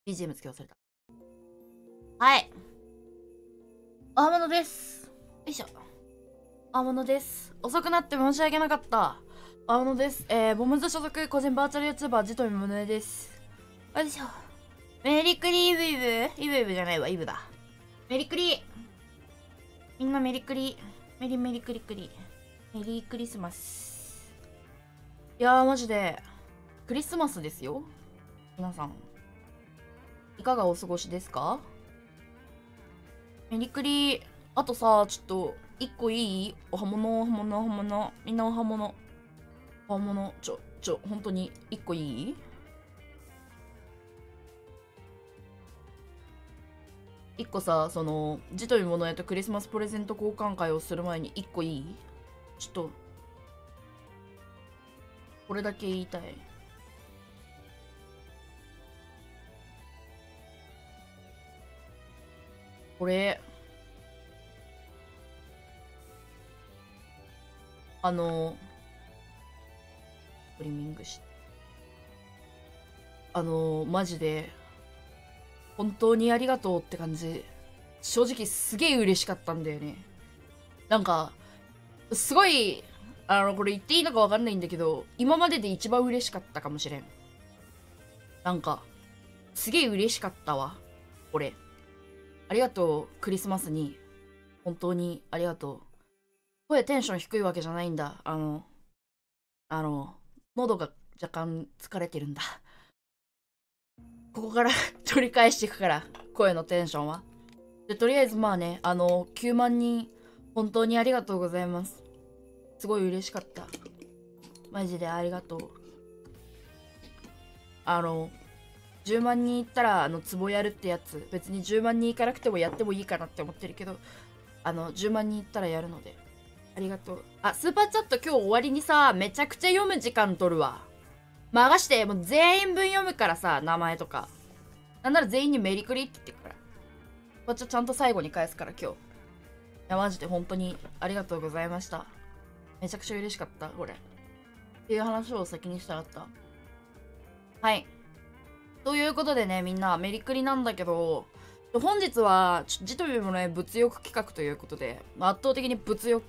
BGM つけ忘れた。はい。大物です。よいしょ。大物です。遅くなって申し訳なかった。大物です。ボムズ所属個人バーチャル YouTuber ジトミモネです。よいしょ。メリクリイブイブイブイブじゃないわ、イブだ。メリクリ。みんなメリクリ。メリメリクリクリ。メリークリスマス。いやー、マジで、クリスマスですよ。皆さん。いかがお過ごしですか？メリクリ、あとさ、ちょっと、一個いい？お刃物、お刃物、お刃物。みんなお刃物。お刃物、本当に、一個いい？一個さ、その、字というものへとクリスマスプレゼント交換会をする前に一個いい？ちょっと、これだけ言いたい。これ、トリミングして。マジで、本当にありがとうって感じ。正直すげえ嬉しかったんだよね。なんか、すごい、これ言っていいのかわかんないんだけど、今までで一番嬉しかったかもしれん。なんか、すげえ嬉しかったわ。これ。ありがとう、クリスマスに。本当にありがとう。声テンション低いわけじゃないんだ。喉が若干疲れてるんだ。ここから取り返していくから、声のテンションは。で、とりあえずまあね、9万人、本当にありがとうございます。すごい嬉しかった。マジでありがとう。10万人いったら、ツボやるってやつ、別に10万人いかなくてもやってもいいかなって思ってるけど、10万人いったらやるので。ありがとう。あ、スーパーチャット今日終わりにさ、めちゃくちゃ読む時間取るわ。任して、もう全員分読むからさ、名前とか。なんなら全員にメリクリって言ってるから。こっちちゃんと最後に返すから今日。いや、マジで本当にありがとうございました。めちゃくちゃ嬉しかった、これ。っていう話を先にしたかった。はい。ということでね、みんな、メリクリなんだけど、本日は、ジトビもね、物欲企画ということで、圧倒的に物欲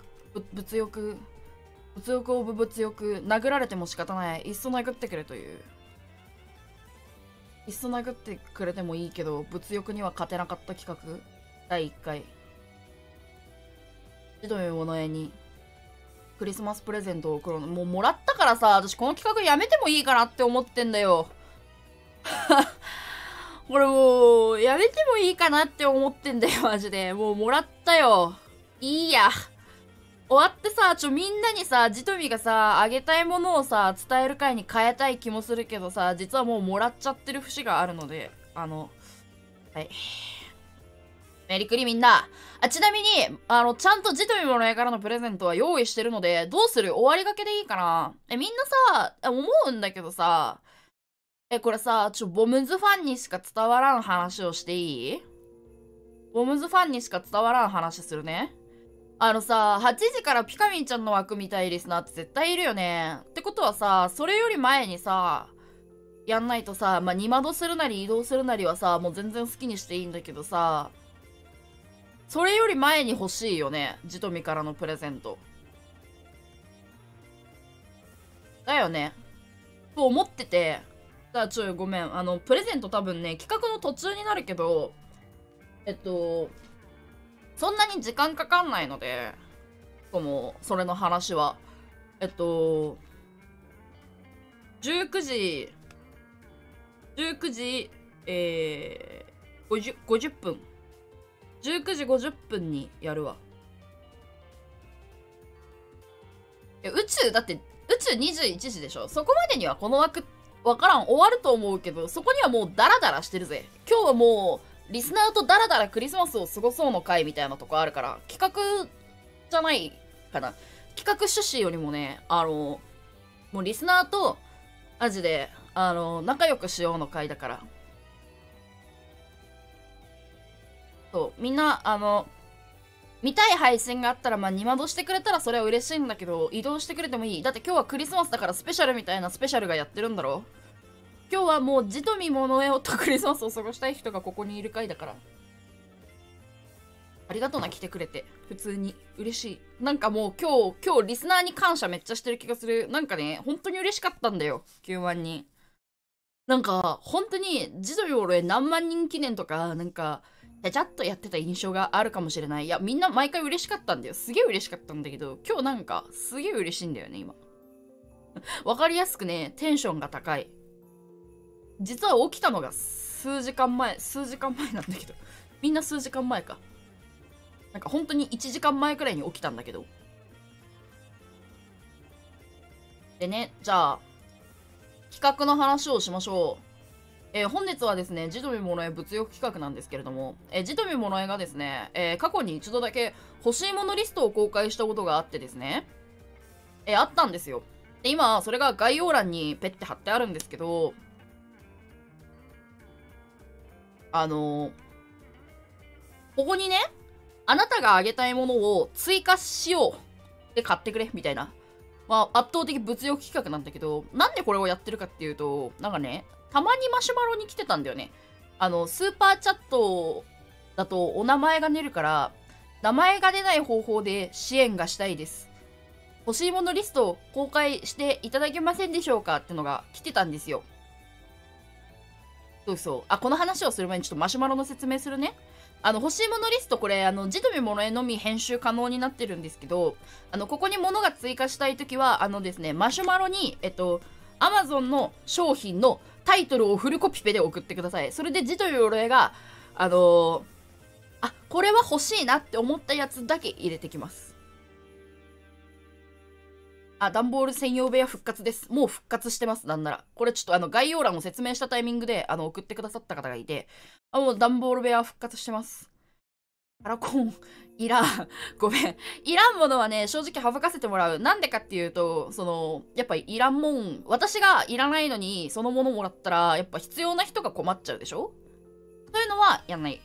オブ物欲、殴られても仕方ない。いっそ殴ってくれという。いっそ殴ってくれてもいいけど、物欲には勝てなかった企画。第1回。ジトビもの絵に、クリスマスプレゼントを送るの。もうもらったからさ、私この企画やめてもいいかなって思ってんだよ。これもう、やめてもいいかなって思ってんだよ、マジで。もうもらったよ。いいや。終わってさ、みんなにさ、ジトミがさ、あげたいものをさ、伝える会に変えたい気もするけどさ、実はもうもらっちゃってる節があるので、はい。メリクリみんな。ちなみに、ちゃんとジトミもの絵からのプレゼントは用意してるので、どうする？終わりがけでいいかな？みんなさ、思うんだけどさ、これさ、ボムズファンにしか伝わらん話をしていい？ボムズファンにしか伝わらん話するね。8時からピカミンちゃんの枠見たいリスナーって絶対いるよね。ってことはさ、それより前にさ、やんないとさ、まあ、2窓するなり移動するなりはさ、もう全然好きにしていいんだけどさ、それより前に欲しいよね。ジトミからのプレゼント。だよね。と思ってて、ごめん。プレゼント多分ね、企画の途中になるけど、そんなに時間かかんないので、それの話は。19時、50分。19時50分にやるわ。宇宙、だって、宇宙21時でしょ？そこまでにはこの枠、わからん、終わると思うけど、そこにはもうダラダラしてるぜ。今日はもう、リスナーとダラダラクリスマスを過ごそうの会みたいなとこあるから、企画じゃないかな。企画趣旨よりもね、もうリスナーと、マジで、仲良くしようの会だから。そう、みんな、見たい配信があったら、まあ、2窓してくれたらそれは嬉しいんだけど、移動してくれてもいい。だって今日はクリスマスだからスペシャルみたいなスペシャルがやってるんだろ？ 今日はもう、ジトミモノエオとクリスマスを過ごしたい人がここにいる回だから。ありがとうな、来てくれて。普通に。嬉しい。なんかもう今日リスナーに感謝めっちゃしてる気がする。なんかね、本当に嬉しかったんだよ。9万人。なんか、本当に、ジトミモノエ何万人記念とか、なんか、ちゃちゃっとやってた印象があるかもしれない。いや、みんな毎回嬉しかったんだよ。すげえ嬉しかったんだけど、今日なんか、すげえ嬉しいんだよね、今。わかりやすくね、テンションが高い。実は起きたのが数時間前なんだけど。みんな数時間前か。なんか本当に1時間前くらいに起きたんだけど。でね、じゃあ、企画の話をしましょう。本日はですね、ジトミモノエ物欲企画なんですけれども、ジトミモノエがですね、過去に一度だけ欲しいものリストを公開したことがあってですね、あったんですよ。で、今、それが概要欄にペッて貼ってあるんですけど、ここにね、あなたがあげたいものを追加しようで買ってくれみたいな。まあ、圧倒的物欲企画なんだけど、なんでこれをやってるかっていうと、なんかね、たまにマシュマロに来てたんだよね。スーパーチャットだとお名前が出るから、名前が出ない方法で支援がしたいです。欲しいものリストを公開していただけませんでしょうかってのが来てたんですよ。そうそう。あ、この話をする前にちょっとマシュマロの説明するね。欲しいものリスト、これ、ジトミモノエのみ編集可能になってるんですけど、ここに物が追加したいときは、ですね、マシュマロに、Amazon の商品のタイトルをフルコピペで送ってください。それでジトミモノエが、これは欲しいなって思ったやつだけ入れてきます。段ボール専用部屋復活です。もう復活してます、なんなら。これちょっと概要欄を説明したタイミングで、送ってくださった方がいて、もう段ボール部屋復活してます。カラコン、いらん。ごめん。いらんものはね、正直省かせてもらう。なんでかっていうと、やっぱいらんもん、私がいらないのに、そのものもらったら、やっぱ必要な人が困っちゃうでしょ？そういうのはやんない。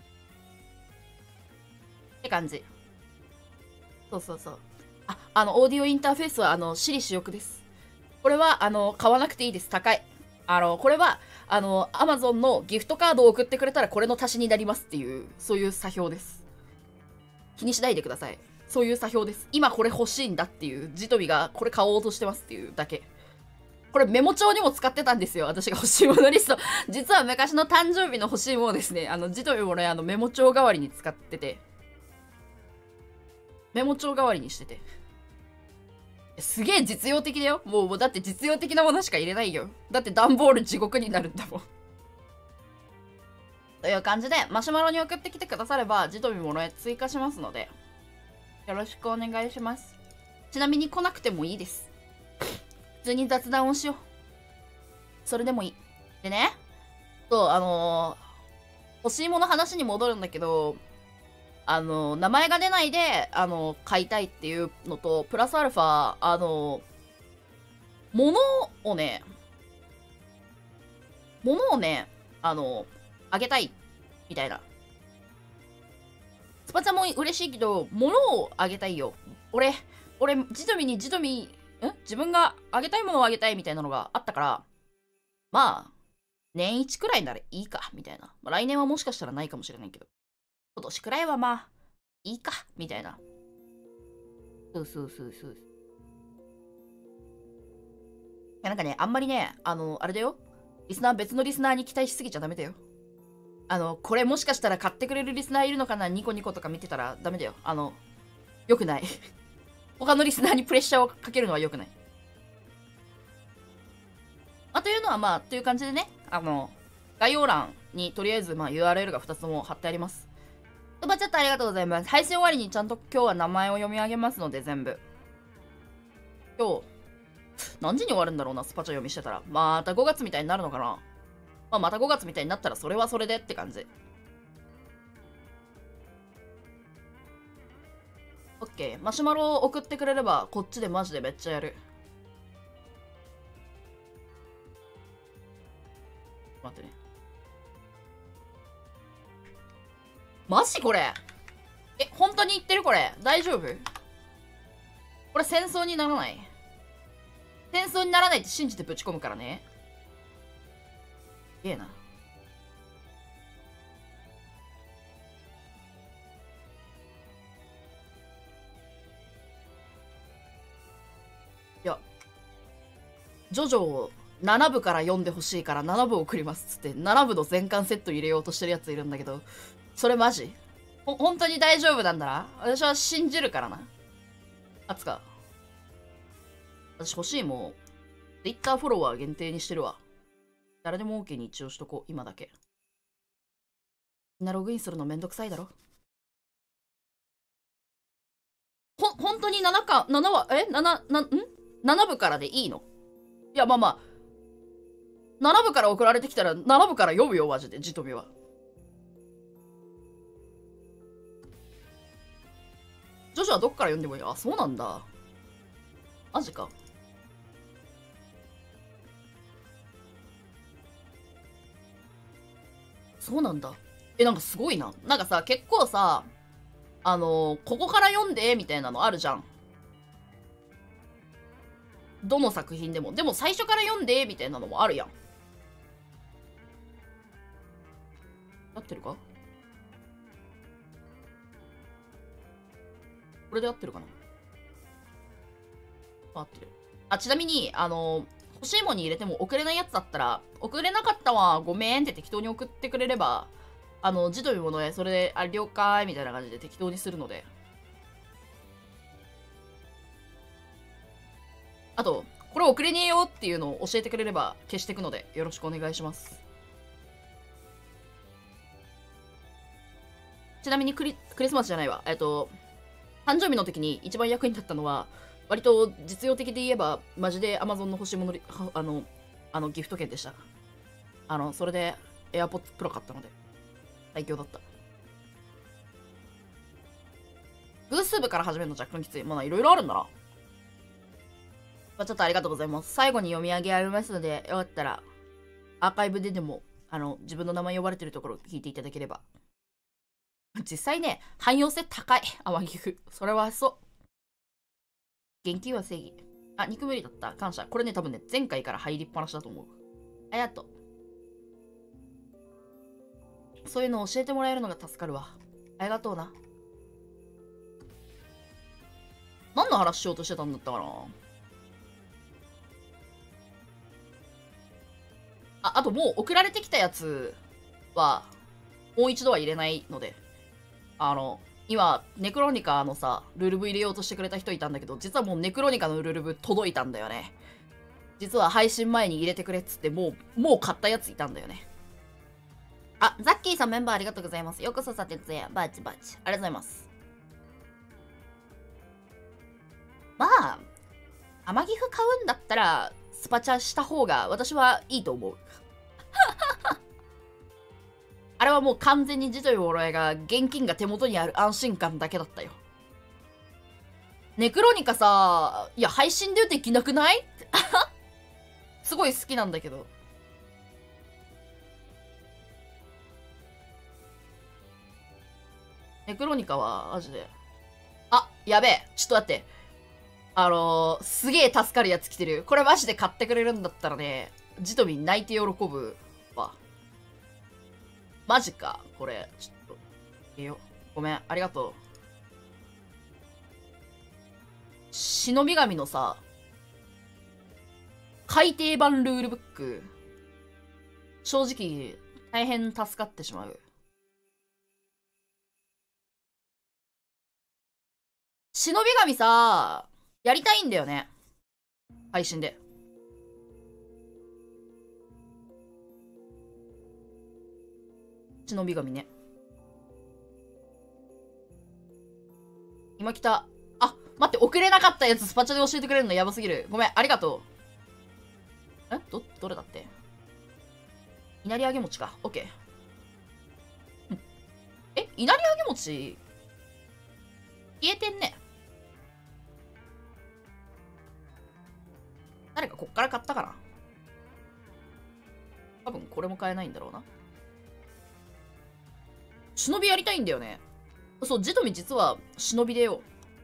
って感じ。そうそうそう。オーディオインターフェースは、私利私欲です。これは、買わなくていいです。高い。これは、Amazon のギフトカードを送ってくれたらこれの足しになりますっていう、そういう作標です。気にしないでください。そういう作標です。今これ欲しいんだっていう、ジトビがこれ買おうとしてますっていうだけ。これメモ帳にも使ってたんですよ。私が欲しいものリスト。実は昔の誕生日の欲しいものですね。ジトビもね、メモ帳代わりに使ってて。メモ帳代わりにしてて。すげえ実用的だよ。もうだって実用的なものしか入れないよ。だって段ボール地獄になるんだもん。という感じで、マシュマロに送ってきてくだされば、ジトミものへ追加しますので、よろしくお願いします。ちなみに来なくてもいいです。普通に雑談をしよう。それでもいい。でね、欲しいもの話に戻るんだけど、名前が出ないで、買いたいっていうのと、プラスアルファ、物をね、あげたい、みたいな。スパチャも嬉しいけど、物をあげたいよ。俺、ジトミ、自分があげたいものをあげたいみたいなのがあったから、まあ、年一くらいならいいか、みたいな。来年はもしかしたらないかもしれないけど。今年くらいはまあ、いいか、みたいな。そう。なんかね、あんまりね、あれだよ。別のリスナーに期待しすぎちゃダメだよ。これもしかしたら買ってくれるリスナーいるのかな、ニコニコとか見てたらダメだよ。良くない。他のリスナーにプレッシャーをかけるのは良くない。というのはという感じでね、概要欄にとりあえずURL が2つとも貼ってあります。スーパーチャットありがとうございます。配信終わりにちゃんと今日は名前を読み上げますので、全部。今日、何時に終わるんだろうな、スパチャ読みしてたら。また5月みたいになるのかな。また5月みたいになったらそれはそれでって感じ。オッケー。マシュマロを送ってくれれば、こっちでマジでめっちゃやる。待ってね。マジこれ本当に言ってるこれ大丈夫？これ戦争にならない？戦争にならないって信じてぶち込むからね。 げえな。いや、ジョジョを7部から読んでほしいから7部送りますっつって7部の全巻セット入れようとしてるやついるんだけど、それマジ本当に大丈夫なんだな。私は信じるからな。あつか。私欲しいもん、Twitter フォロワー限定にしてるわ。誰でも OK に一応しとこう、今だけ。みんなログインするのめんどくさいだろ。本当に7巻、7話、7部からでいいの？いや、まあまあ、7部から送られてきたら7部から読むよ、マジで、ジトミは。ジョジョはどっから読んでもいい？あ、そうなんだ。マジか。そうなんだ。なんかすごいな。なんかさ、結構さ、ここから読んで、みたいなのあるじゃん。どの作品でも。でも最初から読んで、みたいなのもあるやん。合ってるか？これで合ってるかな？合ってる。あ、ちなみに、欲しいものに入れても送れないやつだったら、送れなかったわ、ごめんって適当に送ってくれれば、字というもので、それで、あ、了解みたいな感じで適当にするので。あと、これ送れねえよっていうのを教えてくれれば消していくので、よろしくお願いします。ちなみにクリスマスじゃないわ。誕生日の時に一番役に立ったのは、割と実用的で言えば、マジで Amazon の欲しいもの、ギフト券でした。それで AirPods Pro 買ったので、最強だった。偶数部から始めるの若干きつい。まあ、いろいろあるんだな。まあ、ちょっとありがとうございます。最後に読み上げありますので、よかったら、アーカイブででも、自分の名前呼ばれてるところ聞いていただければ。実際ね、汎用性高い。天城府。それはそう。現金は正義。あ、肉無理だった。感謝。これね、多分ね、前回から入りっぱなしだと思う。ありがとう。そういうのを教えてもらえるのが助かるわ。ありがとうな。何の話しようとしてたんだったかな。あともう送られてきたやつは、もう一度は入れないので。今、ネクロニカのさ、ルルブ入れようとしてくれた人いたんだけど、実はもうネクロニカのルルブ届いたんだよね。実は配信前に入れてくれっつって、もう買ったやついたんだよね。あ、ザッキーさんメンバーありがとうございます。ようこそさてつや、バチバチ。ありがとうございます。まあ、天城府買うんだったら、スパチャした方が私はいいと思う。あれはもう完全に字という俺が現金が手元にある安心感だけだったよ。ネクロニカさ、いや、配信でできなくないすごい好きなんだけど。ネクロニカは、マジで。あ、やべえ。ちょっと待って。すげえ助かるやつ来てる。これマジで買ってくれるんだったらね、ジトミン泣いて喜ぶわ。マジか。これ、ちょっと、ごめん、ありがとう。忍び神のさ、改訂版ルールブック、正直、大変助かってしまう。忍び神さ、やりたいんだよね。配信で。忍び神ね。今来た。あ、待って、送れなかったやつスパチャで教えてくれるのやばすぎる。ごめん、ありがとう。どれだって。稲荷揚げ餅か。オッケー。稲荷揚げ餅、消えてんね。誰かこっから買ったかな。多分これも買えないんだろうな。忍びやりたいんだよね。そう、ジトミ実は忍びでよ。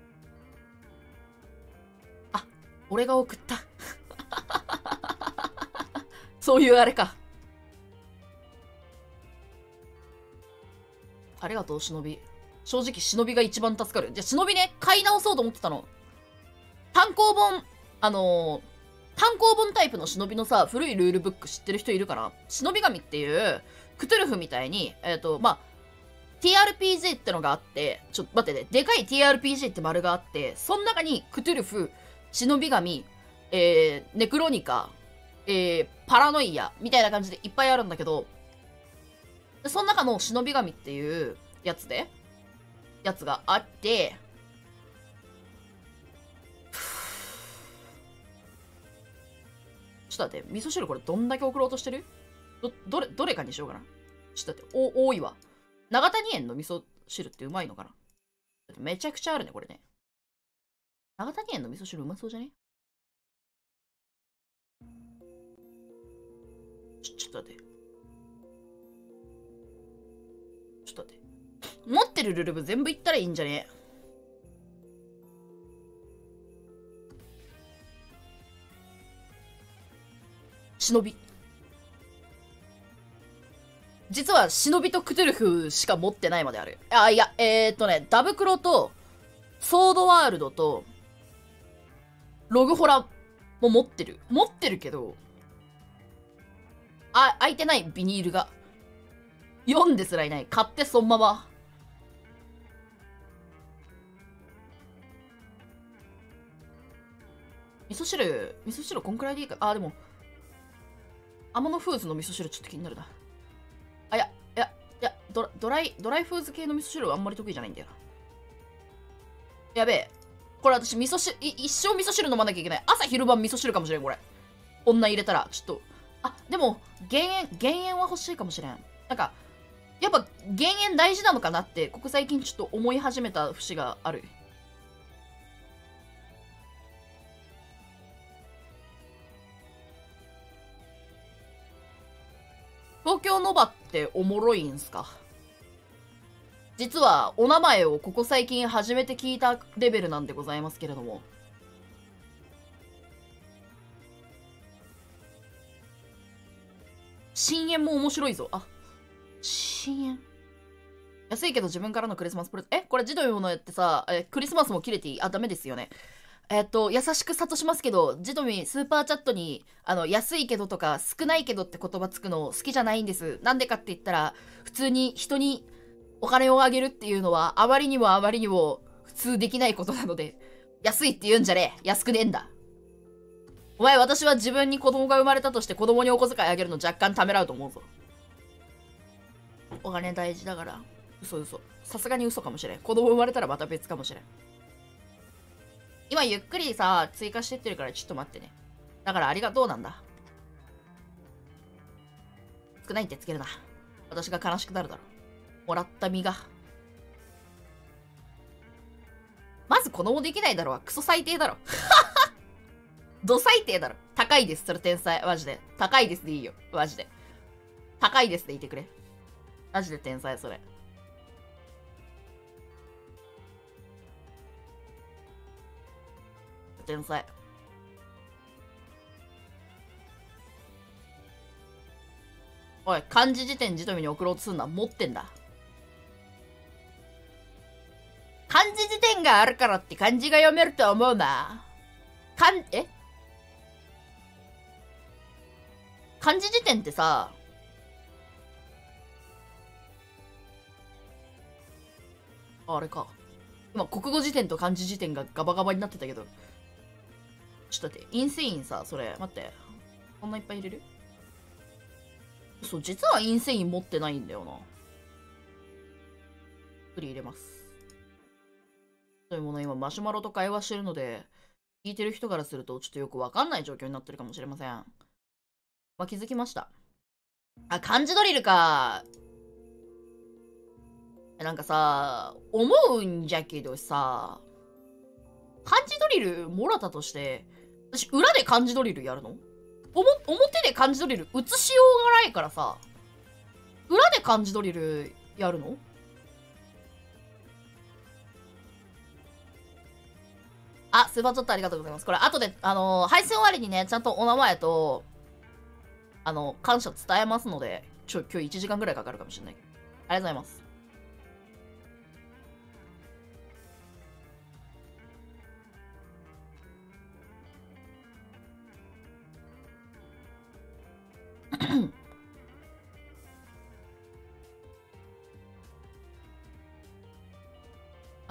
あ、俺が送った。そういうあれか。 ありがとう、忍び。正直、忍びが一番助かる。じゃあ、忍びね、買い直そうと思ってたの。単行本、単行本タイプの忍びのさ、古いルールブック知ってる人いるかな？忍び神っていう、クトゥルフみたいに、TRPG ってのがあって、ちょっと待ってね、でかい TRPG って丸があって、その中にクトゥルフ、忍び神、ネクロニカ、パラノイア、みたいな感じでいっぱいあるんだけど、その中の忍び神っていうやつがあって、ちょっと待って、味噌汁これどんだけ送ろうとしてる？どれかにしようかな。ちょっと待って、多いわ。長谷園の味噌汁ってうまいのかな？めちゃくちゃあるね、これね。長谷園の味噌汁うまそうじゃね？ちょっと待って。ちょっと待って。持ってるルルブ全部いったらいいんじゃね？忍び。実は忍びとクトゥルフしか持ってないまである。あ、いや、ダブクロと、ソードワールドと、ログホラも持ってる。持ってるけど、開いてないビニールが。読んですらいない。買ってそのまま。味噌汁こんくらいでいいか。あ、でも、アモノフーズの味噌汁ちょっと気になるな。あ、いや、ドライフーズ系の味噌汁はあんまり得意じゃないんだよな。やべえ。これ私一生味噌汁飲まなきゃいけない。朝昼晩味噌汁かもしれん、これ。女入れたら、ちょっと。あ、でも、減塩は欲しいかもしれん。なんか、やっぱ減塩大事なのかなって、ここ最近ちょっと思い始めた節がある。東京ノバっておもろいんすか？実はお名前をここ最近初めて聞いたレベルなんでございますけれども。深淵も面白いぞ。あ、深淵。安いけど自分からのクリスマスプレゼント。これジドミものやってさ、クリスマスも切れていい？あ、ダメですよね。優しく諭しますけど、ジドミスーパーチャットに、安いけどとか少ないけどって言葉つくの好きじゃないんです。なんでかって言ったら、普通に人にお金をあげるっていうのは、あまりにも普通できないことなので、安いって言うんじゃねえ。安くねえんだ。お前、私は自分に子供が生まれたとして子供にお小遣いあげるの若干ためらうと思うぞ。お金大事だから。嘘。さすがに嘘かもしれん。子供生まれたらまた別かもしれん。今ゆっくりさ、追加してってるからちょっと待ってね。だからありがとうなんだ。少ないってつけるな。私が悲しくなるだろ。もらった身が。まず子供できないだろはクソ最低だろ。ド最低だろ。高いです、それ天才。マジで。高いですでいいよ。マジで。高いですでいてくれ。マジで天才、それ。天才。おい、漢字辞典じとみに送ろうとすんな。持ってんだ。漢字辞典があるからって漢字が読めると思うな。漢字辞典ってさ、あれか。今、国語辞典と漢字辞典がガバガバになってたけど。ちょっと待って、インセインさ、それ、待って。こんないっぱい入れる？そう、実はインセイン持ってないんだよな。プリ入れます。というもの、今、マシュマロと会話してるので、聞いてる人からすると、ちょっとよくわかんない状況になってるかもしれません。まあ、気づきました。あ、漢字ドリルか。なんかさ、思うんじゃけどさ、漢字ドリルもらったとして、私、裏で漢字ドリルやるの？表で漢字ドリル映しようがないからさ、裏で漢字ドリルやるの？あ、スーパーチャットありがとうございます。これ、後で、配信終わりにね、ちゃんとお名前と、感謝伝えますので、今日1時間ぐらいかかるかもしれない。ありがとうございます。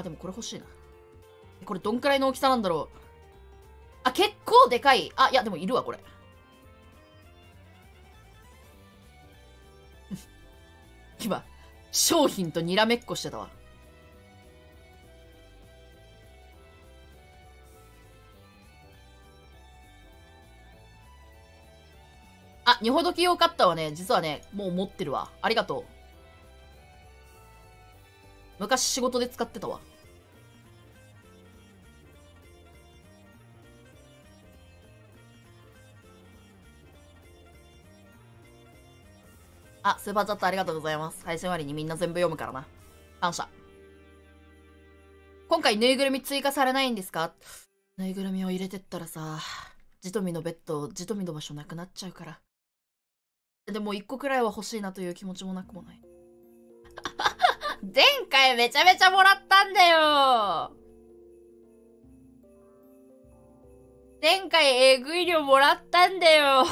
あ、でもこれ欲しいな。これどんくらいの大きさなんだろう。あ、結構でかい。あ、いや、でもいるわ、これ。今、商品とにらめっこしてたわ。あ、にほどき用買ったわね。実はね、もう持ってるわ。ありがとう。昔仕事で使ってたわ。あ、スーパーチャットありがとうございます。配信終わりにみんな全部読むからな。感謝。今回ぬいぐるみ追加されないんですか？ぬいぐるみを入れてったらさ、ジトミのベッド、ジトミの場所なくなっちゃうから。でも一個くらいは欲しいなという気持ちもなくもない。前回めちゃめちゃもらったんだよ。前回えぐい量もらったんだよ。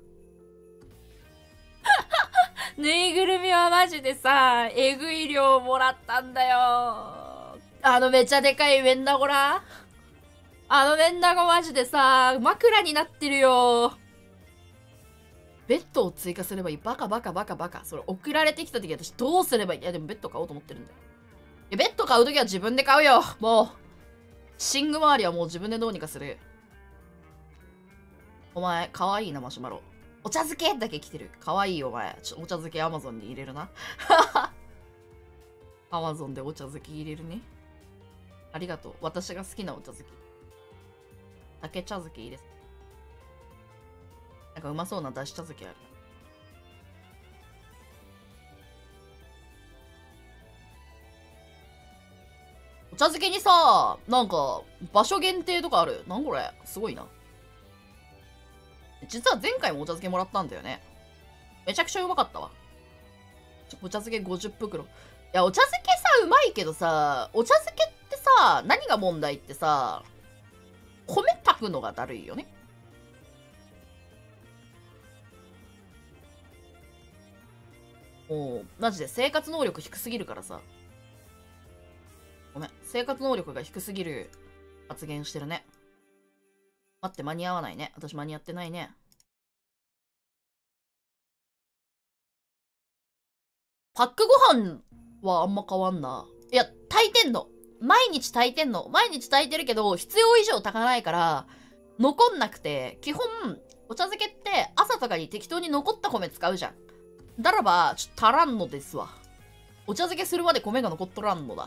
ぬいぐるみはマジでさ、えぐい量もらったんだよ。めちゃでかいメンダゴラ、メンダゴマジでさ、枕になってるよ。ベッドを追加すればいい。バカバカバカバカ。それ送られてきた時私どうすればいい？いやでもベッド買おうと思ってるんだよ。いやベッド買う時は自分で買うよ。もう。寝具周りはもう自分でどうにかする。お前、かわいいな、マシュマロ。お茶漬けだけ来てる。かわいいお前。お茶漬けアマゾンに入れるな。アマゾンでお茶漬け入れるね。ありがとう。私が好きなお茶漬け。竹茶漬けいいです。なんかうまそうなだし茶漬けある。お茶漬けにさ、なんか場所限定とかある。なんこれすごいな。実は前回もお茶漬けもらったんだよね。めちゃくちゃうまかったわ。お茶漬け50袋。いや、お茶漬けさ、うまいけどさ、お茶漬けってさ、何が問題ってさ、米炊くのがだるいよね。もう、マジで生活能力低すぎるからさ。ごめん、生活能力が低すぎる発言してるね。待って、間に合わないね。私間に合ってないね。パックご飯はあんま変わんな。いや、炊いてんの。毎日炊いてんの。毎日炊いてるけど、必要以上炊かないから、残んなくて、基本、お茶漬けって朝とかに適当に残った米使うじゃん。だらば、ちょっと足らんのですわ。お茶漬けするまで米が残っとらんのだ。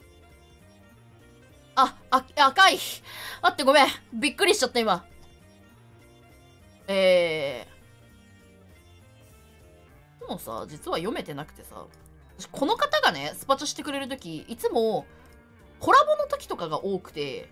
赤い。待って、ごめん。びっくりしちゃった、今。でもさ、実は読めてなくてさ、この方がね、スパチャしてくれるとき、いつも、コラボの時とかが多くて、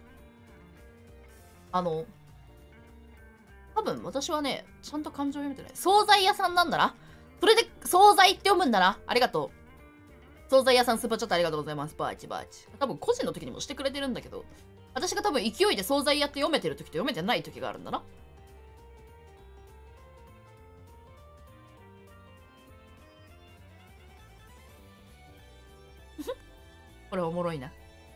多分私はね、ちゃんと漢字を読めてない。惣菜屋さんなんだな。それで、惣菜って読むんだな。ありがとう。惣菜屋さんスーパーチャットありがとうございます。バーチバーチ。多分個人の時にもしてくれてるんだけど、私が多分勢いで惣菜屋って読めてる時と読めてない時があるんだな。これおもろいな。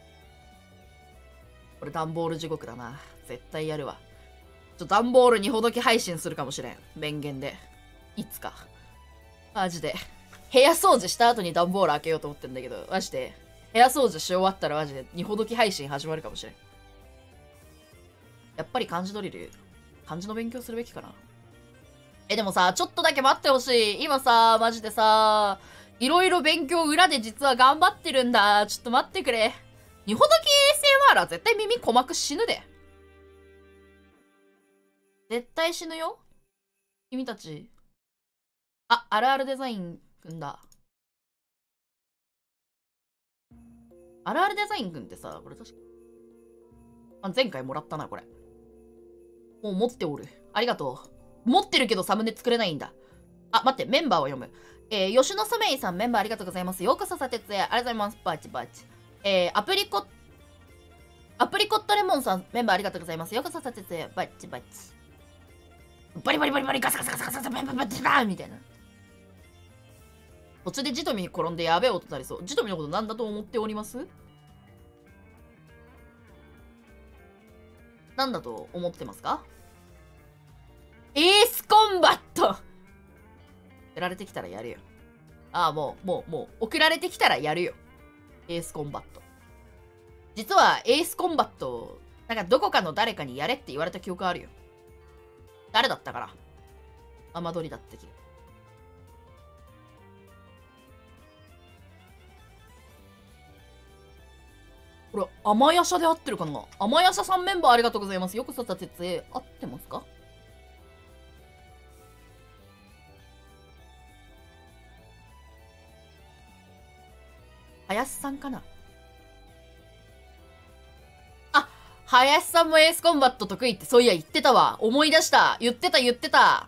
これ段ボール地獄だな。絶対やるわ。段ボールにほどき配信するかもしれん。面言で。いつか。マジで。部屋掃除した後に段ボール開けようと思ってんだけど、マジで。部屋掃除し終わったらマジで、にほどき配信始まるかもしれん。やっぱり漢字ドリル、漢字の勉強するべきかな。でもさ、ちょっとだけ待ってほしい。今さ、マジでさ、いろいろ勉強裏で実は頑張ってるんだ。ちょっと待ってくれ。にほどき ASMR は絶対耳鼓膜死ぬで。絶対死ぬよ。君たち。あるあるデザインくんだ。あるあるデザインくんってさ、これ確か。前回もらったな、これ。もう持っておる。ありがとう。持ってるけどサムネ作れないんだ。待って、メンバーを読む。吉野ソメイさん、メンバーありがとうございます。ようこそさてつへ。ありがとうございます。バチバチ。アプリコットレモンさん、メンバーありがとうございます。ようこそさてつへ。バチバチ。バリバリバリバリガサガサガサガサバンバンバンバンみたいな。途中でジトミに転んでやべえ音なりそう。ジトミのことなんだと思っております？ 何だと思ってますか？エースコンバット送られてきたらやるよ。ああ、もう、送られてきたらやるよ。エースコンバット。実は、エースコンバット、なんかどこかの誰かにやれって言われた記憶あるよ。誰だったかな？アマドリだった気が。これ、甘やしゃで合ってるかな？甘やしゃさんメンバーありがとうございます。よくそたてつ合ってますか？林さんかなあ、林さんもエースコンバット得意ってそういや言ってたわ。思い出した。言ってた。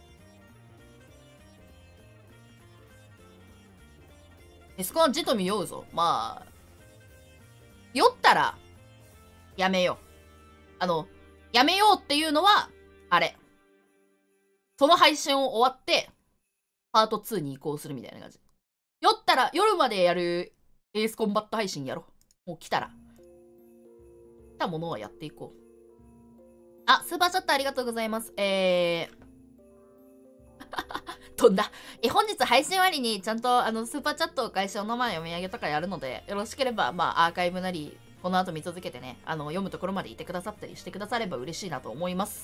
エスコンジトミ酔うぞ。まあ、酔ったら、やめよう。やめようっていうのは、あれ。その配信を終わって、パート2に移行するみたいな感じ。酔ったら、夜までやるエースコンバット配信やろう。もう来たら。来たものはやっていこう。あ、スーパーチャットありがとうございます。飛んだ。本日配信終わりにちゃんとスーパーチャットを開始お名前読み上げとかやるので、よろしければ、まあ、アーカイブなり、この後見続けてね、読むところまでいてくださったりしてくだされば嬉しいなと思います。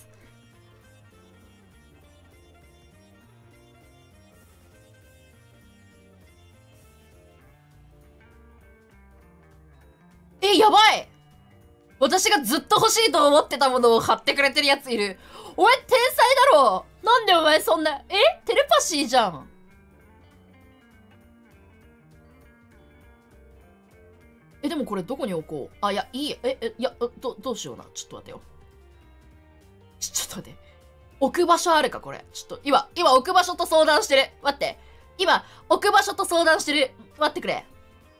やばい！私がずっと欲しいと思ってたものを買ってくれてるやついる。お前天才だろ！なんでお前そんな、テレパシーじゃん。でもこれどこに置こう？あ、いや、いいや。いや、どうしような。ちょっと待ってよ。ちょっと待って。置く場所あるか、これ。ちょっと、今置く場所と相談してる。待って。今、置く場所と相談してる。待ってくれ。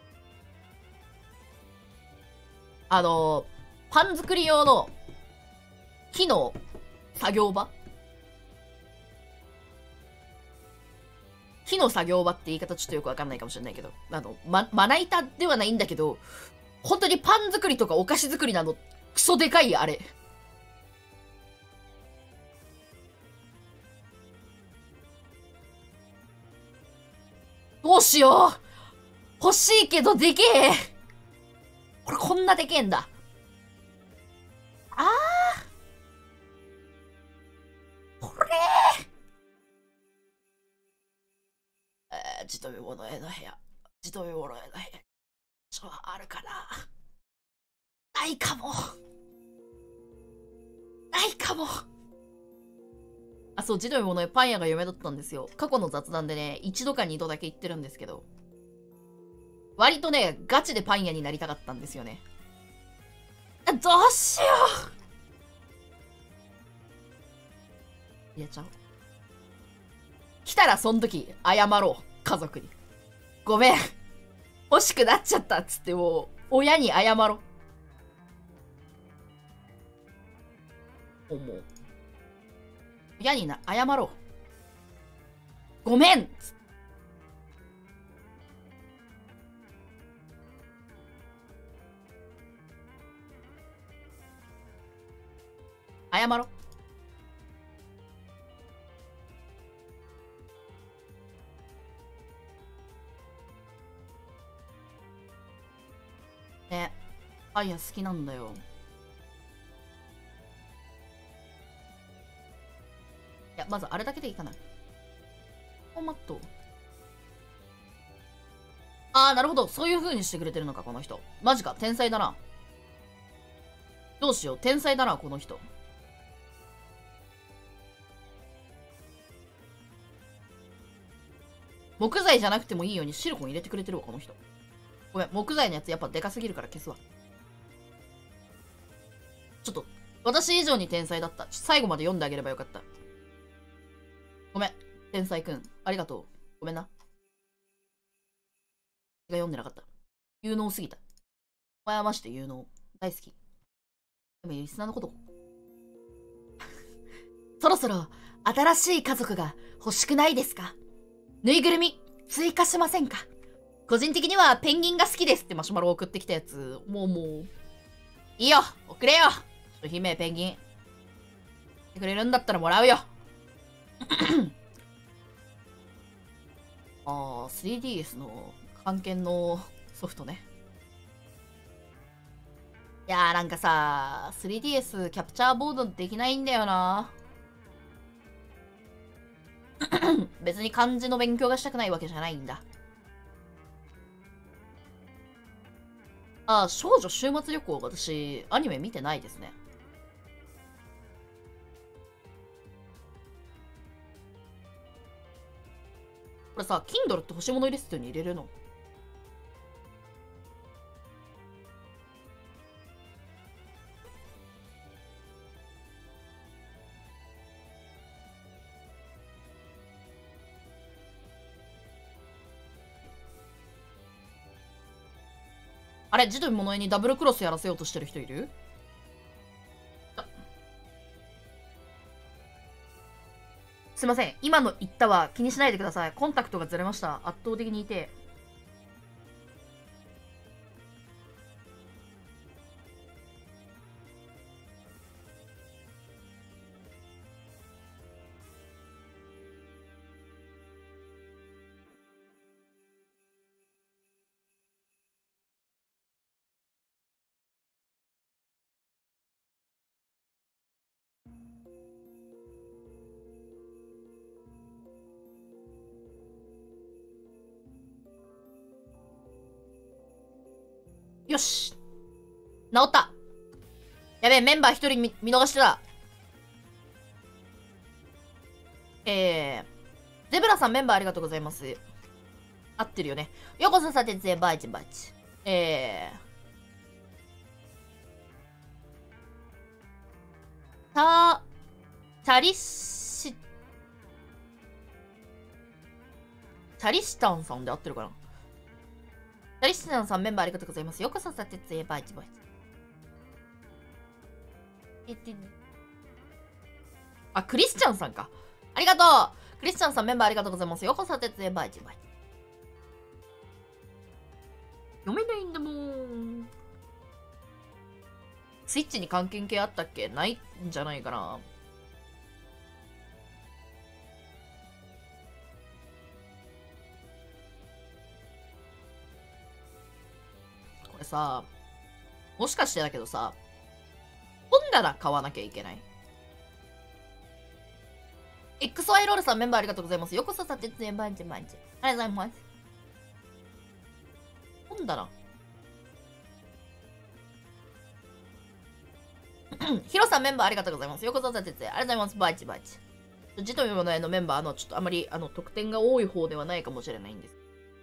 パン作り用の木の作業場木の作業場って言い方ちょっとよくわかんないかもしれないけど、まな板ではないんだけど、本当にパン作りとかお菓子作りなの、クソでかいあれ。どうしよう！欲しいけどでけえ！これこんなでけえんだ。あー！これじとめ物への部屋。じとめ物への部屋。あるかな？ないかも。ないかも。あ、そう、じとめ物へパン屋が嫁だったんですよ。過去の雑談でね、一度か二度だけ言ってるんですけど。割とね、ガチでパン屋になりたかったんですよね。どうしよう！入れちゃおう。来たらその時、謝ろう。家族に。ごめん。欲しくなっちゃったっつってもう、親に謝ろう。思う。親に謝ろう。ごめんっつって。謝ろう。ね。パン屋好きなんだよ。いや、まずあれだけでいいかな。フォーマット。あー、なるほど。そういう風にしてくれてるのか、この人。マジか。天才だな。どうしよう。天才だな、この人。木材じゃなくてもいいようにシリコン入れてくれてるわ、この人。ごめん、木材のやつやっぱでかすぎるから消すわ。ちょっと、私以上に天才だった。最後まで読んであげればよかった。ごめん、天才くん。ありがとう。ごめんな。が読んでなかった。有能すぎた。お前はまして有能。大好き。でもリスナーのこと。そろそろ新しい家族が欲しくないですか？ぬいぐるみ追加しませんか？個人的にはペンギンが好きですってマシュマロ送ってきたやつ。もう。いいよ送れよ姫、ペンギン。てくれるんだったらもらうよ。3DS の関係のソフトね。いやーなんかさ、3DS キャプチャーボードできないんだよな。別に漢字の勉強がしたくないわけじゃないんだ。少女週末旅行、私、アニメ見てないですね。これさ、Kindle って欲しいものリストに入れるの？あれ、児童物絵にダブルクロスやらせようとしてる人いる？すいません。今の言ったは気にしないでください。コンタクトがずれました。圧倒的にいて。よし。治った。やべえ、メンバー一人見逃してた。ゼブラさんメンバーありがとうございます。合ってるよね。よこそさてぜ、バイチバイチ。チャリシ、チャリシタンさんで合ってるかな？チャリシタンさんメンバーありがとうございます。よこそさてぜ、バイチバイチ。クリスチャンさんか。ありがとう。クリスチャンさんメンバーありがとうございます。よこそさてぜ、バイチバイチ。読めないんだもん。スイッチに関係あったっけ？ないんじゃないかな。これさ、もしかしてだけどさ、本棚買わなきゃいけない。XY ロールさんメンバーありがとうございます。よこそさてつえばんじまんじ。ありがとうございます。本棚。ヒロさんメンバーありがとうございます。よこそさてつえ。ありがとうございます。バイチバイチ。ジトミモの絵のメンバーちょっとあまり、得点が多い方ではないかもしれないんです。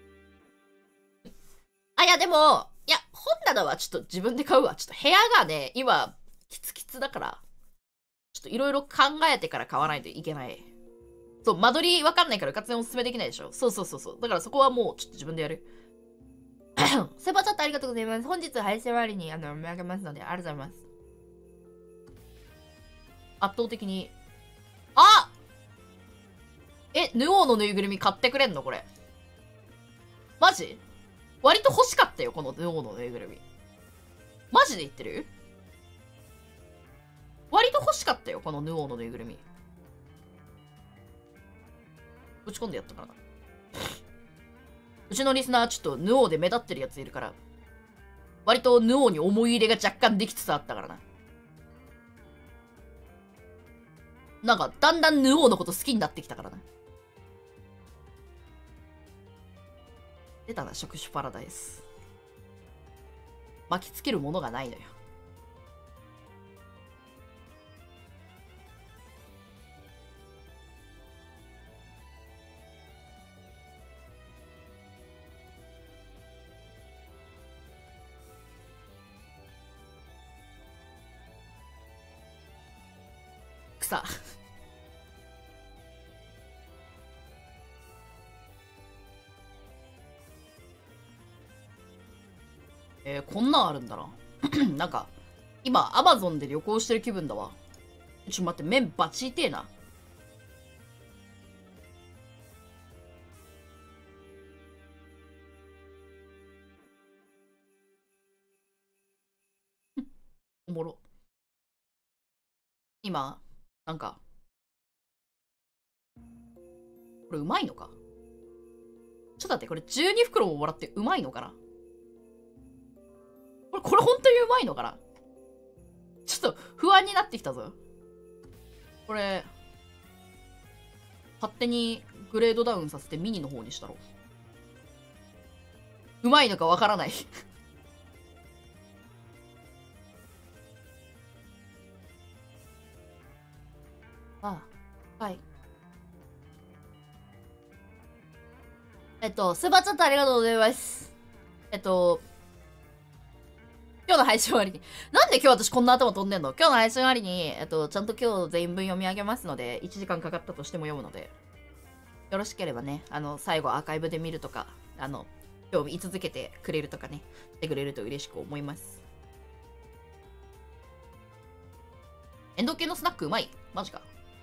いや、でも、いや、本棚はちょっと自分で買うわ。ちょっと部屋がね、今、キツキツだから、ちょっといろいろ考えてから買わないといけない。そう、間取りわかんないから活用おすすめできないでしょ。そうそうそうそう。だからそこはもうちょっと自分でやる。セバチャットありがとうございます。本日配信終わりに見上げますので、ありがとうございます。圧倒的に。ヌオーのぬいぐるみ買ってくれんのこれ。マジ？割と欲しかったよ、このヌオーのぬいぐるみ。マジで言ってる？割と欲しかったよ、このヌオーのぬいぐるみ。打ち込んでやったからな。うちのリスナーちょっとヌオーで目立ってるやついるから、割とヌオーに思い入れが若干できつつあったからな。なんか、だんだんヌオーのこと好きになってきたからな。出たな、触手パラダイス。巻きつけるものがないのよ。草。こんなんあるんだな。なんか、今、アマゾンで旅行してる気分だわ。ちょっと待って、麺バチ痛えな。おもろ。 今、なんか、これうまいのか？ちょっと待って、これ12袋ももらってうまいのかな？これ本当にうまいのかな？ちょっと不安になってきたぞ。これ、勝手にグレードダウンさせてミニの方にしたろ。うまいのかわからないああ、はい。スバチャットありがとうございます。今日の配信終わりに。なんで今日私こんな頭飛んでんの？今日の配信終わりに、ちゃんと今日全文読み上げますので、1時間かかったとしても読むので、よろしければね、最後アーカイブで見るとか、今日見続けてくれるとかね、してくれると嬉しく思います。エンド系のスナックうまい？マジか。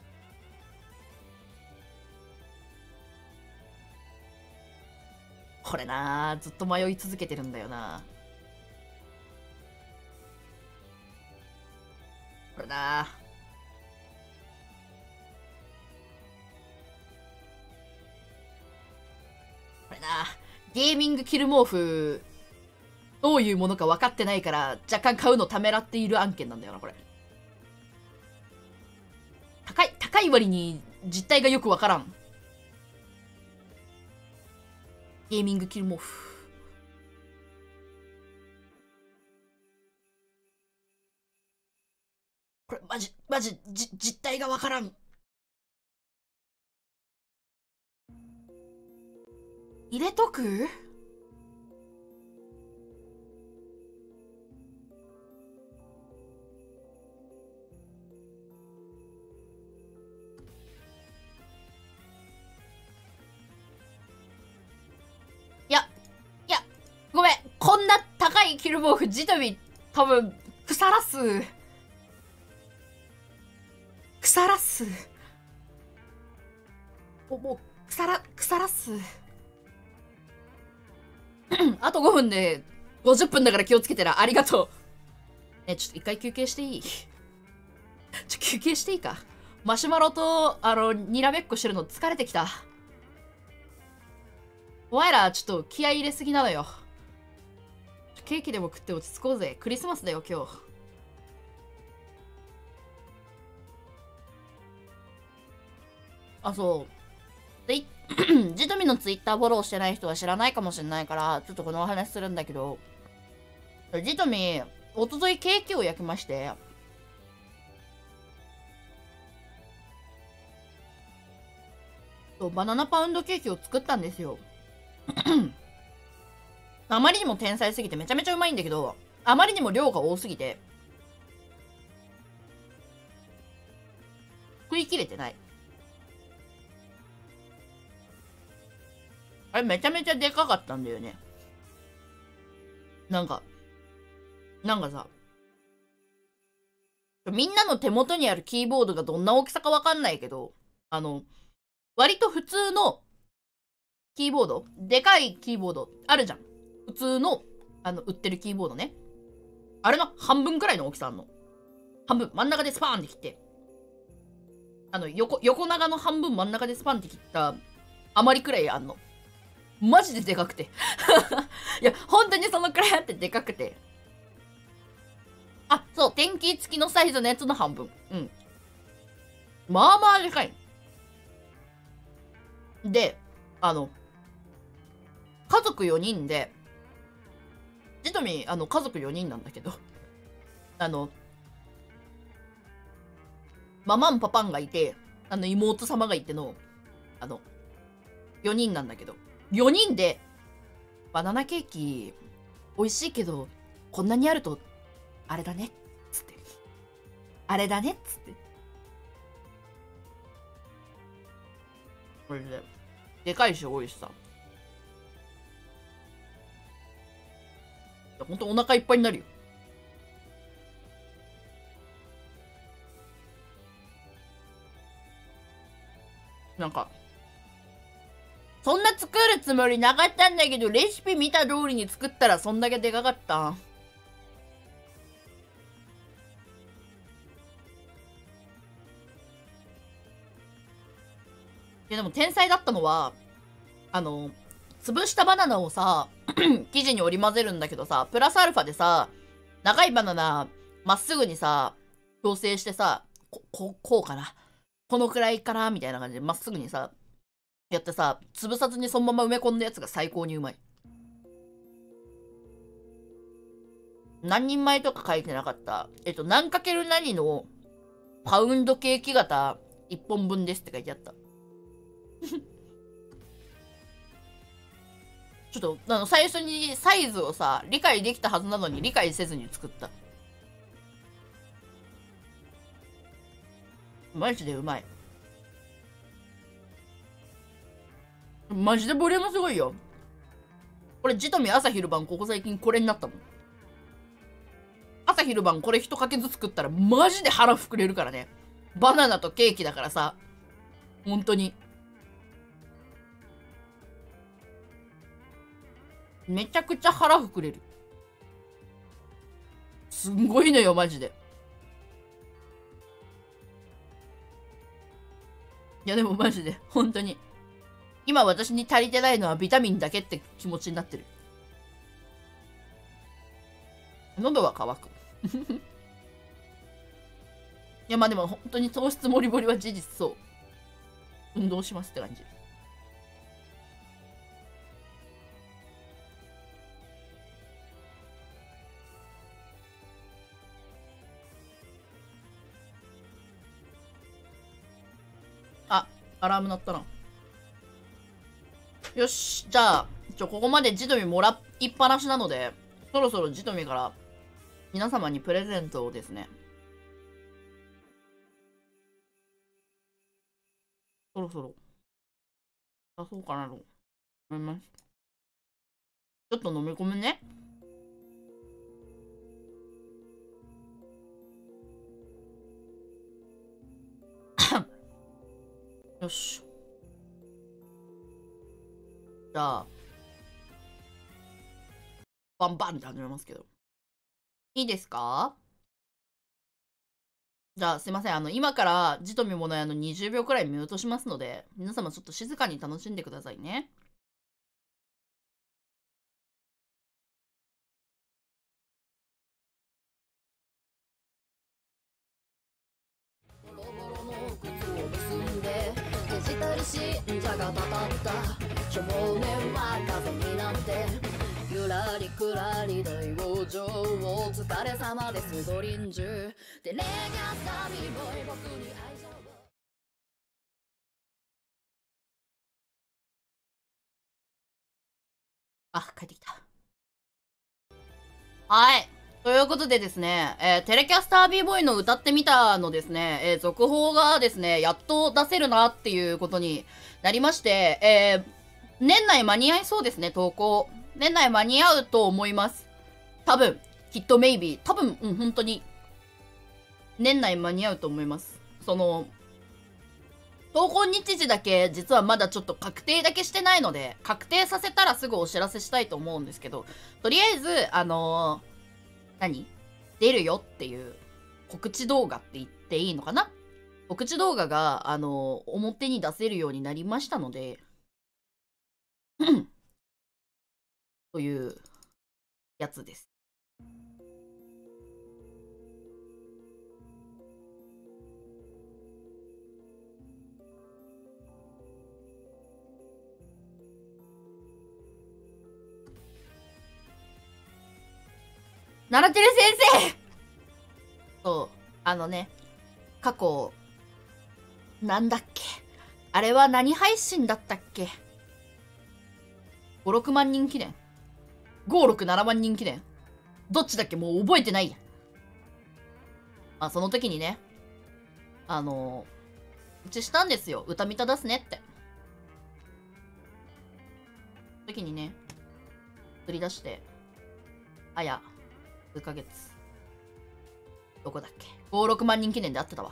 これなぁ、ずっと迷い続けてるんだよな。これなこれなゲーミングキル毛布、どういうものか分かってないから、若干買うのためらっている案件なんだよな、これ。高い割に実態がよく分からん。ゲーミングキル毛布。これ、マジ、実態が分からん。入れとく？いや、ごめん。こんな高いキル毛布、ジトミ、多分、腐らす。もう、腐らす。あと5分で50分だから気をつけてな。ありがとう。ね、ちょっと一回休憩していい？休憩していいか？マシュマロと、にらめっこしてるの疲れてきた。お前ら、ちょっと気合い入れすぎなのよ。ケーキでも食って落ち着こうぜ。クリスマスだよ、今日。あ、そう。で、ジトミのツイッターフォローしてない人は知らないかもしれないから、ちょっとこのお話するんだけど、ジトミ、おとといケーキを焼きまして、バナナパウンドケーキを作ったんですよ。あまりにも天才すぎてめちゃめちゃうまいんだけど、あまりにも量が多すぎて、食い切れてない。あれめちゃめちゃでかかったんだよね。なんかさ、みんなの手元にあるキーボードがどんな大きさかわかんないけど、割と普通のキーボード、でかいキーボードあるじゃん。普通の、売ってるキーボードね。あれの半分くらいの大きさあんの。半分、真ん中でスパーンって切って。横長の半分真ん中でスパンって切った余りくらいあんの。マジででかくて。いや、本当にそのくらいあってでかくて。あ、そう、電気付きのサイズのやつの半分。うん。まあまあでかい。で、家族4人で、ジトミ、家族4人なんだけど、ママンパパンがいて、妹様がいての、4人なんだけど、4人で、バナナケーキ、美味しいけど、こんなにあると、あれだね、つって。あれだね、つって。これで、でかいし、多いしさ。ほんとお腹いっぱいになるよ。なんか、そんな作るつもりなかったんだけど、レシピ見た通りに作ったらそんだけでかかった。 いやでも天才だったのは、潰したバナナをさ、生地に織り交ぜるんだけどさ、プラスアルファでさ、長いバナナ、まっすぐにさ、調整してさ、こうかな。このくらいかなみたいな感じで、まっすぐにさ、やってさ、潰さずにそのまま埋め込んだやつが最高にうまい。何人前とか書いてなかった。何かける何のパウンドケーキ型1本分ですって書いてあった。ちょっと、最初にサイズをさ、理解できたはずなのに理解せずに作った。マジでうまい。マジでボリュームすごいよ。これ、ジトミ朝昼晩ここ最近これになったもん。朝昼晩これ一かけずつ食ったらマジで腹膨れるからね。バナナとケーキだからさ。本当に。めちゃくちゃ腹膨れる。すんごいのよ、マジで。いやでもマジで、本当に。今私に足りてないのはビタミンだけって気持ちになってる。喉は渇く。いやまあでも本当に糖質もりもりは事実そう。運動しますって感じ。あ、アラーム鳴ったな。よし、じゃあ、ここまでジトミもらいっぱなしなので、そろそろジトミから皆様にプレゼントをですね。そろそろ出そうかなと思います。ちょっと飲み込むね。よし。じゃあ、バンバンって始めますけど。いいですか？じゃあ、すいません。今から、ジトミモノヤの20秒くらいミュートしますので、皆様ちょっと静かに楽しんでくださいね。ボロボロの靴を結んでデジタル信者がたたった少年は風になってゆらりくらり大往生お疲れ様ですドリンジュでレギャーサビボイ僕に愛情をあ、帰ってきた。はい。ということでですね、テレキャスター b ボーイの歌ってみたのですね、続報がですね、やっと出せるなっていうことになりまして、年内間に合いそうですね、投稿。年内間に合うと思います。多分、きっと maybe。多分、本当に。年内間に合うと思います。投稿日時だけ実はまだちょっと確定だけしてないので、確定させたらすぐお知らせしたいと思うんですけど、とりあえず、出るよっていう告知動画って言っていいのかな？告知動画が、表に出せるようになりましたので、というやつです。奈良てる先生そう、過去、なんだっけ。あれは何配信だったっけ？ 5、6万人記念 ?5、6、7万人記念どっちだっけもう覚えてないや。まあ、その時にね、うちしたんですよ。歌見た出すねって。時にね、取り出して、あや、数ヶ月。どこだっけ ?5、6万人記念で会ってたわ。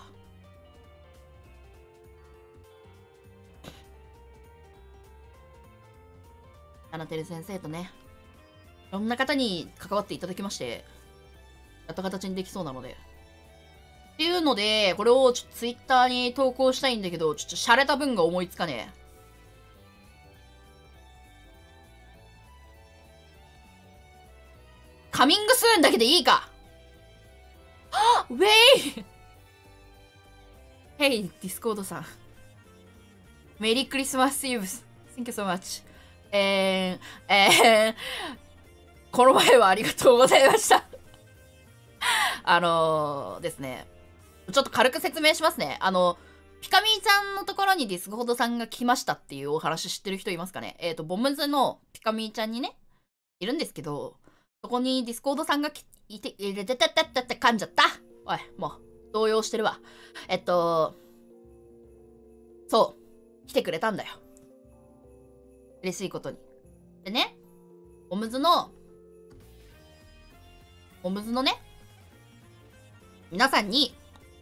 アナテル先生とね、いろんな方に関わっていただきまして、やった形にできそうなので、 っていうので、これをちょっとツイッターに投稿したいんだけど、ちょっと洒落た文が思いつかねえ。カミングスーンだけでいいか。ウェイヘイ、ディスコードさん。メリークリスマスイブス。Thank you so much. この前はありがとうございました。ですね。ちょっと軽く説明しますね。ピカミーちゃんのところにディスコードさんが来ましたっていうお話知ってる人いますかね。ボムズのピカミーちゃんにね、いるんですけど、そこにディスコードさんがいて、噛んじゃった。おい、もう、動揺してるわ。そう、来てくれたんだよ。嬉しいことに。でね、ボムズのね、皆さんに、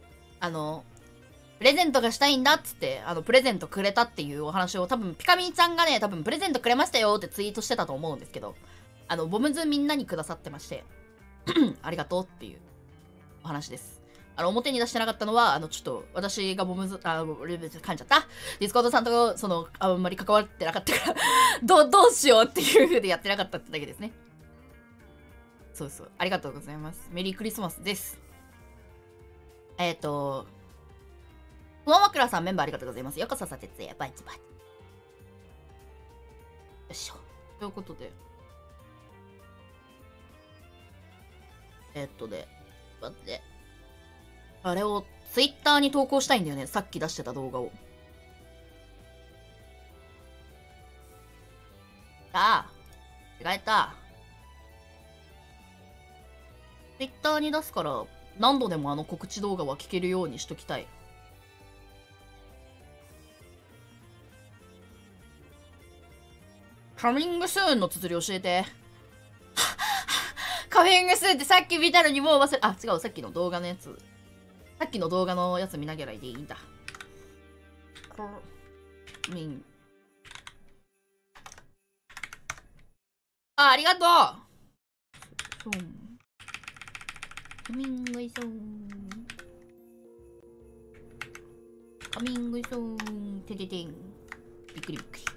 プレゼントがしたいんだっつって、プレゼントくれたっていうお話を多分、ピカミーちゃんがね、多分プレゼントくれましたよってツイートしてたと思うんですけど、ボムズみんなにくださってまして、ありがとうっていうお話です。表に出してなかったのは、ちょっと、私がボムズ、噛んじゃった。ディスコードさんと、あんまり関わってなかったからどうしようっていう風でやってなかったってだけですね。そうそう。ありがとうございます。メリークリスマスです。くままくらさんメンバーありがとうございます。ようこそさてつへ、バイチバイ。よいしょ。ということで。待って。あれをツイッターに投稿したいんだよね。さっき出してた動画を。間違えた。ツイッターに出すから、何度でも告知動画は聞けるようにしときたい。カミングスーンの綴り教えて。カミングスーンってさっき見たのにもう忘れ、あ、違う、さっきの動画のやつ。さっきの動画のやつ見なきゃいでいいんだ。カミン。ありがとう。カミングソン。カミングソン。てててん。びっくりびっくり。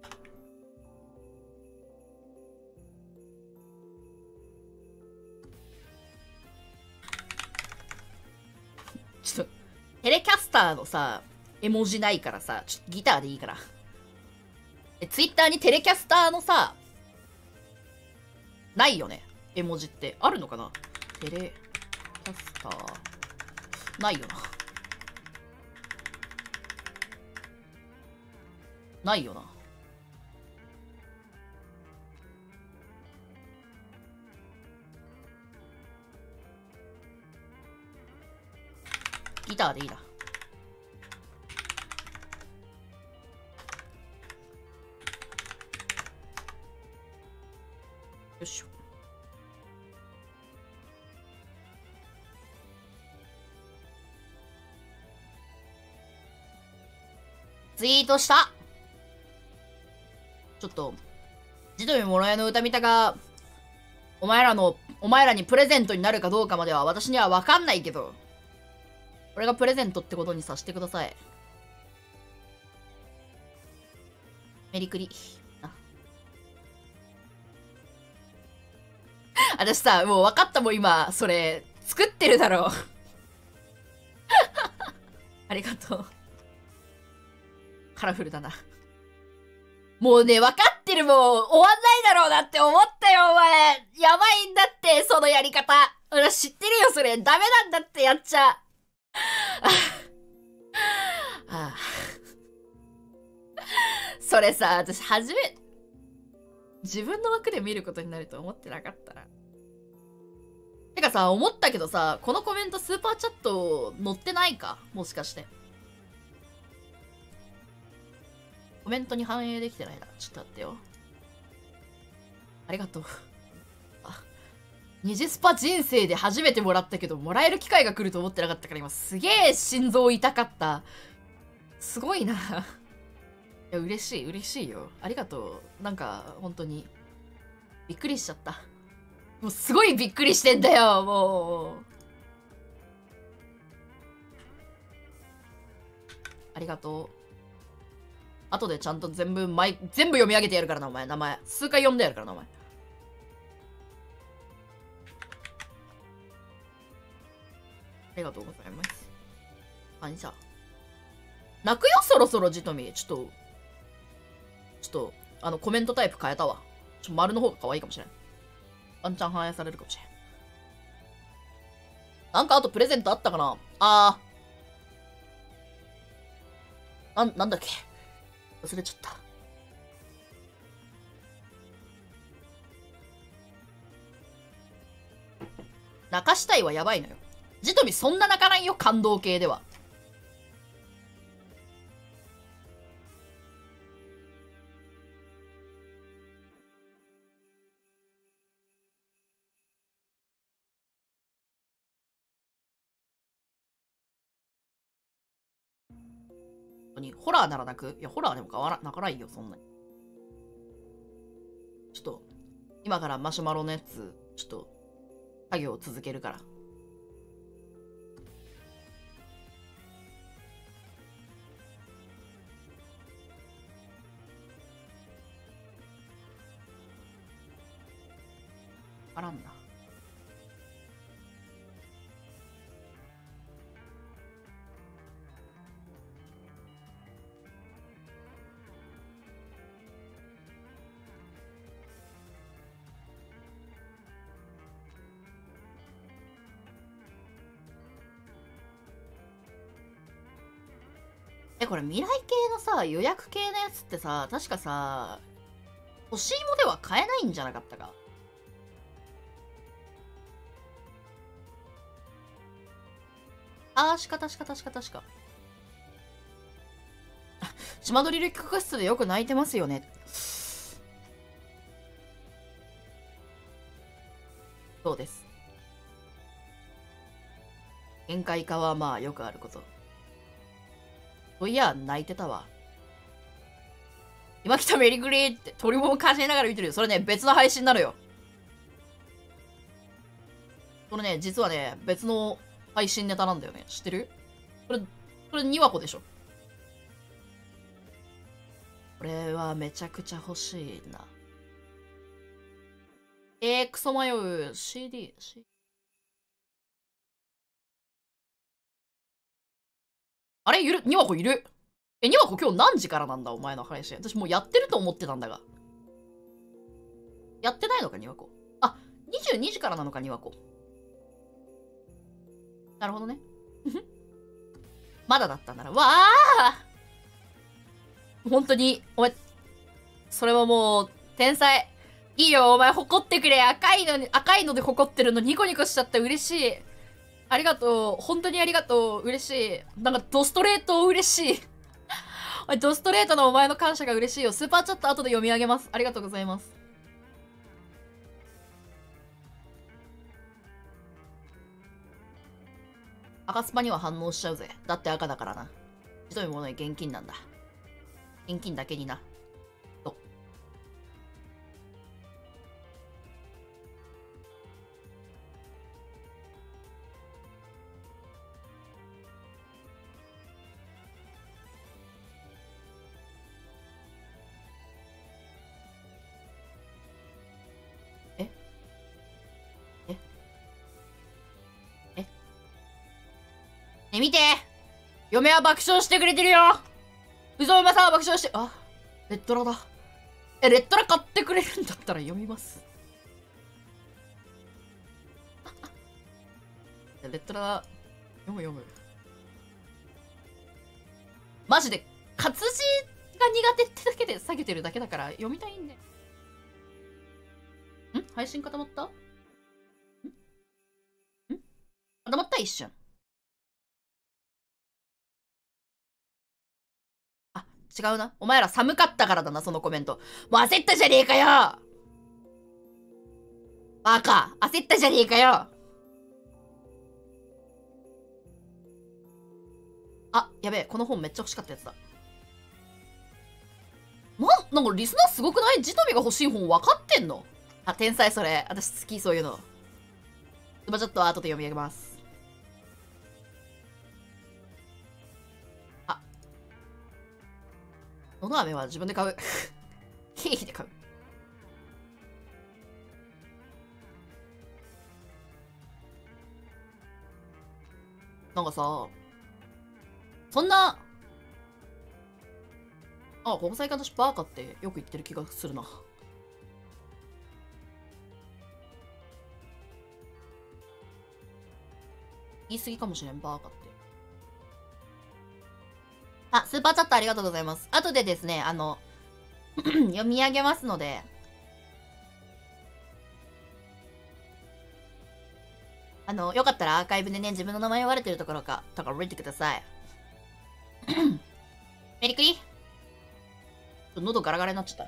ちょっと、テレキャスターのさ、絵文字ないからさ、ちょっとギターでいいから。ツイッターにテレキャスターのさ、ないよね。絵文字って。あるのかな？テレキャスター。ないよな。ないよな。ギターでいいな。よいしょ。ツイートした。ちょっと、ジトミモロヤの歌見たが、お前らにプレゼントになるかどうかまでは私にはわかんないけど、これがプレゼントってことにさせてください。メリクリ。私さ、もう分かったもん今、それ、作ってるだろう。ありがとう。カラフルだな。もうね、分かってるもん、終わんないだろうなって思ったよ、お前。やばいんだって、そのやり方。私知ってるよ、それ。ダメなんだってやっちゃ。ああ。それさ、私自分の枠で見ることになると思ってなかったな。てかさ、思ったけどさ、このコメントスーパーチャット載ってないか？もしかして。コメントに反映できてないな。ちょっと待ってよ。ありがとう。あ、二次スパ人生で初めてもらったけど、もらえる機会が来ると思ってなかったから今すげえ心臓痛かった。すごいな。いや、嬉しいよ。ありがとう。なんか、本当に。びっくりしちゃった。もうすごいびっくりしてんだよ、もう。 ありがとう。後でちゃんと全部読み上げてやるからな、お前。名前。数回読んでやるからな、お前。ありがとうございます。感謝。泣くよ、そろそろ、ジトミ。ちょっと、コメントタイプ変えたわ。丸の方が可愛いかもしれん。ワンチャン反映されるかもしれん。なんかあとプレゼントあったかな。なんだっけ。忘れちゃった。泣かしたいはやばいのよ。ジトミそんな泣かないよ、感動系では。ホラーなら泣く？いや、ホラーでも泣かないよ、そんなに。ちょっと、今からマシュマロのやつ、ちょっと、作業を続けるから。あらんな。これ未来系のさ、予約系のやつってさ、確かさ、欲しいもでは買えないんじゃなかったか。確か。島ドリル企画室でよく泣いてますよね。そうです。限界化はまあよくあること。そういや、泣いてたわ。今来たメリグリーって鳥もかしながら見てるよ。それね、別の配信なのよ。これね、実はね、別の配信ネタなんだよね。知ってる？これ2話子でしょ。これはめちゃくちゃ欲しいな。クソ迷う。CD。あれ2話子いる。2話子今日何時からなんだお前の配信。私もうやってると思ってたんだが。やってないのか2話子。あ、22時からなのか2話子。なるほどね。まだだったんだな。わあ本当に、お前、それはもう、天才。いいよ、お前誇ってくれ。赤いので誇ってるのニコニコしちゃって嬉しい。ありがとう。本当にありがとう。嬉しい。なんか、ドストレート嬉しい。ドストレートのお前の感謝が嬉しいよ。スーパーチャット後で読み上げます。ありがとうございます。赤スパには反応しちゃうぜ。だって赤だからな。ひどいものに現金なんだ。現金だけにな。と。ね、見て嫁は爆笑してくれてるようぞうまさんは爆笑して、あ、レッドラだ。レッドラ買ってくれるんだったら読みます。レッドラ、読む。マジで、活字が苦手ってだけで下げてるだけだから読みたいんで。配信固まった？固まった一瞬。違うな。お前ら寒かったからだな、そのコメント。もう焦ったじゃねえかよバカ焦ったじゃねえかよあ、やべえ、この本めっちゃ欲しかったやつだ。なんかリスナーすごくない？ジトミが欲しい本分かってんの？あ、天才それ。私好き、そういうの。ちょっと後で読み上げます。 この飴は自分で買う。経費で買う。なんかさ、そんな、国際化としバーカってよく言ってる気がするな。言い過ぎかもしれん、バーカって。スーパーチャットありがとうございます。後でですね、読み上げますので、よかったらアーカイブでね、自分の名前呼ばれてるところとか見てください。メリクリ喉ガラガラになっちゃった。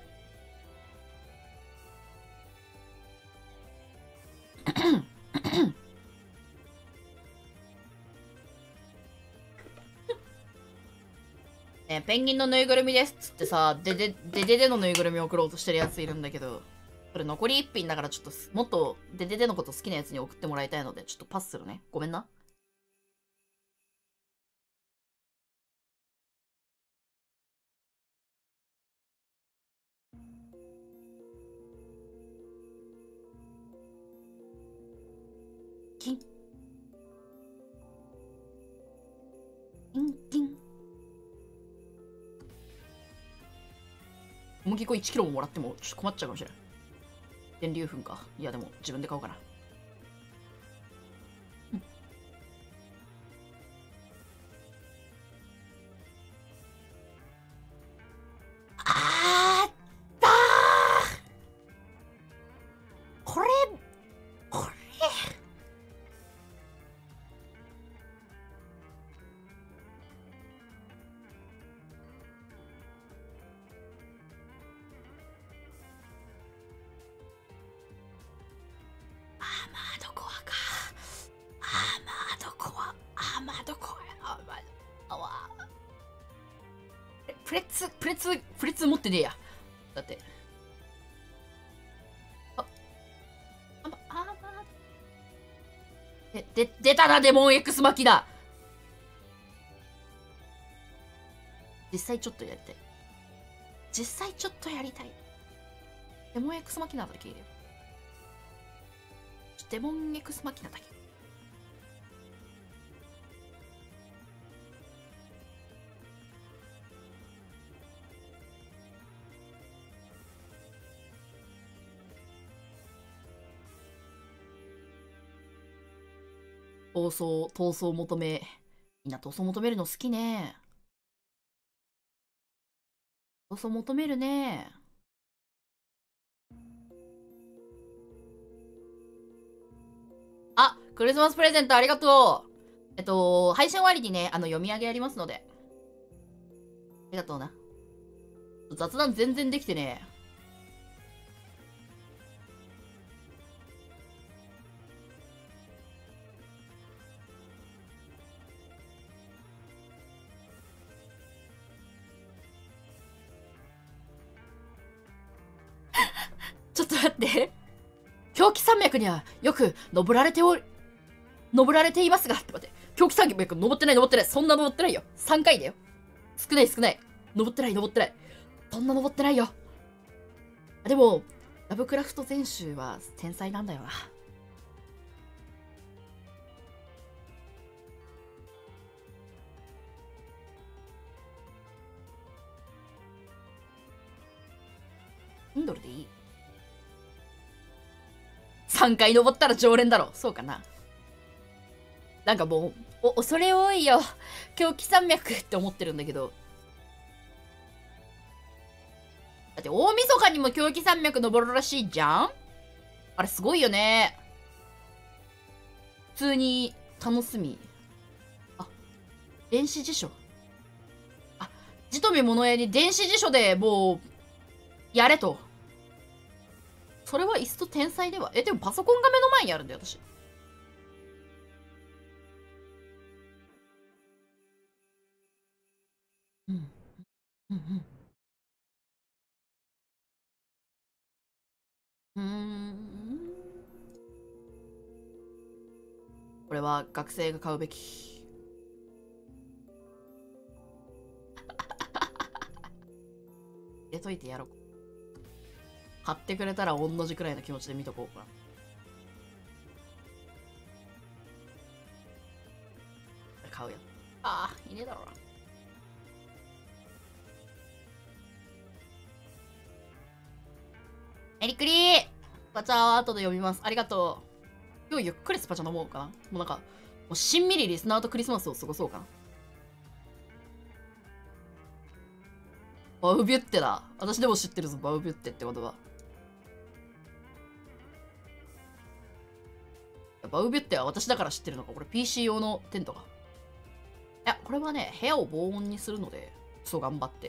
ね、ペンギンのぬいぐるみですっつってさ、でのぬいぐるみを送ろうとしてるやついるんだけど、これ残り1品だからちょっともっとでのこと好きなやつに送ってもらいたいので、ちょっとパスするね。ごめんな。キン。キンキン。小麦粉1キロももらってもちょっと困っちゃうかもしれない。電流粉か。いやでも自分で買おうかな。あったー。これプレッツ持ってねえや。だって。出たな、デモン X マキだ。実際ちょっとやりたい。デモン X マキナだけ入れよう。デモン X マキナだけ。闘争求め。みんな闘争求めるの好きね。闘争求めるね。クリスマスプレゼントありがとう。配信終わりにね、読み上げやりますので。ありがとうな。雑談全然できてね。ちょっと待って。狂気山脈にはよく登られていますが、って待って。狂気山脈登ってない。そんな登ってないよ。3回だよ。少ない。登ってない。そんな登ってないよ。でも、ラブクラフト全集は天才なんだよな。インドルでいい？ 3 回登ったら常連だろ。そうかな。なんかもう、恐れ多いよ。狂気山脈って思ってるんだけど。だって大晦日にも狂気山脈登るらしいじゃん？あれすごいよね。普通に楽しみ。電子辞書。じとみ物屋に電子辞書でもう、やれと。それはイスト天才では。でもパソコンが目の前にあるんだよ、私。うん。これは学生が買うべき。 入れといてやろう。買ってくれたら同じくらいの気持ちで見とこうかな。買うよ。ああ、いねえだろうな。エリクリースパチャー後で読みます。ありがとう。今日ゆっくりスパチャ飲もうかな。もうなんか、もうしんみりリスナーとクリスマスを過ごそうかな。バウビュッテだ。私でも知ってるぞ、バウビュッテってことは。バウビュッテは私だから知ってるのか。これ PC 用のテントか。いや、これはね、部屋を防音にするので、そう頑張って。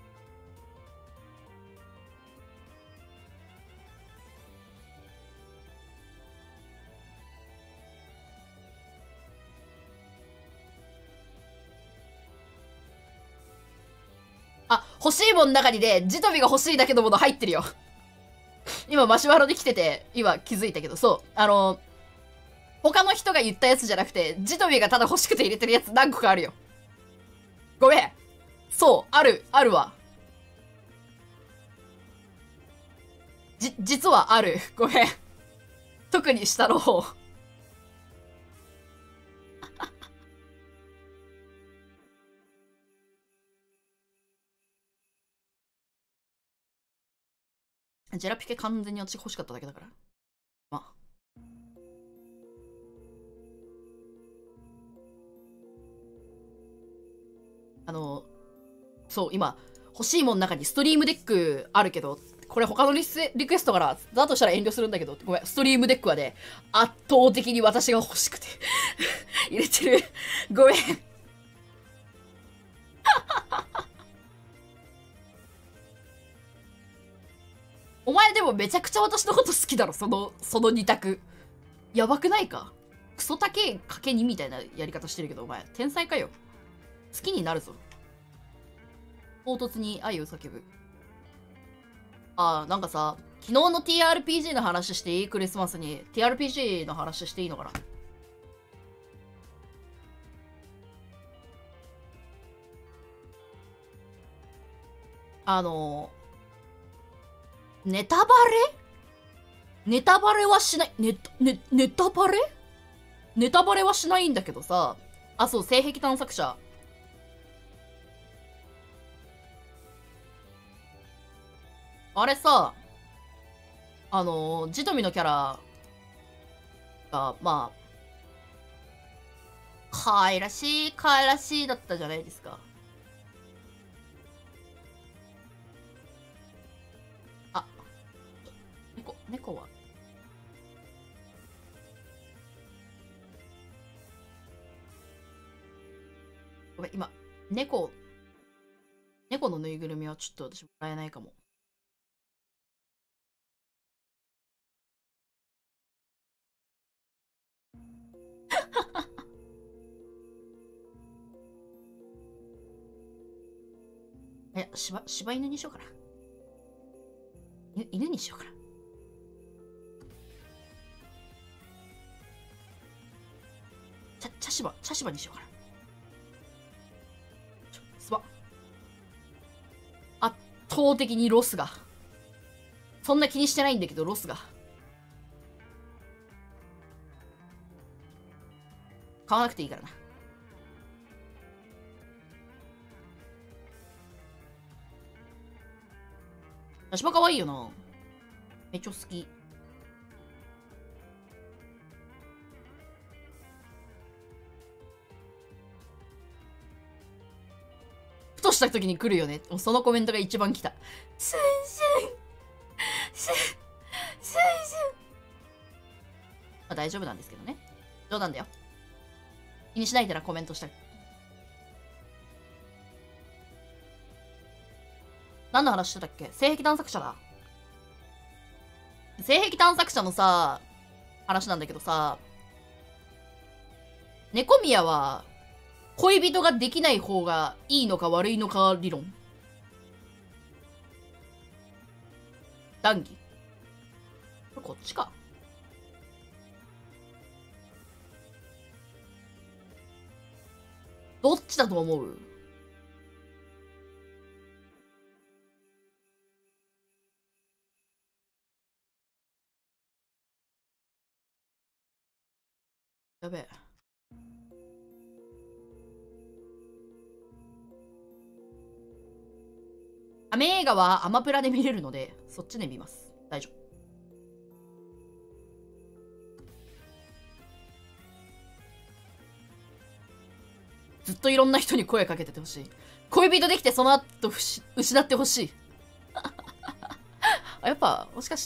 あ、欲しいもんの中にね、ジトビが欲しいだけのもの入ってるよ。今、マシュマロで来てて、今気づいたけど、そう。他の人が言ったやつじゃなくて、ジトビがただ欲しくて入れてるやつ何個かあるよ。ごめん。そう、あるわ。実はある。ごめん。特に下の方。ジェラピケ完全に私欲しかっただけだから。まあ。そう、今、欲しいもん中にストリームデックあるけど、これ他のリクエストからだとしたら遠慮するんだけど、ごめん、ストリームデックはね、圧倒的に私が欲しくて入れてる。ごめん。お前でもめちゃくちゃ私のこと好きだろ、その2択。やばくないか？クソ高えかけ2みたいなやり方してるけど、お前、天才かよ。好きになるぞ。唐突に愛を叫ぶ。なんかさ、昨日の TRPG の話していい？クリスマスに TRPG の話していいのかな？ネタバレはしない、ネタバレはしないんだけどさ、そう、性癖探索者。あれさ、ジトミのキャラが、まあ、可愛らしいだったじゃないですか。猫はごめん、今、猫のぬいぐるみはちょっと私もらえないかも。柴犬にしようかな。犬にしようかな。茶芝にしようかな。圧倒的にロスが。そんな気にしてないんだけど、ロスが。買わなくていいからな。茶芝可愛いよな。めっちゃ好き。ふとした時に来るよね。そのコメントが一番来た。シュンシュンまあ大丈夫なんですけどね。冗談だよ。気にしないでな、コメントした。何の話してたっけ？性癖探索者だ。性癖探索者のさ、話なんだけどさ、猫宮は恋人ができない方がいいのか悪いのか理論。談義。これこっちか。どっちだと思う？ やべえ。アメ映画はアマプラで見れるので、そっちで見ます。大丈夫。ずっといろんな人に声かけててほしい。恋人できてその後失ってほしい。あ、やっぱ、もしかして。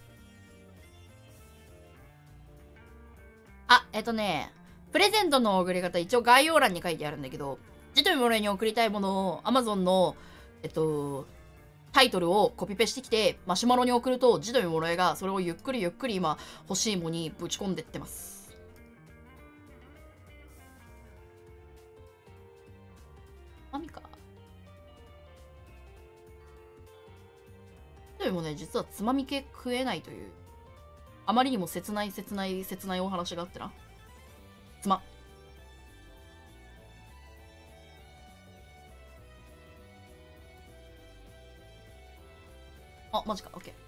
あ、プレゼントの送り方一応概要欄に書いてあるんだけど、ジトミモレに送りたいものを Amazon の、タイトルをコピペしてきて、マシュマロに送ると、ジトミモレがそれをゆっくりゆっくり今欲しいものにぶち込んでってます。マミか。でもね、実はつまみ系食えないという、あまりにも切ないお話があってな。つま。あ、マジか、オッケー。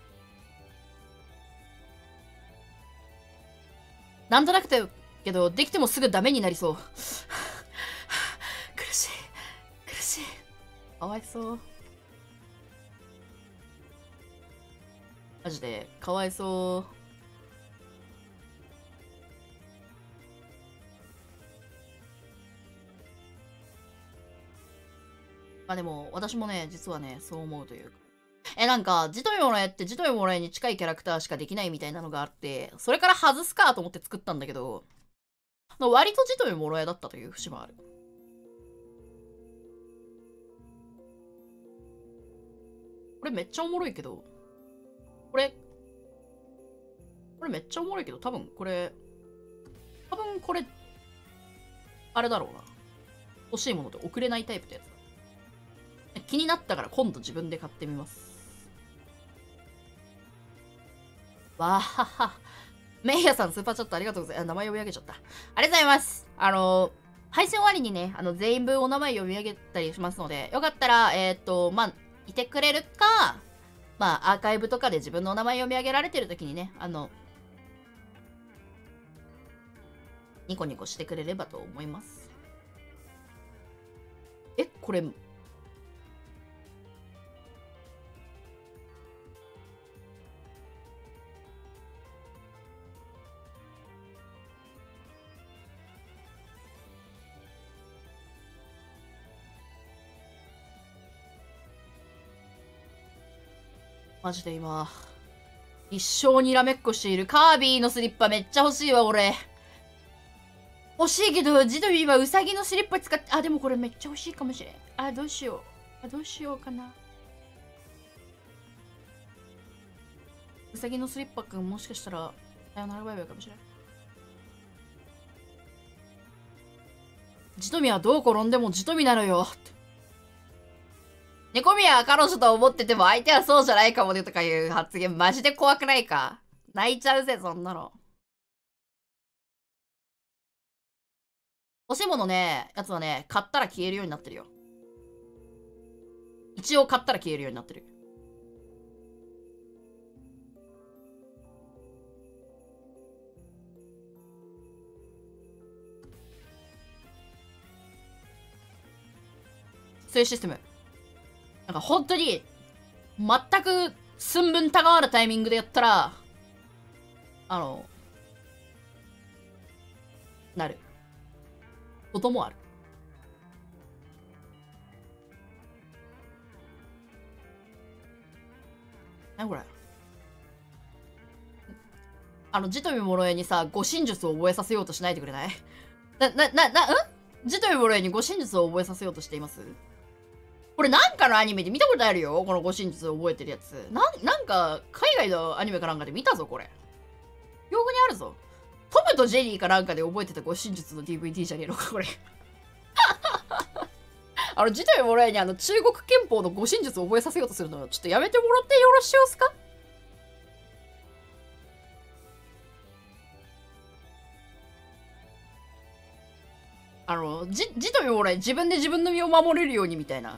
なんとなくて、けど、できてもすぐダメになりそう。苦しい。苦しい。かわいそう。マジで、かわいそう。まあでも、私もね、実はね、そう思うというか。なんか、ジトミモレってジトミモレに近いキャラクターしかできないみたいなのがあって、それから外すかと思って作ったんだけど、割とジトミモレだったという節もある。これめっちゃおもろいけど、これめっちゃおもろいけど、多分これ、あれだろうな。欲しいもので送れないタイプってやつだ。気になったから今度自分で買ってみます。わーはは。メイヤさんスーパーチャットありがとうございます。名前読み上げちゃった。ありがとうございます。配信終わりにね、全員分お名前読み上げたりしますので、よかったら、まあ、いてくれるか、まあ、アーカイブとかで自分のお名前読み上げられてるときにね、ニコニコしてくれればと思います。これ、マジで今、一生にらめっこしているカービィのスリッパめっちゃ欲しいわ、俺。欲しいけど、ジドビーはウサギのスリッパ使って、あ、でもこれめっちゃ欲しいかもしれん。あ、どうしよう。どうしようかな。ウサギのスリッパくんもしかしたら、さよならバイバイかもしれん。ジトミはどう転んでもジトミなのよ。猫ミは彼女と思ってても相手はそうじゃないかもねとかいう発言マジで怖くないか？泣いちゃうぜ、そんなの。欲しいものね、やつはね、買ったら消えるようになってるよ。一応買ったら消えるようになってる。そういうシステム。なんか本当に、全く寸分たがわるタイミングでやったら、なる。こともある。なにこれ。ジトミモロエにさ、護身術を覚えさせようとしないでくれない？ジトミモロエに護身術を覚えさせようとしています？これなんかのアニメで見たことあるよ、この護身術を覚えてるやつ。なんか、海外のアニメかなんかで見たぞ、これ。記憶にあるぞ。トムとジェリーかなんかで覚えてた護身術の DVD じゃねえのか、これ。ジトミモロエに中国憲法の護身術を覚えさせようとするの、ちょっとやめてもらってよろしいですか？ジトミモロエ自分で自分の身を守れるようにみたいな。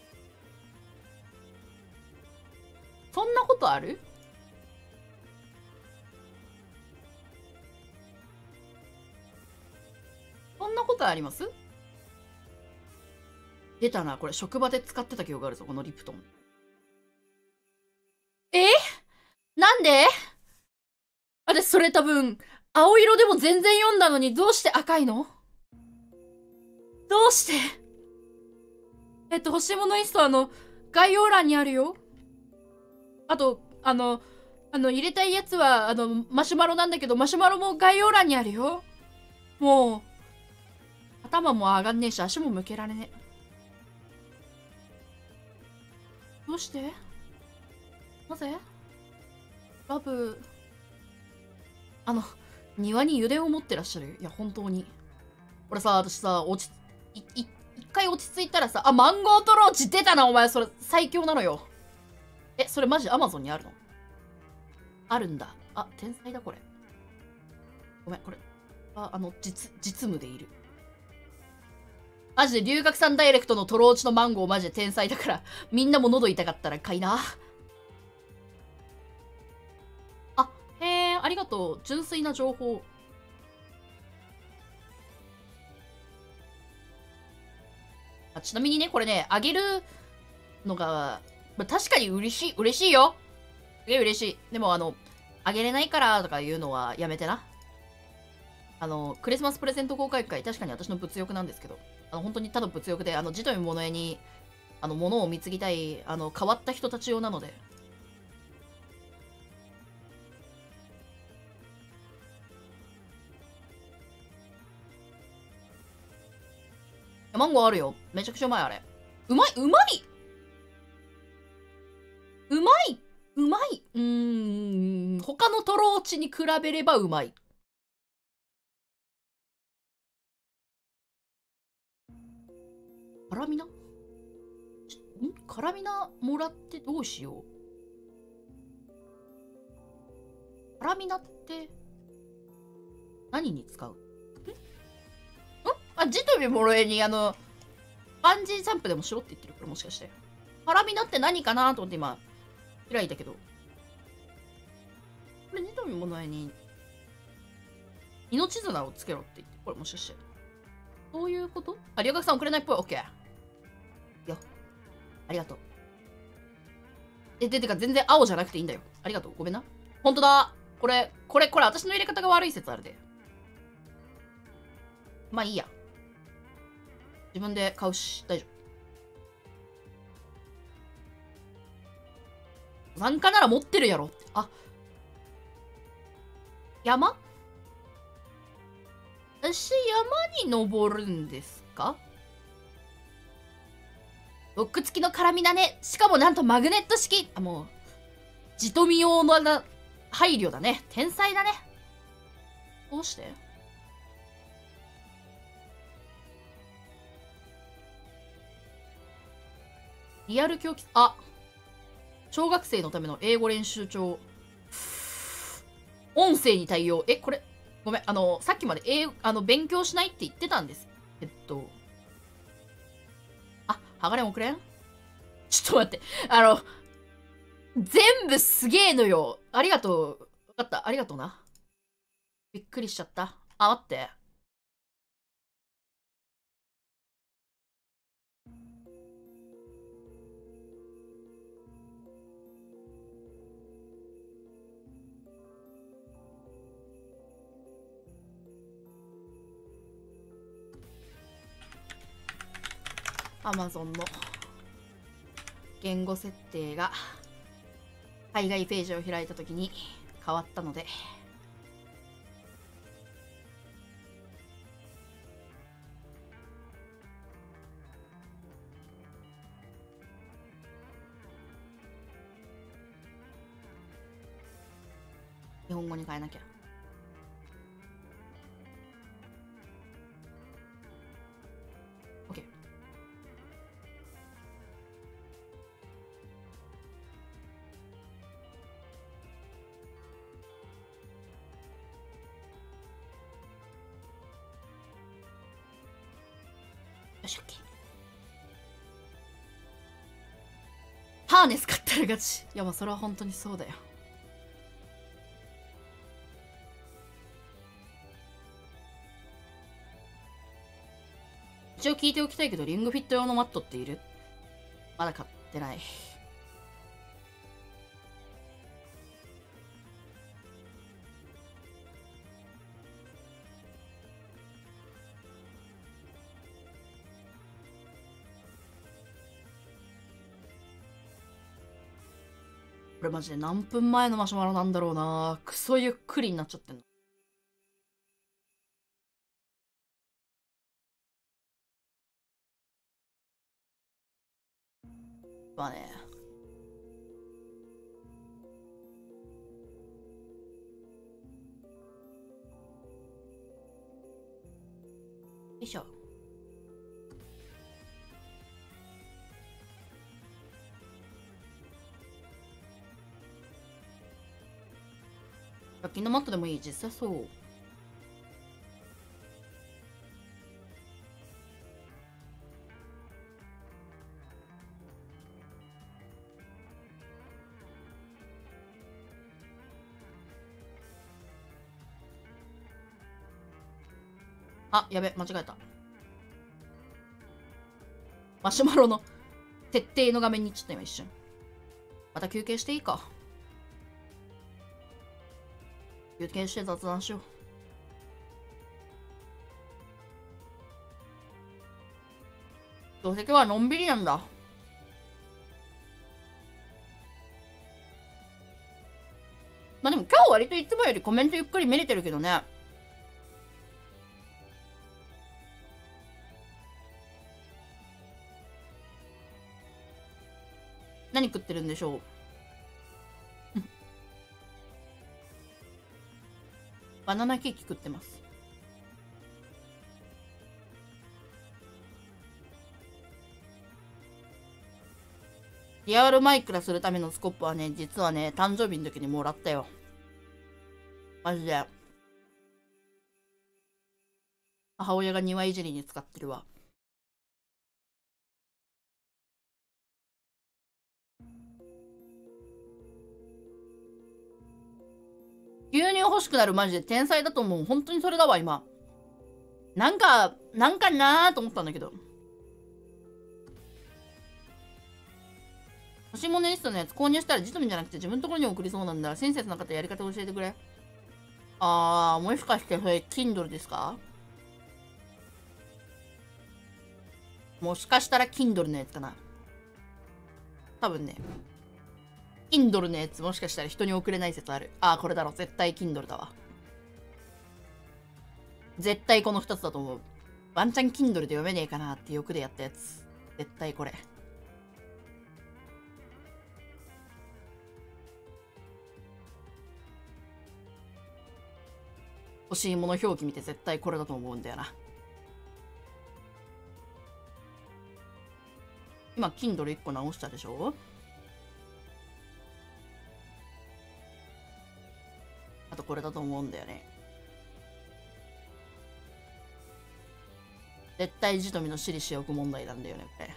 そんなことある？ んなことあります？出たな。これ職場で使ってた記憶があるぞ、このリプトン。なんで？私それ多分、青色でも全然読んだのにどうして赤いの？どうして？欲しいものリスト概要欄にあるよ。あと、入れたいやつは、マシュマロなんだけど、マシュマロも概要欄にあるよ。もう、頭も上がんねえし、足も向けられねえ。どうして？なぜ？ラブ、庭に油田を持ってらっしゃる。いや、本当に。俺さ、私さ、一回落ち着いたらさ、あ、マンゴートローチ出たな、お前。それ、最強なのよ。それマジアマゾンにあるの？あるんだ。あ、天才だ、これ。ごめん、これ。実務でいる。マジで龍角散ダイレクトのトローチのマンゴーマジで天才だから、みんなも喉痛かったら買いな。あ、へえ、ありがとう。純粋な情報。ちなみにね、これね、あげるのが、確かに嬉しいよ。すげえ嬉しい。でもあげれないからとか言うのはやめてな。クリスマスプレゼント公開会、確かに私の物欲なんですけど、本当にただ物欲で、ジトミモノエに、物を貢ぎたい、変わった人たち用なので。マンゴーあるよ。めちゃくちゃうまい、あれ。うまいうまいうまいうまい他のトローチに比べればうまい。カラミナ？カラミナもらってどうしよう。カラミナって何に使う？ジトビモロエにバンジージャンプでもしろって言ってるから、もしかして。カラミナって何かなと思って今開いたけど、これジトビモロエに命綱をつけろって言って、これもしかしてそういうこと？あ、留学さん送れないっぽい。オッケーよ。ありがとう。てか全然青じゃなくていいんだよ。ありがとう。ごめんな。ほんとだ。これ私の入れ方が悪い説あるで。まあいいや。自分で買うし、大丈夫。参加なら持ってるやろ。あ。山？私、山に登るんですか？ロック付きのカラミナね。しかもなんとマグネット式。あ、もう、ジトミ用の配慮だね。天才だね。どうして？リアル教室、あ、小学生のための英語練習帳。音声に対応。これ、ごめん、さっきまで勉強しないって言ってたんです。あ、はがれん送れん？ちょっと待って。全部すげえのよ。ありがとう。わかった。ありがとうな。びっくりしちゃった。あ、待って。Amazon の言語設定が海外ページを開いたときに変わったので、日本語に変えなきゃ。OK。よし、OK。ハーネス買ったらガチ。いや、まあそれは本当にそうだよ。 一応聞いておきたいけど、リングフィット用のマットっている？まだ買ってない。これマジで何分前のマシュマロなんだろうな。クソゆっくりになっちゃってんの。まあね。よいしょ。100均のマットでもいい。実際そう。あ、やべ、間違えた。マシュマロの設定の画面に行っちゃった今一瞬。また休憩していいか。休憩して雑談しよう。どうせ今日はのんびりなんだ。まあでも今日割といつもよりコメントゆっくり見れてるけどね。何食ってるんでしょう。バナナケーキ食ってます。リアルマイクラするためのスコップはね、実はね、誕生日の時にもらったよ。マジで。母親が庭いじりに使ってるわ。牛乳欲しくなるマジで天才だと思う。本当にそれだわ、今。なんかなーと思ったんだけど。欲しいものリストのやつ購入したらジトミンじゃなくて自分のところに送りそうなんだ。親切な方やり方教えてくれ。もしかしてそれ Kindle ですか？もしかしたら Kindle のやつかな。多分ね。Kindle のやつもしかしたら人に送れない説ある。これだろ。絶対 Kindle だわ。絶対この2つだと思う。ワンチャン Kindle で読めねえかなって欲でやったやつ。絶対これ。欲しいもの表記見て絶対これだと思うんだよな。今、Kindle 1個直したでしょ？あとこれだと思うんだよね。絶対ジトミの私利私欲問題なんだよね、これ。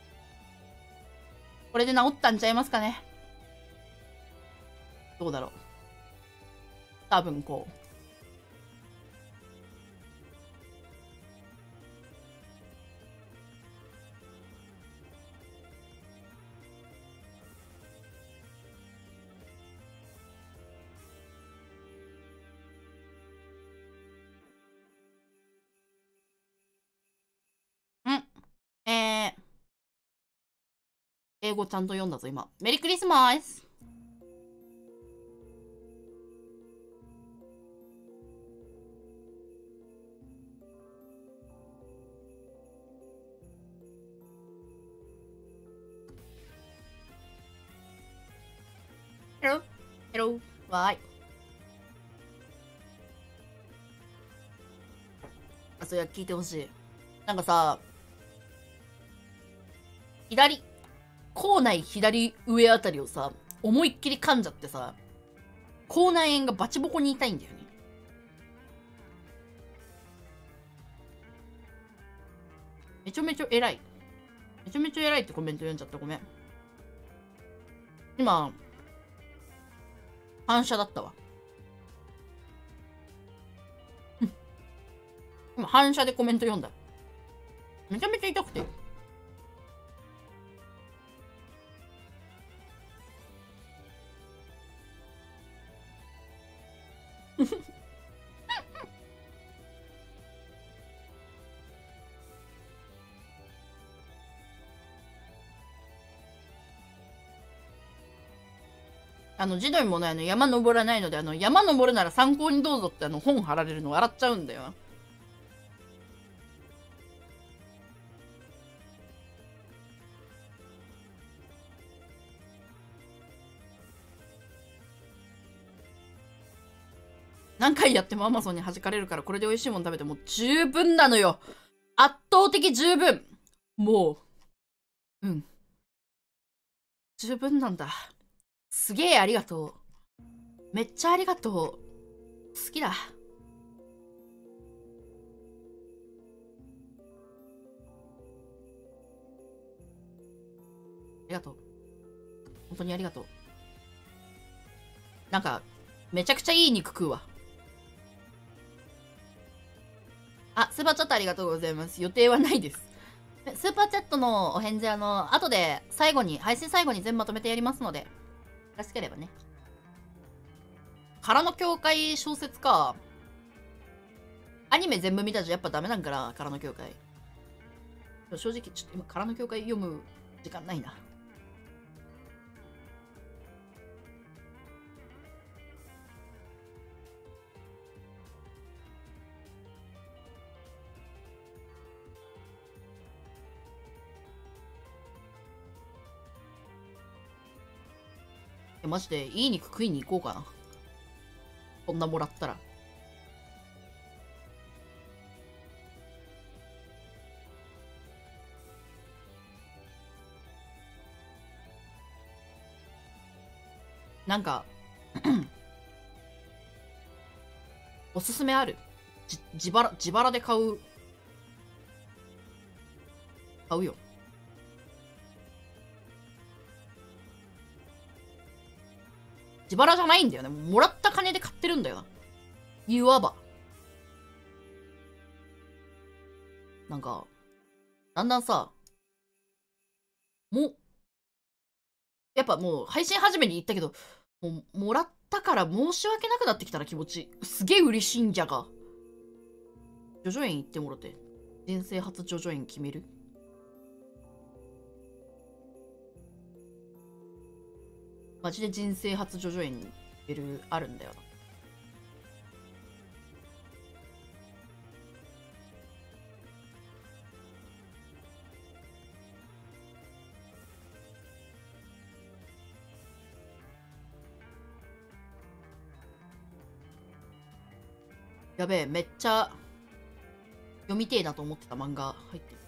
これで治ったんちゃいますかね。どうだろう。多分こう。英語ちゃんと読んだぞ、今。メリークリスマス。ヘロヘロわーい。それは聞いてほしい。なんかさ、口内左上あたりをさ、思いっきり噛んじゃってさ、口内炎がバチボコに痛いんだよね。めちゃめちゃ偉い。めちゃめちゃ偉いってコメント読んじゃった。ごめん。今、反射だったわ。今、反射でコメント読んだ。 めちゃめちゃ痛くて。児童もね、山登らないので、山登るなら参考にどうぞって本貼られるの笑っちゃうんだよ。何回やってもアマゾンに弾かれるから、これで美味しいもん食べても十分なのよ。圧倒的十分。もう、うん。十分なんだ。すげえありがとう。めっちゃありがとう。好きだ。ありがとう。本当にありがとう。なんか、めちゃくちゃいい肉食うわ。あ、スーパーチャットありがとうございます。予定はないです。スーパーチャットのお返事、後で最後に、配信最後に全部まとめてやりますので、よろしければね。空の教会小説か。アニメ全部見たじゃやっぱダメなんかな、空の教会。正直、ちょっと今、空の教会読む時間ないな。マジでいい肉食いに行こうかな。こんなもらったら。なんかおすすめある？自腹で買うよ。自腹じゃないんだよね。もらった金で買ってるんだよな。いわば。なんか、だんだんさ、やっぱもう配信始めに言ったけど、もらったから申し訳なくなってきたら気持ち。すげえ嬉しいんじゃが。ジョジョ園行ってもろて。人生初ジョジョ園決める？マジで人生初ジョジョ園決めるあるんだよな。やべえ、めっちゃ読みてえなと思ってた漫画入ってる。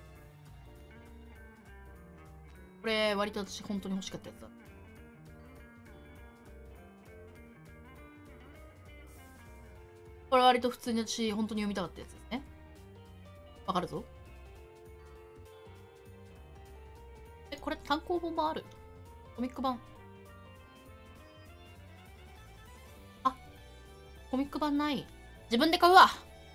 これ割と私本当に欲しかったやつだ。これ割と普通に私本当に読みたかったやつですね。わかるぞ。これ単行本もある？コミック版。あ、コミック版ない。自分で買うわ。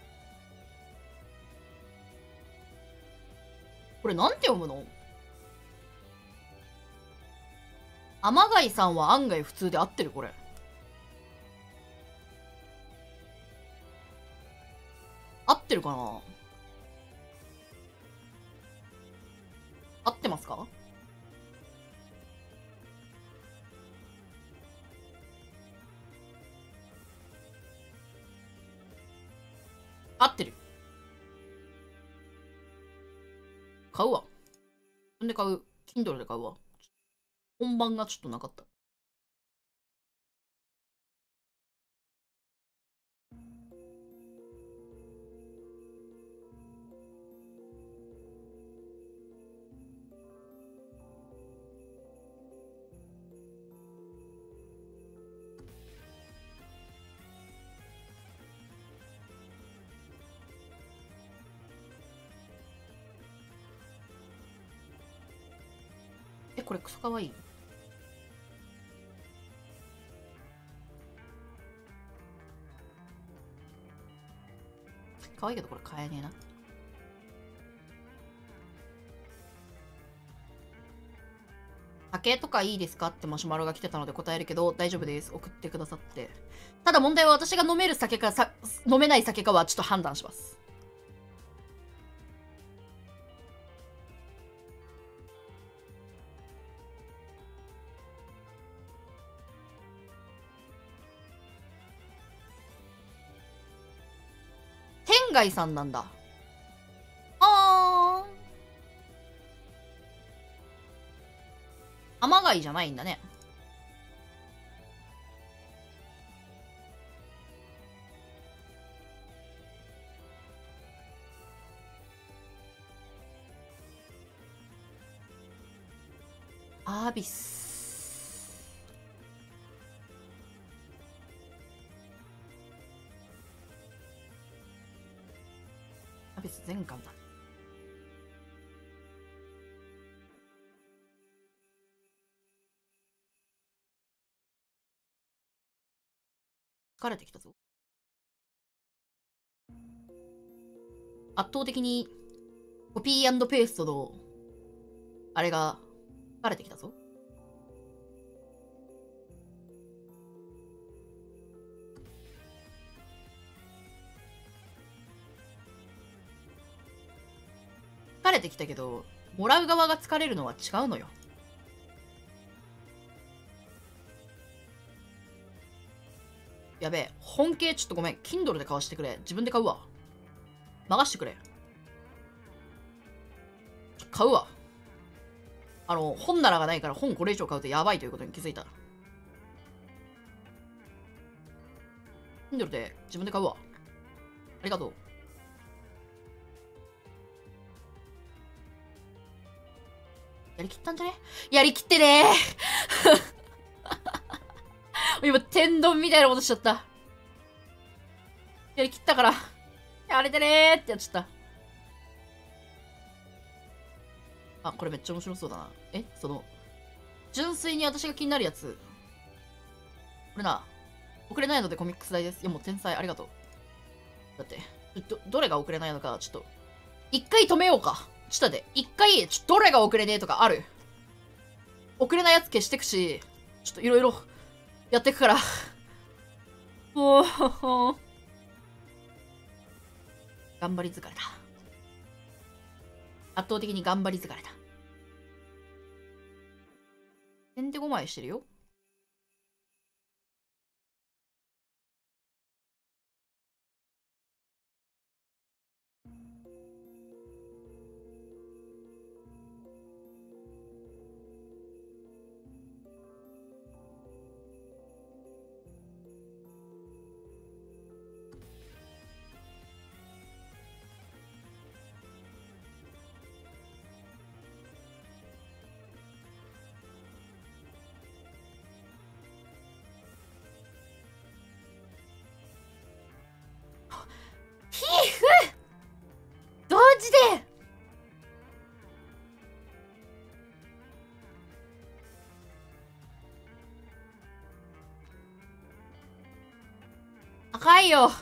これなんて読むの？天貝さんは案外普通で合ってるこれ。合ってるかな？合ってますか？合ってる。買うわ。自分で買う。Kindle で買うわ。本番がちょっとなかった。これクソかわいい。かわいいけどこれ買えねえな。 酒とかいいですかってマシュマロが来てたので答えるけど、大丈夫です。送ってくださって。ただ問題は私が飲める酒か飲めない酒かはちょっと判断します。天外さんなんだ。あー。天貝じゃないんだね。アービス。アービス全巻だ。疲れてきたぞ。圧倒的にコピー&ペーストのあれが疲れてきたぞ。疲れてきたけど、もらう側が疲れるのは違うのよ。やべえ。本系ちょっとごめん。Kindle で買わしてくれ。自分で買うわ。任してくれ。買うわ。本棚がないから本これ以上買うとやばいということに気づいた。Kindle で自分で買うわ。ありがとう。やりきったんじゃね？やりきってねー今、天丼みたいなことしちゃった。やりきったから。やれてねーってやっちゃった。あ、これめっちゃ面白そうだな。純粋に私が気になるやつ。これな、送れないのでコミックス代です。いや、もう天才、ありがとう。だって、どれが送れないのか、ちょっと、一回止めようか。ちょっと待って、一回、どれが送れねえとかある？送れないやつ消してくし、ちょっといろいろやってくから。もう、頑張り疲れた。圧倒的に頑張り疲れた。先手5枚してるよ。ひーふ同時で高いよ。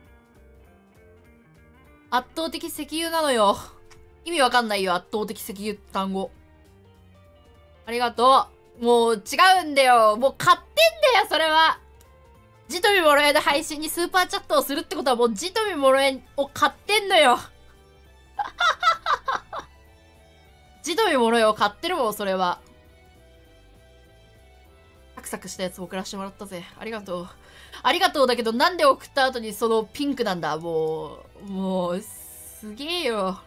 圧倒的石油なのよ。意味わかんないよ、圧倒的石油って単語。ありがとう。もう違うんだよ。もう買ってんだよ、それは。ジトミモロエの配信にスーパーチャットをするってことはもうジトミモロエを買ってんのよ。ジトミモロエを買ってるもん、それは。サクサクしたやつ送らせてもらったぜ。ありがとう。ありがとうだけど、なんで送った後にそのピンクなんだ。もう、すげえよ。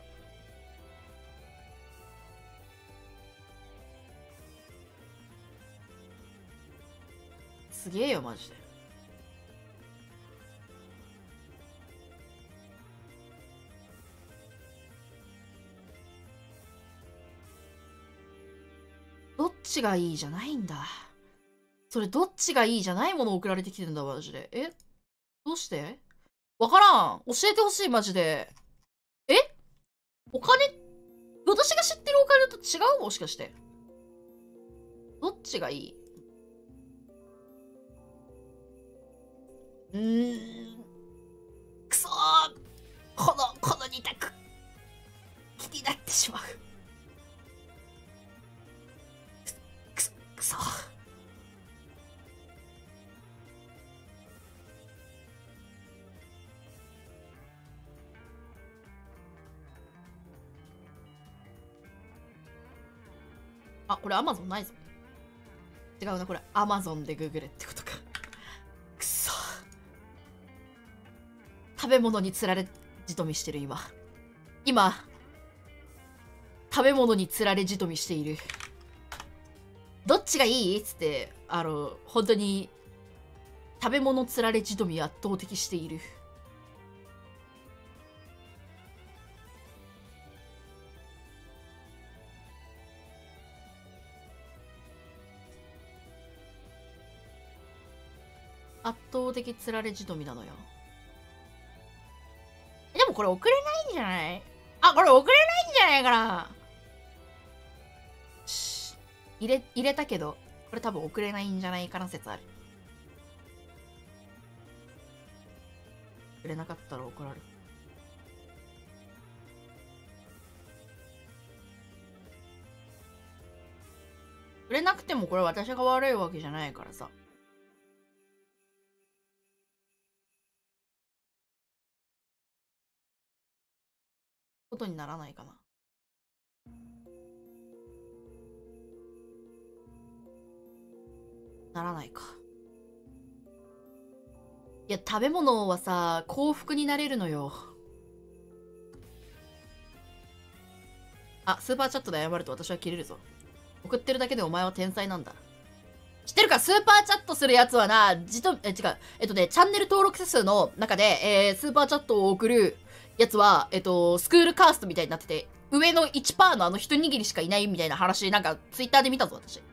すげえよ、マジで。どっちがいいじゃないんだ。それどっちがいいじゃないもの送られてきてんだ、マジで。どうしてわからん。教えてほしい、マジで。お金、私が知ってるお金と違う？もしかして。どっちがいい？くそー。この二択。気になってしまう。くあ、これ Amazon ないぞ。違うな、これ Amazon でググれってことか。くそ。食べ物に釣られじとみしてる今、食べ物に釣られじとみしている。どっちがいいっつって、本当に、食べ物釣られじとみ圧倒的している。圧倒的釣られじとみなのよ。でもこれ送れないんじゃない？あ、これ送れないんじゃないかな。入れたけど、これ多分送れないんじゃないかな説ある。送れなかったら怒られる。売れなくてもこれ私が悪いわけじゃないからさ。ことにならないかな。ならないか。いや、食べ物はさ、幸福になれるのよ。あ、スーパーチャットで謝ると私は切れるぞ。送ってるだけでお前は天才なんだ。知ってるか？スーパーチャットするやつはな、違う。チャンネル登録者数の中で、スーパーチャットを送るやつは、スクールカーストみたいになってて、上の 1% の一握りしかいないみたいな話、なんか、ツイッターで見たぞ、私。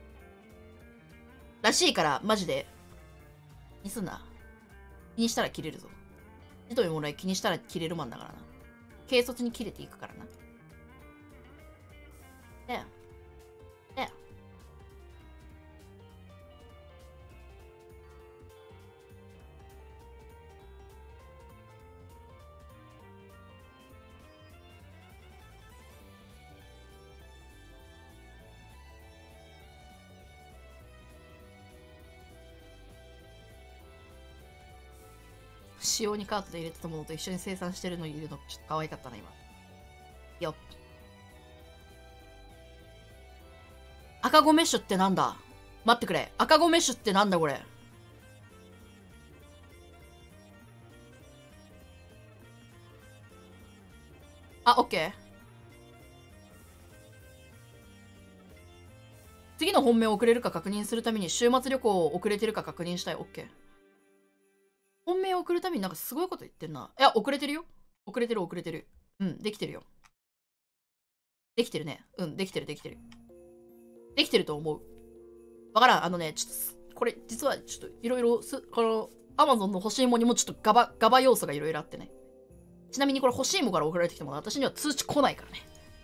らしいから、マジで。気にすんな。気にしたら切れるぞ。ジトミもらい気にしたら切れるマンだからな。軽率に切れていくからな。だよ。だよ。仕様にカートで入れてたものと一緒に生産してるのいるのちょっと可愛かったな、今。よっ。赤子メッシュってなんだ？待ってくれ。赤子メッシュってなんだこれ。あ、オッケー。次の本命を送れるか確認するために週末旅行を遅れてるか確認したい。オッケー。本命を送るためになんかすごいこと言ってんな。いや、遅れてるよ。遅れてる遅れてる。うん、できてるよ。できてるね。うん、できてるできてる。できてると思う。わからん。ちょっと、これ実はちょっといろいろ、この Amazon の欲しいもにもちょっとガバ要素がいろいろあってね。ちなみにこれ欲しいもから送られてきても私には通知来ないからね。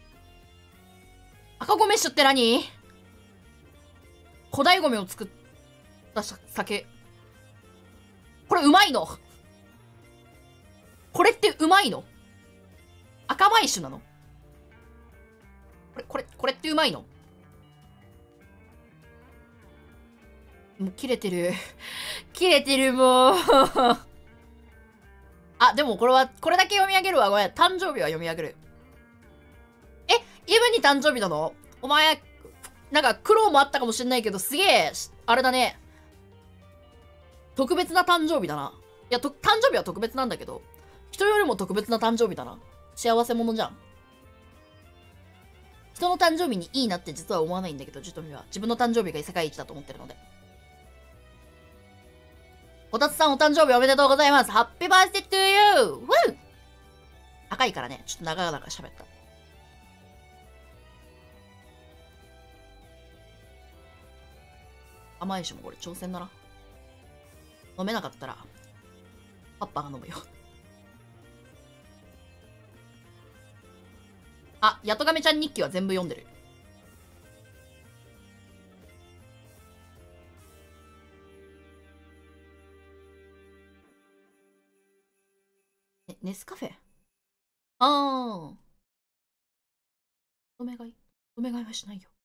赤米酒って何？古代米を作った酒。これうまいの？これってうまいの？赤米酒なの？これってうまいの？もう切れてる。切れてる、もう。あ、でもこれだけ読み上げるわ。ごめん。誕生日は読み上げる。え、イブに誕生日なの？お前、なんか苦労もあったかもしんないけど、すげえ、あれだね。特別な誕生日だな。いや、誕生日は特別なんだけど、人よりも特別な誕生日だな。幸せ者じゃん。人の誕生日にいいなって実は思わないんだけど、ジュトミは自分の誕生日が世界一だと思ってるので。こたつさんお誕生日おめでとうございます。ハッピーバースデートゥーユー！ ウー！赤いからね、ちょっと長々喋った。甘いしもこれ挑戦だな。飲めなかったら、パッパが飲むよ。あ、やとがめちゃん日記は全部読んでる。ネスカフェ？あー。お願い。お願いはしないよ。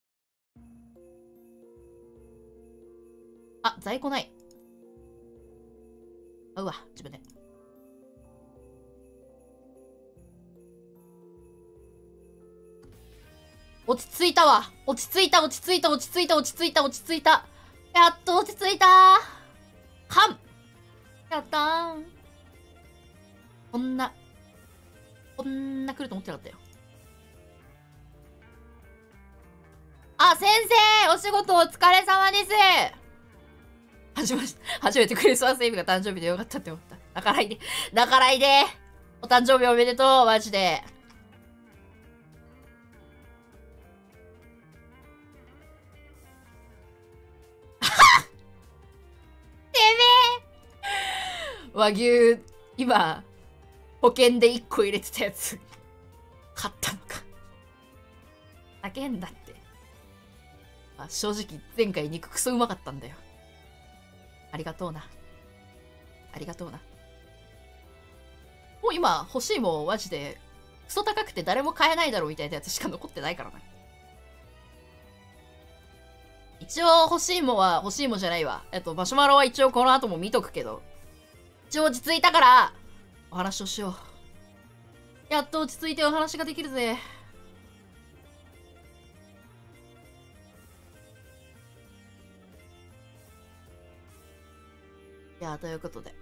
あ、在庫ない。買うわ、自分で。 落ち着いたわ。落ち着いた、落ち着いた、落ち着いた、落ち着いた、落ち着いた。やっと落ち着いた。はん。やったー。こんな来ると思ってなかったよ。あ、先生お仕事お疲れ様です。初めてクリスマスイブが誕生日でよかったって思った。泣かないで。泣かないで。お誕生日おめでとう、マジで。てめえ和牛、今、保険で1個入れてたやつ、買ったのか。叫んだって。正直、前回肉クソうまかったんだよ。ありがとうな。ありがとうな。もう今、欲しいもんマジで、クソ高くて誰も買えないだろうみたいなやつしか残ってないからな。一応欲しいもんは欲しいもんじゃないわ。マシュマロは一応この後も見とくけど。一応落ち着いたから、お話をしよう。やっと落ち着いてお話ができるぜ。いや、ということで。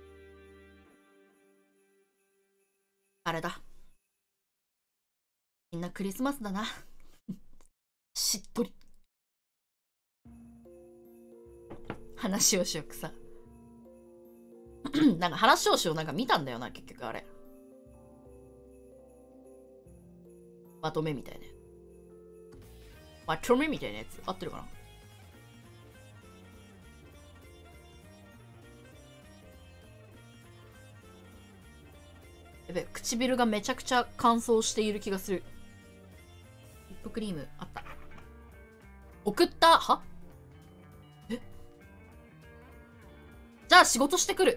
あれだ。みんなクリスマスだな。しっとり。話をしよくさ。なんか話をしようなんか見たんだよな、結局あれ。まとめみたいな。まとめみたいなやつ合ってるかな。やべ、唇がめちゃくちゃ乾燥している気がする。リップクリームあった。送ったはえじゃあ仕事してくる。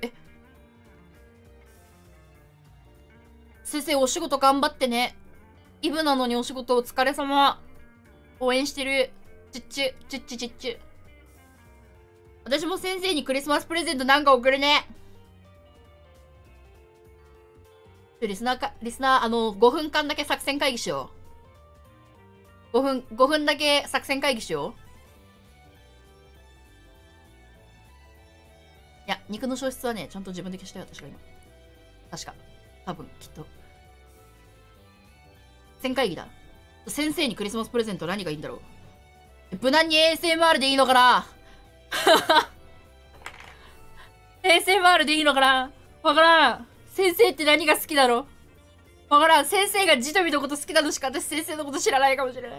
先生お仕事頑張ってね。イブなのにお仕事お疲れ様。応援してる。ちっちゅ、ちっちゅちっちゅ。私も先生にクリスマスプレゼントなんか送るね。リスナー、5分間だけ作戦会議しよう。5分だけ作戦会議しよう。いや、肉の消失はね、ちゃんと自分で消したよ、私が今。確か。多分、きっと。作戦会議だ。先生にクリスマスプレゼント何がいいんだろう。無難に ASMR でいいのかなASMR でいいのかなわからん。先生って何が好きだろうわからん。先生がジトミのこと好きなのしか私先生のこと知らないかもしれない。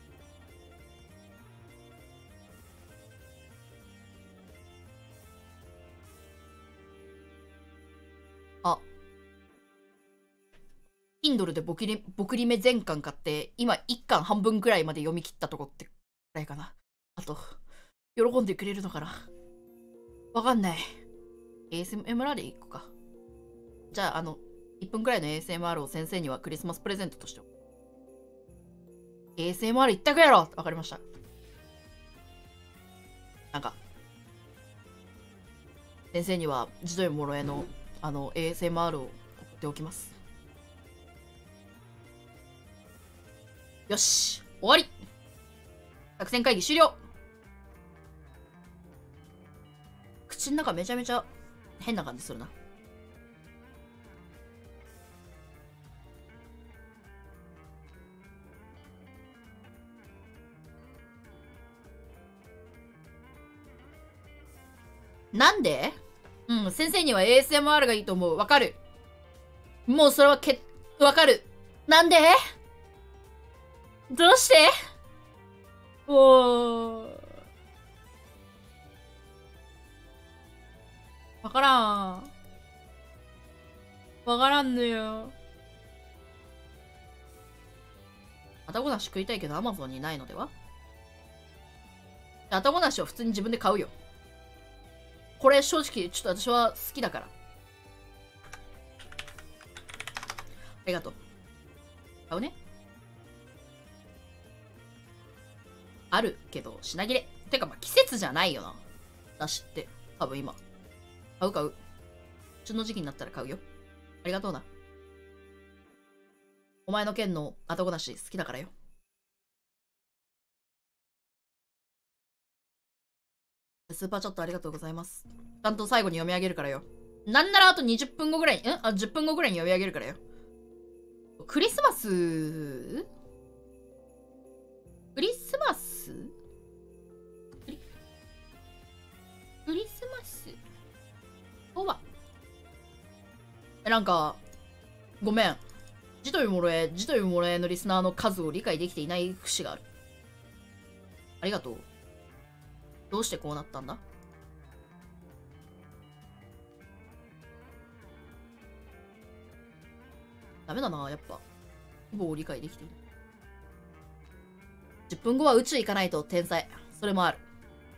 あ。Kindle でボクリメ全巻買って、今1巻半分くらいまで読み切ったとこってくらいかな。あと、喜んでくれるのかなわかんない。ASMR でいくか。じゃあ、1分くらいの ASMR を先生にはクリスマスプレゼントとして。ASMR 一択やろわかりました。なんか、先生には児童もろえの、ASMR を送っておきます。よし終わり作戦会議終了。口の中めちゃめちゃ変な感じするな。なんで？うん、先生には ASMR がいいと思う。わかる。もうそれはわかる。なんで？どうして？おー。わからん。わからんのよ。あたごなし食いたいけど Amazon にないのでは？あたごなしを普通に自分で買うよ。これ正直ちょっと私は好きだから。ありがとう。買うね。あるけど品切れ。てかまあ季節じゃないよな。梨って。多分今。買う。旬の時期になったら買うよ。ありがとうな。お前の県のあたごなし好きだからよ。 スーパーチャットありがとうございます。ちゃんと最後に読み上げるからよ。なんならあと20分後ぐらいに、10分後ぐらいに読み上げるからよ。クリスマスクリスマスとはなんか、ごめん。字というものへのリスナーの数を理解できていない節がある。ありがとう。どうしてこうなったんだ？ダメだな、やっぱ。ほぼ理解できている。10分後は宇宙行かないと天才。それもある。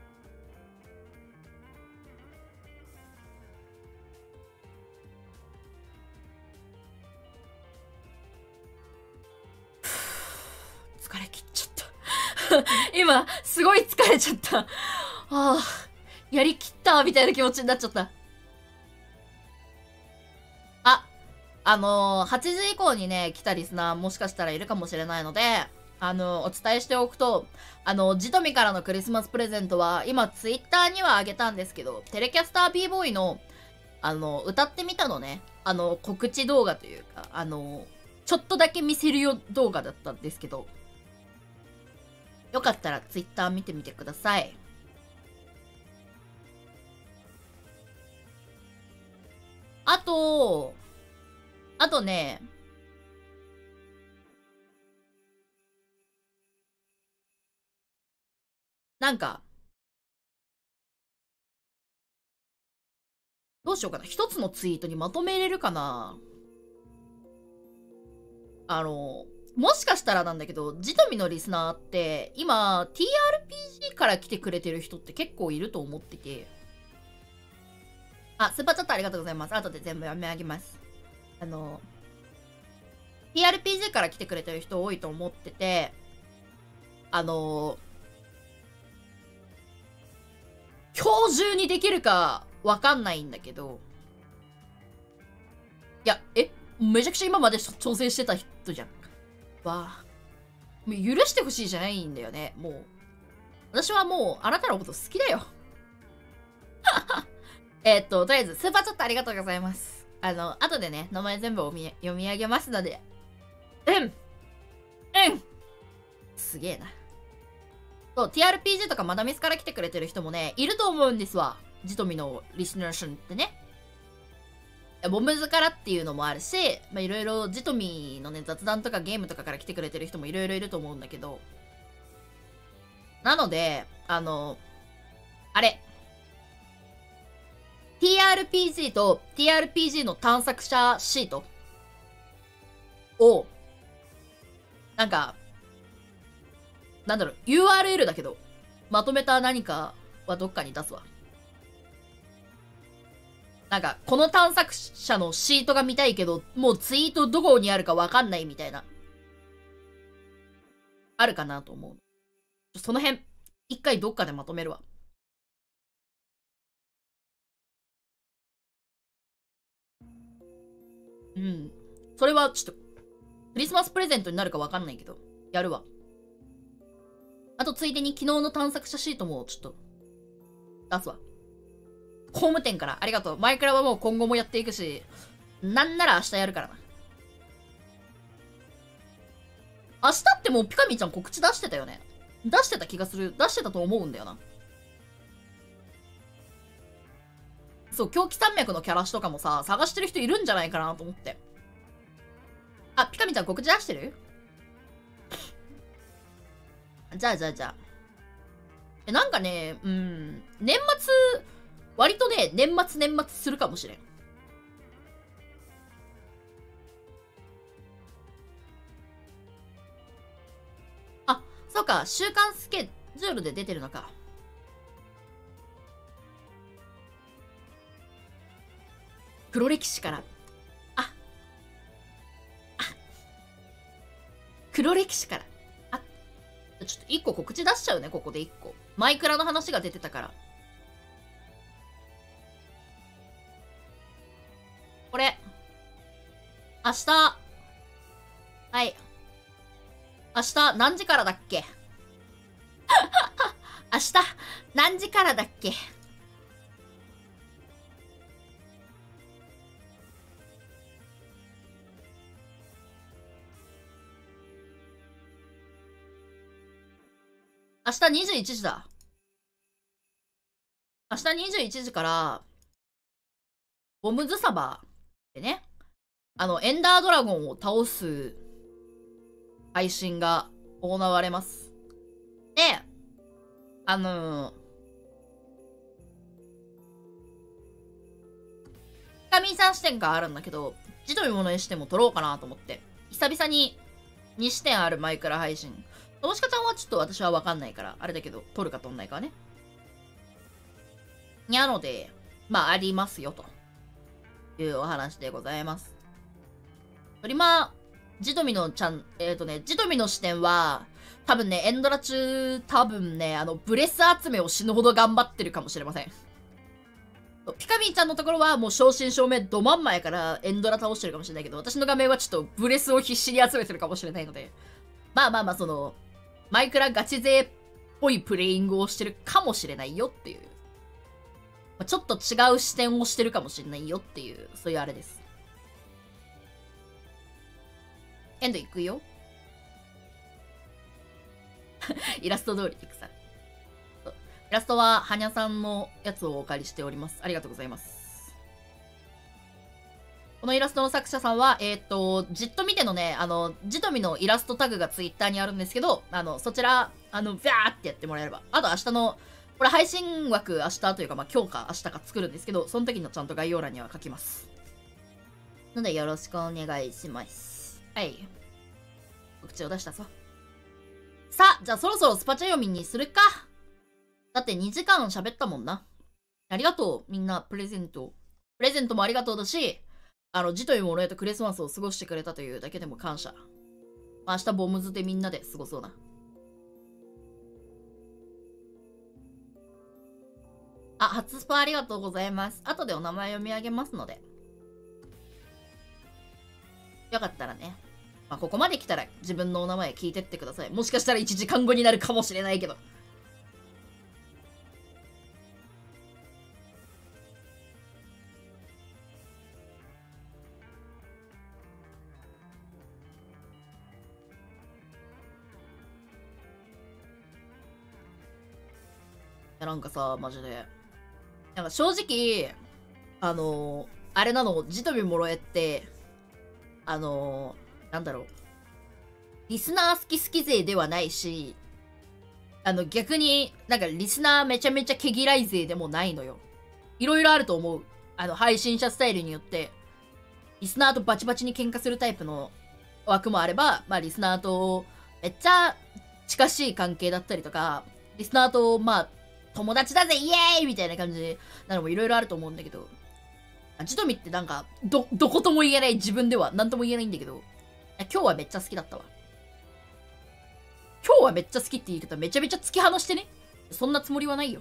疲れ切っちゃった。今、すごい疲れちゃった。やりきったみたいな気持ちになっちゃった。8時以降にね、来たリスナーもしかしたらいるかもしれないので、お伝えしておくと、ジトミからのクリスマスプレゼントは、今ツイッターにはあげたんですけど、テレキャスター b ボーイの、歌ってみたのね、告知動画というか、ちょっとだけ見せるよ動画だったんですけど、よかったらツイッター見てみてください。あとね、なんか、どうしようかな。一つのツイートにまとめれるかな。もしかしたらなんだけど、ジトミのリスナーって、今、TRPG から来てくれてる人って結構いると思ってて。スーパーチャットありがとうございます。後で全部読み上げます。TRPG から来てくれてる人多いと思ってて、今日中にできるかわかんないんだけど、いや、めちゃくちゃ今まで挑戦してた人じゃん。もう許してほしいじゃないんだよね、もう。私はもう、あなたのこと好きだよ。とりあえず、スーパーチャットありがとうございます。後でね、名前全部読み上げますので。すげえな。そう、TRPG とかマダミスから来てくれてる人もね、いると思うんですわ。ジトミのリスナーションってね。ボムズからっていうのもあるし、いろいろジトミのね、雑談とかゲームとかから来てくれてる人もいろいろいると思うんだけど。なので、あれ。TRPG と TRPG の探索者シートを、なんか、なんだろう、URL だけど、まとめた何かはどっかに出すわ。なんか、この探索者のシートが見たいけど、もうツイートどこにあるかわかんないみたいな。あるかなと思う。その辺、一回どっかでまとめるわ。うん。それはちょっと、クリスマスプレゼントになるかわかんないけど、やるわ。あとついでに昨日の探索者シートもちょっと、出すわ。工務店からありがとう。マイクラはもう今後もやっていくし、なんなら明日やるからな。明日ってもうピカミちゃん告知出してたよね。出してた気がする。出してたと思うんだよな。そう、狂気山脈のキャラシとかもさ、探してる人いるんじゃないかなと思って。ピカミちゃん告知出してる？じゃあ。なんかね、年末、割とね、年末するかもしれん。そうか、週間スケジュールで出てるのか。黒歴史から。黒歴史から。ちょっと一個告知出しちゃうね、ここで一個。マイクラの話が出てたから。これ。明日。はい。明日何時からだっけ明日、何時からだっけ？明日21時だ。明日21時から、ボムズサバでね、エンダードラゴンを倒す配信が行われます。で、神さん視点があるんだけど、字というものにしても撮ろうかなと思って。久々に2視点あるマイクラ配信。投資家さんはちょっと私はわかんないから、あれだけど、撮るか撮んないかね。なので、まあ、ありますよ、というお話でございます。今、ジトミのジトミの視点は、多分ね、エンドラ中、多分ね、ブレス集めを死ぬほど頑張ってるかもしれません。ピカミンちゃんのところはもう正真正銘ど真ん前からエンドラ倒してるかもしれないけど、私の画面はちょっとブレスを必死に集めてるかもしれないので、まあまあまあ、マイクラガチ勢っぽいプレイングをしてるかもしれないよっていう。ちょっと違う視点をしてるかもしれないよっていう、そういうあれです。エンド行くよ。イラスト通りでいくさ。イラストは、はにゃさんのやつをお借りしております。ありがとうございます。このイラストの作者さんは、じっと見てのね、ジトミのイラストタグがツイッターにあるんですけど、そちら、ビャーってやってもらえれば。あと明日の、これ配信枠明日というか、まあ今日か明日か作るんですけど、その時のちゃんと概要欄には書きます。のでよろしくお願いします。はい。口を出したぞ。さあ、じゃあそろそろスパチャ読みにするか。だって2時間喋ったもんな。ありがとう、みんな、プレゼント。プレゼントもありがとうだし、字というものへとクリスマスを過ごしてくれたというだけでも感謝。まあ、明日ボムズでみんなで過ごそうな。あ、初スパありがとうございます。後でお名前読み上げますので。よかったらね。まあ、ここまで来たら自分のお名前聞いてってください。もしかしたら1時間後になるかもしれないけど。なんかさ、マジで。なんか正直、あれなの、ジトビモロエって、なんだろう。リスナー好き好き勢ではないし、逆に、なんかリスナーめちゃめちゃ毛嫌い勢でもないのよ。いろいろあると思う。配信者スタイルによって、リスナーとバチバチに喧嘩するタイプの枠もあれば、まあリスナーとめっちゃ近しい関係だったりとか、リスナーとまあ友達だぜイエーイみたいな感じなのもいろいろあると思うんだけど、ジトミってなんか、どことも言えない自分では何とも言えないんだけど、今日はめっちゃ好きだったわ。今日はめっちゃ好きって言い方めちゃめちゃ突き放してね。そんなつもりはないよ。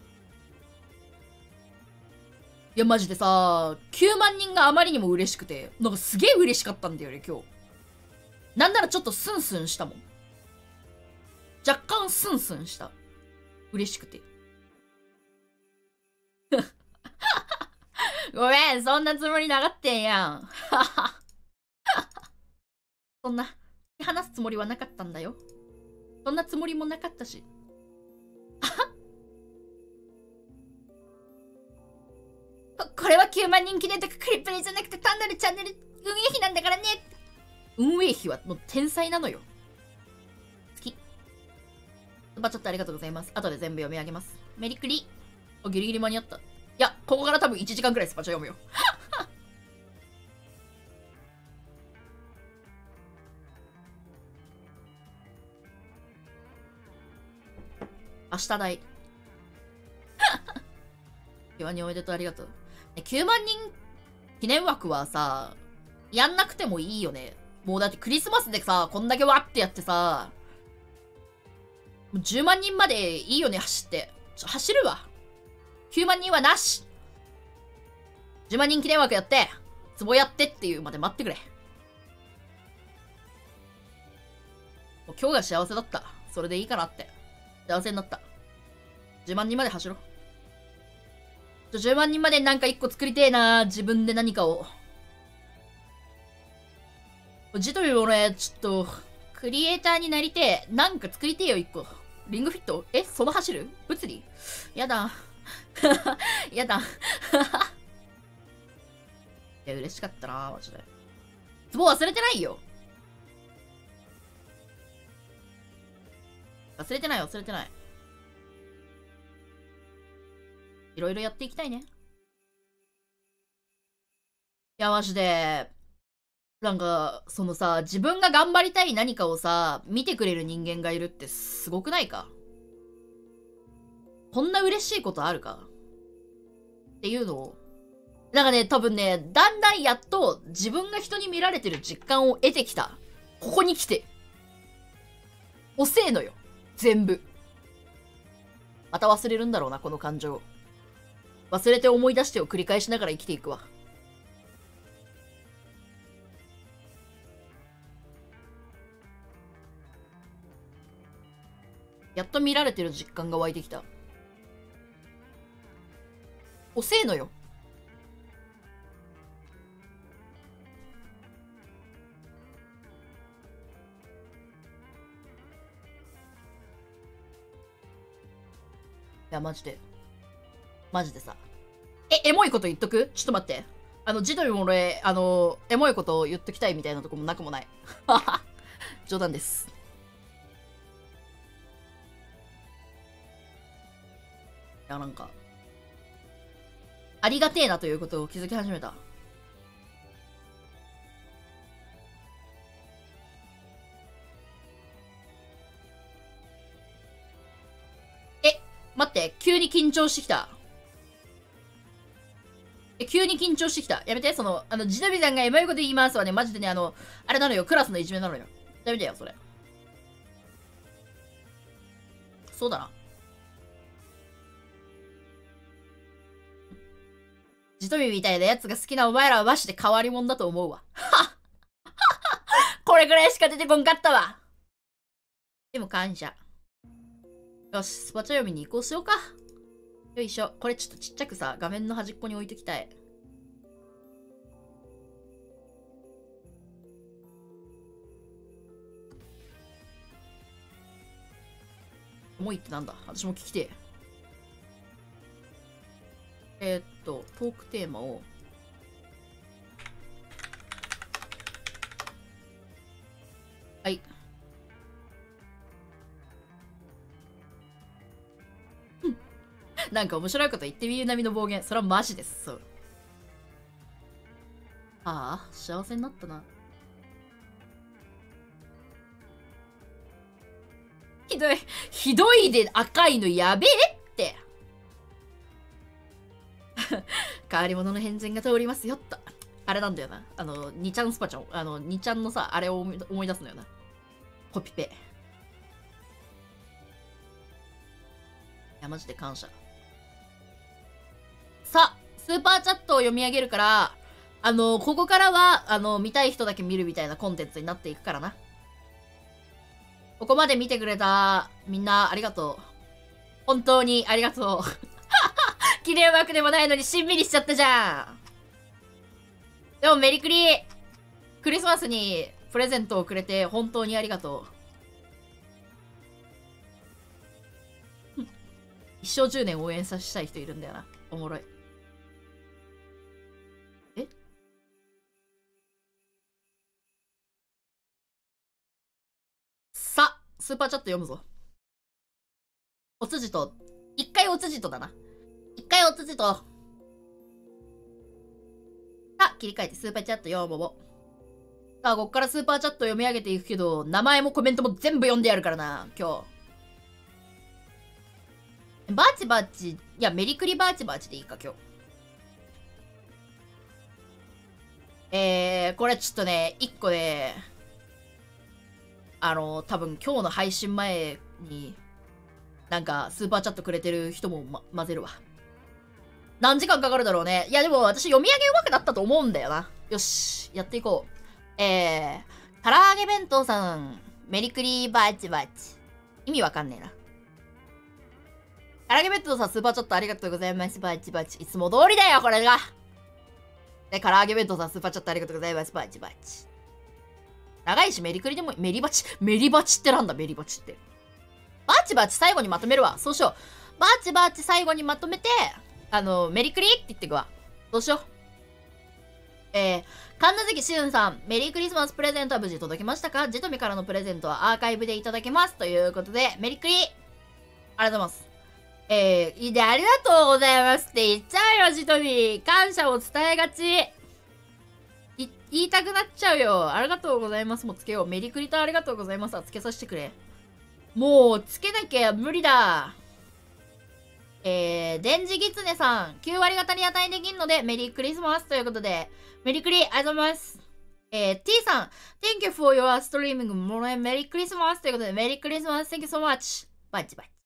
いやマジでさ、9万人があまりにも嬉しくて、なんかすげえ嬉しかったんだよね、今日。なんならちょっとスンスンしたもん。若干スンスンした。嬉しくて。ごめん、そんなつもりなかったんやん。そんな、話すつもりはなかったんだよ。そんなつもりもなかったし。これは9万人記念とかクリプレイじゃなくて単なるチャンネル運営費なんだからね。運営費はもう天才なのよ。好き。バチャッとありがとうございます。後で全部読み上げます。メリクリ。ギリギリ間に合った。いや、ここから多分1時間くらいスパチャ読むよ。明日代。岩におめでとうありがとう。9万人記念枠はさ、やんなくてもいいよね。もうだってクリスマスでさ、こんだけわってやってさ、もう10万人までいいよね、走って。走るわ。9万人はなし。10万人記念枠やって、壺やってっていうまで待ってくれ。もう今日が幸せだった。それでいいかなって。幸せになった。 10万人まで走ろう。10万人までなんか1個作りてえな。自分で何かを。ジトビもね、ちょっと、クリエイターになりてえ。なんか作りてえよ、1個。リングフィットその走る物理やだ。やだ。いや、嬉しかったな、マジで。ツボ忘れてないよ。忘れてない、忘れてない。いろいろやっていきたいね。いや、マジで、なんか、そのさ、自分が頑張りたい何かをさ、見てくれる人間がいるってすごくないか？こんな嬉しいことあるかっていうのを、なんかね、多分ね、だんだんやっと自分が人に見られてる実感を得てきた。ここに来て。遅えのよ。全部。また忘れるんだろうな、この感情。忘れて思い出してを繰り返しながら生きていくわ。やっと見られてる実感が湧いてきた。遅えのよ。いや、マジで。マジでさ。エモいこと言っとく？ちょっと待って。ジドリも俺、エモいことを言っときたいみたいなとこもなくもない。冗談です。いや、なんか、ありがてえなということを気づき始めた。待って、急に緊張してきた。急に緊張してきた。やめて、ジドビさんがエモいこと言いますわね、マジでね、あれなのよ、クラスのいじめなのよ。やめてよ、それ。そうだな。ジトビみたいなやつが好きなお前らはマジで変わり者だと思うわ。はこれぐらいしか出てこんかったわ。でも感謝。よし、スパチャ読みに移行しようか。よいしょ。これちょっとちっちゃくさ、画面の端っこに置いときたい。もういってなんだ？私も聞きてえ。トークテーマを。はい。なんか面白いこと言ってみるなみの暴言。それはマジです。そう。ああ、幸せになったな。ひどい。ひどいで赤いのやべえって。変わり者の変遷が通りますよっと。あれなんだよな。2ちゃんスパチャン。2ちゃんのさ、あれを思い出すのよな。コピペ。いや、マジで感謝。さ、スーパーチャットを読み上げるから、ここからは、見たい人だけ見るみたいなコンテンツになっていくからな。ここまで見てくれたみんなありがとう。本当にありがとう。記念枠でもないのにしんみりしちゃったじゃん。でもメリクリ、クリスマスにプレゼントをくれて本当にありがとう。一生10年応援させたい人いるんだよな。おもろい。さ、スーパーチャット読むぞ。おつじと、一回おつじとだな。一回おつじと。さあ、切り替えてスーパーチャット読もう。さあ、こっからスーパーチャット読み上げていくけど、名前もコメントも全部読んでやるからな、今日。バーチバーチ、いや、メリクリバーチバーチでいいか、今日。これちょっとね、一個ね、多分今日の配信前に、なんか、スーパーチャットくれてる人も、混ぜるわ。何時間かかるだろうね。いや、でも私読み上げ上手くなったと思うんだよな。よし、やっていこう。唐揚げ弁当さん、メリクリバーチバーチ。意味わかんねえな。 荒木ベッドさん、スーパーチャットありがとうございます。バチバチ。いつも通りだよ、これが。で、唐揚げベッドさん、スーパーチャットありがとうございます。バチバチ。長いし、メリクリでも、メリバチ。メリバチってなんだ、メリバチって。バチバチ最後にまとめるわ。そうしよう。バチバチ最後にまとめて、メリクリって言ってくわ。どうしよう。神奈月しゅんさん、メリークリスマスプレゼントは無事届きましたか？ジトミからのプレゼントはアーカイブでいただけます。ということで、メリクリありがとうございます。ありがとうございますって言っちゃうよ、ジトミ。感謝を伝えがち。言いたくなっちゃうよ。ありがとうございますもつけよう。メリクリとありがとうございますはつけさせてくれ。もう、つけなきゃ無理だ。デンジギツネさん、9割方に値できんので、メリークリスマスということで、メリクリ、ありがとうございます。T さん、Thank you for your streaming, メリークリスマスということで、メリークリスマス、Thank you so much. バイチバイ。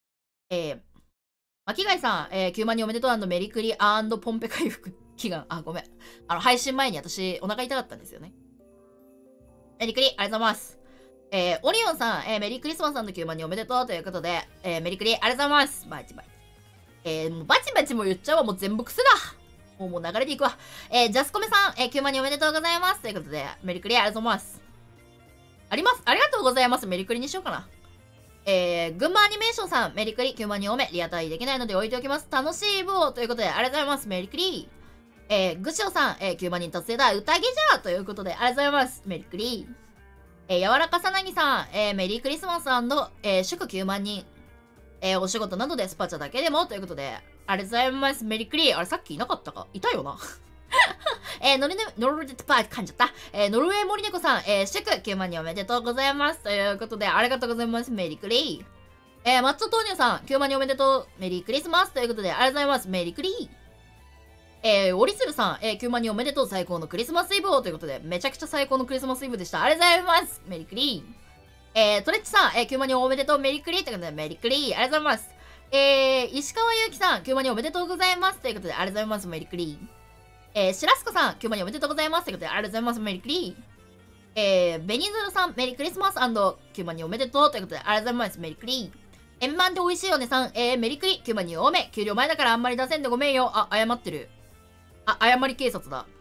巻貝さん、9万人おめでとう&メリクリ&ポンペ回復祈願。あ、ごめん。配信前に私、お腹痛かったんですよね。メリクリ、ありがとうございます。オリオンさん、メリークリスマス&9万人おめでとうということで、メリクリ、ありがとうございます。バイチバイ。もうバチバチも言っちゃうわ。もう全部クスだ。もう流れでいくわ。ジャスコメさん、9万人おめでとうございます。ということで、メリクリありがとうございます。ありがとうございます。メリクリにしようかな。群馬アニメーションさん、メリクリ9万人おめ、リアタイできないので置いておきます。楽しい棒ということで、ありがとうございます。メリクリ。グシオさん、9万人達成だ。宴じゃということで、ありがとうございます。メリクリ。柔らかさなぎさん、メリークリスマス&、祝9万人。お仕事などでスパチャだけでもということで、ありがとうございます。メリクリ。あれさっきいなかったかいたよな。ノルウェー森猫さん、祝9万人おめでとうございます。ということで、ありがとうございます。メリクリ。マッチョ豆乳さん、9万人おめでとう。メリークリスマス。ということで、ありがとうございます。メリクリ。オリスルさん、9万人おめでとう。最高のクリスマスイブをということで、めちゃくちゃ最高のクリスマスイブでした。ありがとうございます。メリクリ。トレッチさん、9万人おめでとう。メリクリ。ということで、メリクリ。ありがとうございます。石川祐希さん、9万人おめでとうございます。ということで、ありがとうございます。メリクリ。しらすこさん、9万人おめでとうございます。ということで、ありがとうございます。メリクリ。ベニズルさん、メリークリスマス &9 万人おめでとう。ということで、ありがとうございます。メリクリ。円満で美味しいよねさん、メリクリ、9万人多め。給料前だからあんまり出せんでごめんよ。あ、謝ってる。あ、謝り警察だ。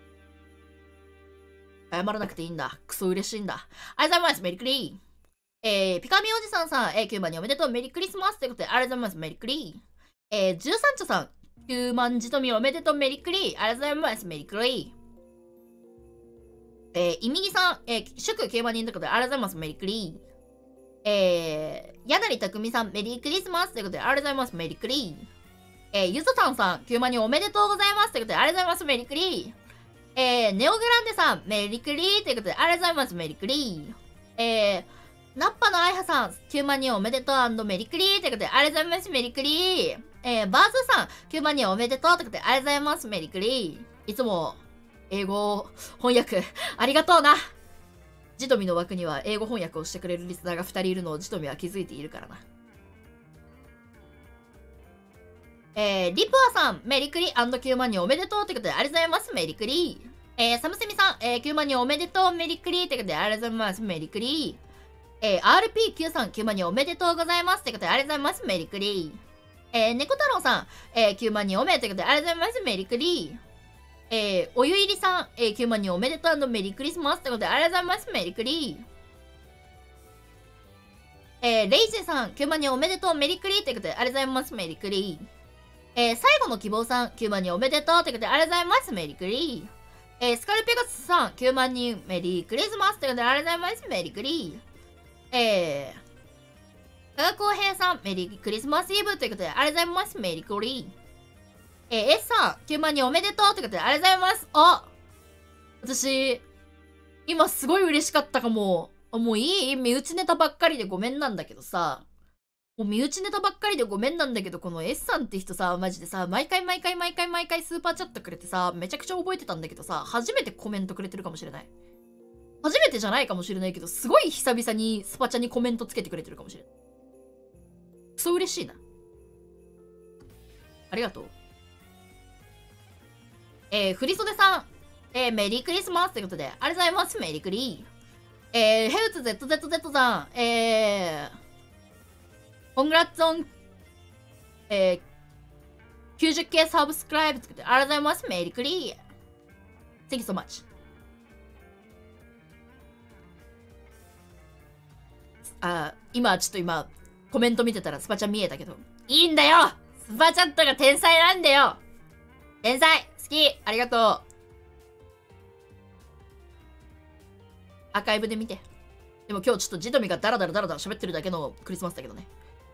謝らなくていいんだ。クソ嬉しいんだ。ありがとうございます。メリクリ。ピカミおじさんさん、9万人おめでとう。メリークリスマス。ということで、ありがとうございます。メリクリ。13丁さん、9万じとみおめでとう。メリクリ。ありがとうございます。メリクリ。イミギさん、祝9万人ということで、ありがとうございます。メリクリ。やなりたくみさん、メリークリスマスということで、ありがとうございます。メリクリ。ゆずたんさん、9万人おめでとうございますということで、ありがとうございます。メリクリ。ネオグランデさん、メリクリということで、ありがとうございます。メリクリ。ナッパのあいはさん、9万人おめでとうメリクリということで、ありがとうございます。メリクリ。バーズーさん、9万人おめでとうということで、ありがとうございます。メリクリ。いつも、英語翻訳、ありがとうな。ジトミの枠には英語翻訳をしてくれるリスナーが2人いるのをジトミは気づいているからな。リプアさん、メリクリ &9 万人おめでとうということで、ありがとうございます。メリクリ。サムセミさん、9万人おめでとう。メリクリということで、ありがとうございます。メリクリ。RP9 さん、9万人おめでとうございます。ということで、ありがとうございます。メリクリ。猫太郎さん、9万人おめでとうということで、ありがとうございます。メリクリ。おゆいりさん、9万人おめでとうメリークリスマスということで、ありがとうございます。メリクリ。レイジェさん、9万人おめでとうメリクリということで、ありがとうございます。メリクリ。最後の希望さん、9万人おめでとうということで、ありがとうございます。メリクリ。スカルペガスさん、9万人メリークリスマスということで、ありがとうございます。メリクリ。加賀浩平さん、メリークリスマスイブということで、ありがとうございます。メリクリ。S さん、9万人おめでとうということで、ありがとうございます。あ、私、今すごい嬉しかったかも。もういい身内ネタばっかりでごめんなんだけどさ。もう身内ネタばっかりでごめんなんだけど、この S さんって人さ、マジでさ、毎回スーパーチャットくれてさ、めちゃくちゃ覚えてたんだけどさ、初めてコメントくれてるかもしれない。初めてじゃないかもしれないけど、すごい久々にスパチャにコメントつけてくれてるかもしれない。クソ嬉しいな。ありがとう。振袖さん、メリークリスマスということで、ありがとうございます。メリクリ。ヘウツ ZZZ さん、コングラッツオン 90K サブスクライブ作って、ありがとうございます。メリクリー。Thank you so much. 今、コメント見てたらスパチャ見えたけど。いいんだよスパチャットが天才なんだよ天才好きありがとうアーカイブで見て。でも今日ちょっとジトミがダラダラ喋ってるだけのクリスマスだけどね。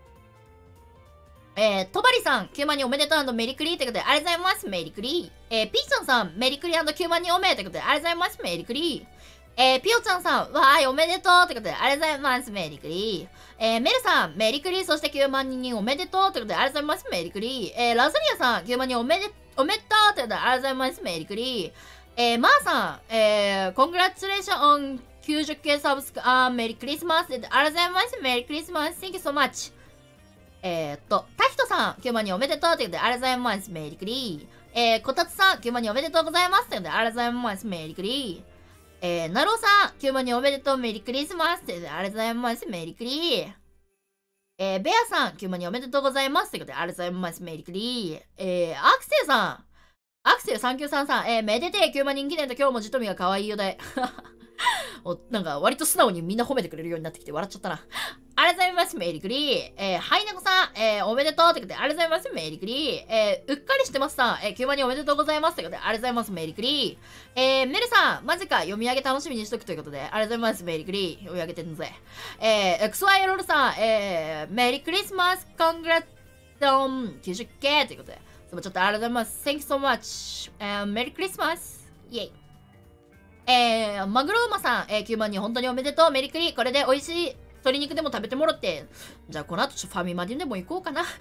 とばりさん、9万人おめでとう&メリクリーってことで、ありがとうございます、メリクリー。ピーちゃんさん、メリクリー&9万人おめでとうってことで、ありがとうございます、メリクリー。ピオちゃんさん、わーい、おめでとうってことで、ありがとうございます、メリクリー。メルさん、メリクリー、そして9万人おめでとうってことで、ありがとうございます、メリクリー。ラザリアさん、9万人おめでとうってことで、ありがとうございます、メリクリー。マーさん、コングラチュレーション 90K サブスク、メリークリスマスって、ありがとうございます、メリークリスマス、Thank you so much。タヒトさん、9万人おめでとうってことで、ありがとうございます、メリクリー。こたつさん、9万人おめでとうございますってことで、ありがとうございます、メリクリー。なろうさん、9万人おめでとう、メリークリスマスってことで、ありがとうございます、メリクリー。ベアさん、9万人おめでとうございますってことで、ありがとうございます、メリクリー。アクセルさん、アクセル3933、めでて9万人記念と今日もジトミが可愛いよで。なんか割と素直にみんな褒めてくれるようになってきて笑っちゃったな。ありがとうございます、メリクリー。ハイネコさん、おめでとうってことで、ありがとうございます、メリクリー。うっかりしてますさん、9万人おめでとうございますってことで、ありがとうございます、メリクリー。メルさん、マジか、読み上げ楽しみにしとくということで、ありがとうございます、メリクリー。読み上げてんのぜ。XY さん、メリクリスマス、コングラッドン、90K ということで、ちょっとありがとうございます。Thank you so much. メリークリスマス。イェイ。マグロ馬さん、9万人本当におめでとう。メリクリ。これで美味しい鶏肉でも食べてもろって。じゃあこの後ファミマでも行こうかな。フ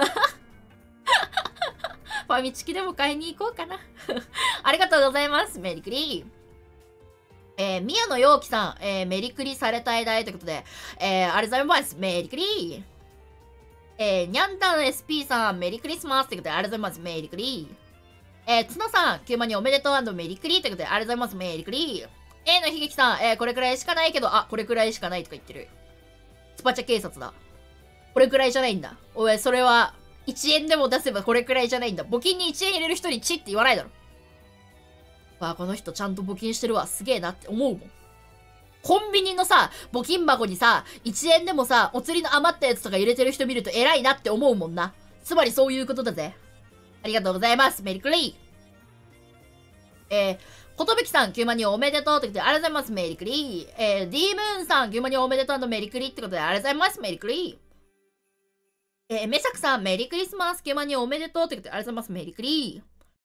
ァミチキでも買いに行こうかな。ありがとうございます。メリクリ。宮野陽樹さん、メリクリされたいだいということで、ありがとうございます。メリクリ。ニャンタン SP さん、メリクリスマスということで、ありがとうございます。メリクリ。ツノさん、9万人おめでとう&メリクリということで、ありがとうございます。メリクリ。の悲劇さん、これくらいしかないけど、これくらいしかないとか言ってる。スパチャ警察だ。これくらいじゃないんだ。おい、それは、1円でも出せばこれくらいじゃないんだ。募金に1円入れる人にチって言わないだろ。この人ちゃんと募金してるわ。すげえなって思うもん。コンビニのさ、募金箱にさ、1円でもさ、お釣りの余ったやつとか入れてる人見ると偉いなって思うもんな。つまりそういうことだぜ。ありがとうございます。メリクリー。ことぶきさん、9万人おめでとうってことで、ありがとうございます。メリクリー。D ムーンさん、9万人おめでとうメリクリーってことで、ありがとうございます。メリクリー。メサクさん、メリークリスマス、9万人おめでとうってことで、ありがとうございます。メリクリ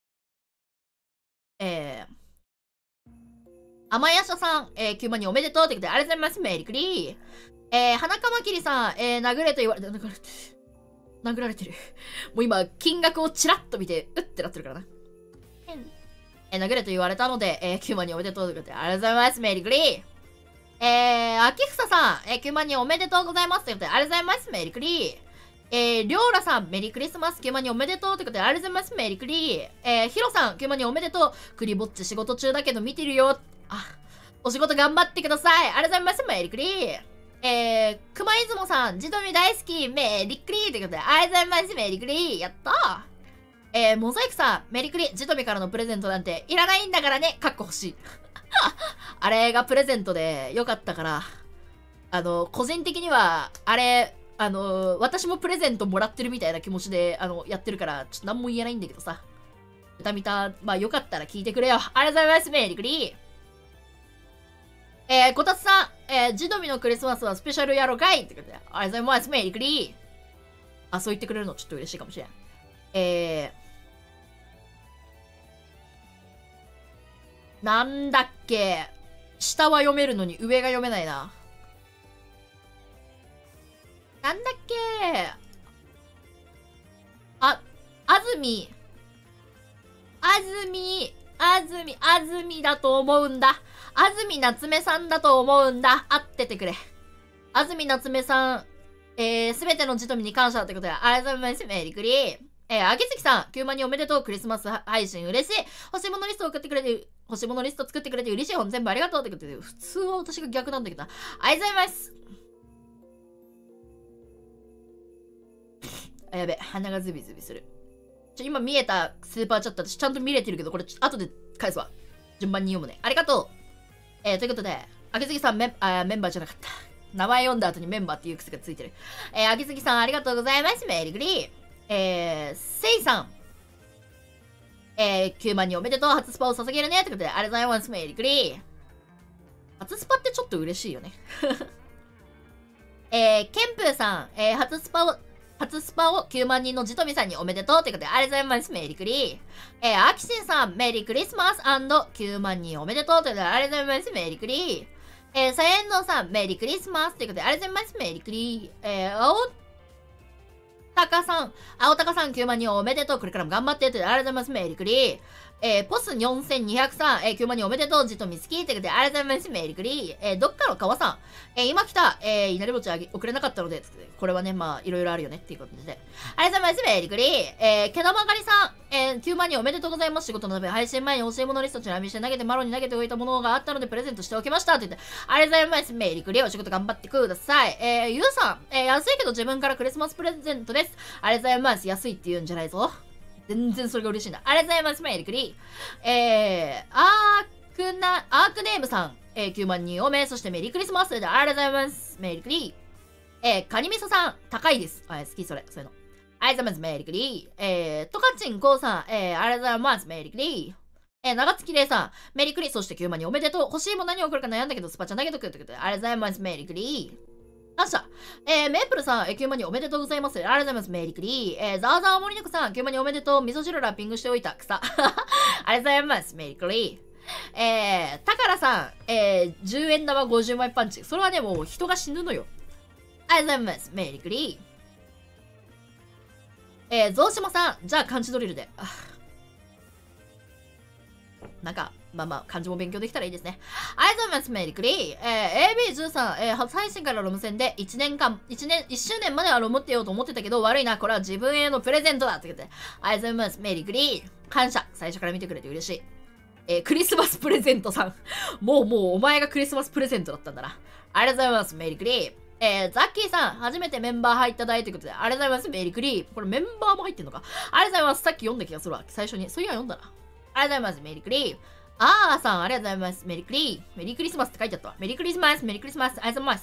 ー。甘やしゃさん、9万人おめでとうってことで、ありがとうございます。メリクリー。花かまきりさん、殴れと言われて、殴られてる。もう今、金額をチラッと見て、うってなってるからな。殴れと言われたので、9万人おめでとうということで、ありがとうございます。メリクリー。秋房さん、9万人おめでとうございますということで、ありがとうございます。メリクリー。りょうらさん、メリークリスマス、9万人おめでとうということで、ありがとうございます。メリクリー。ひろさん、9万人おめでとう。クリぼっち仕事中だけど見てるよ。お仕事頑張ってください。ありがとうございます。メリクリー。熊出雲さん、ジトミ大好き、メリクリーということで、ありがとうございます。メリクリー。やったー。モザイクさん、メリクリ、ジトミからのプレゼントなんていらないんだからね、かっこ欲しい。あれがプレゼントでよかったから、個人的には、あれ、私もプレゼントもらってるみたいな気持ちで、やってるから、ちょっと何も言えないんだけどさ。よかったら聞いてくれよ。ありがとうございます、メリクリこたつさん、ジトミのクリスマスはスペシャルやろかいってことで、ありがとうございます、メリクリそう言ってくれるのちょっと嬉しいかもしれん。なんだっけ。下は読めるのに上が読めないな。なんだっけ。あずみだと思うんだ。安住夏目さんだと思うんだ。合っててくれ。安住夏目さん、すべてのジトミに感謝ってことで、ありがとうございます。メリクリ秋月さん、9万人おめでとう。クリスマス配信嬉しい。欲しいものリスト送ってくれて、欲しいものリスト作ってくれて嬉しい。全部ありがとうってことで、普通は私が逆なんだけどな。ありがとうございます。 あ、やべ、鼻がズビズビする。今見えたスーパーチャット私ちゃんと見れてるけど、これ後で返すわ。順番に読むね。ありがとう。ということで、秋月さんメンバーじゃなかった。名前読んだ後にメンバーっていう癖がついてる。秋月さんありがとうございます。メリグリー。せいさん。9万人おめでとう。初スパを捧げるね。ということで、ありがとうございます。メリグリー。初スパってちょっと嬉しいよね。ケンプーさん。初スパを9万人のジトミさんにおめでとうということで、ありがとうございます。メリークリー。アキシンさん、メリークリスマス &9 万人おめでとうということで、ありがとうございます。メリークリー。サエンドさん、メリークリスマスということで、ありがとうございます。メリークリー。青高さん、9万人おめでとう。これからも頑張ってということで、ありがとうございます。メリークリー。ポス4203、9万人おめでとう。ジトミ好きということで、ありがとうございます。メリークリー。どっかの川さん、今来た、稲荷餅送れなかったので、これはね、まあ、いろいろあるよねっていうことで、ありがとうございます。メリークリー。毛玉狩りさん、9万人おめでとうございます。仕事のため、配信前に欲しいものリストちなみにして投げてマロに投げておいたものがあったので、プレゼントしておきました。と言って、ありがとうございます。メリークリー。お仕事頑張ってください。ゆうさん、安いけど自分からクリスマスプレゼントです。ありがとうございます。安いって言うんじゃないぞ。全然それが嬉しいんだ。ありがとうございます。メリクリー。アークネームさん、9万人おめ、そしてメリークリスマスでありがとうございます。メリクリー。カニミソさん、高いです。好きそれ、そういうの。ありがとうございます。メリクリー。トカチンコウさん、ありがとうございます。メリクリー。長月玲さん、メリクリ、そして9万人おめでとう。欲しいもの何を送るか悩んだけど、スパチャ投げとくということで、ありがとうございます。メリクリー。感謝。メープルさん、9万人おめでとうございます。ありがとうございます。メリクリー。ザーザー森猫さん、9万人おめでとう。味噌汁ラッピングしておいた。草。ありがとうございます。メリクリー。タカラさん、10円玉50枚パンチ。それはね、もう人が死ぬのよ。ありがとうございます。メリクリー。ゾウシマさん、じゃあ漢字ドリルで。なんか、まあ、漢字も勉強できたらいいですね。ありがとうございます、メリクリー。AB13、初配信からロム線で1周年まではロムってようと思ってたけど、悪いな、これは自分へのプレゼントだって言って。ありがとうございます、メリクリー。感謝。最初から見てくれて嬉しい。クリスマスプレゼントさん。もう、お前がクリスマスプレゼントだったんだな。ありがとうございます、メリクリー。ザッキーさん、初めてメンバー入った代ということで、ありがとうございます、メリクリー。これメンバーも入ってんのか。ありがとうございます。さっき読んだ気がするわ。最初に。そういや読んだな。ありがとうございます、メリクリー。さん、ありがとうございます。メリクリー。メリークリスマスって書いてあったわ。メリークリスマス、メリークリスマス、ありがとうございます。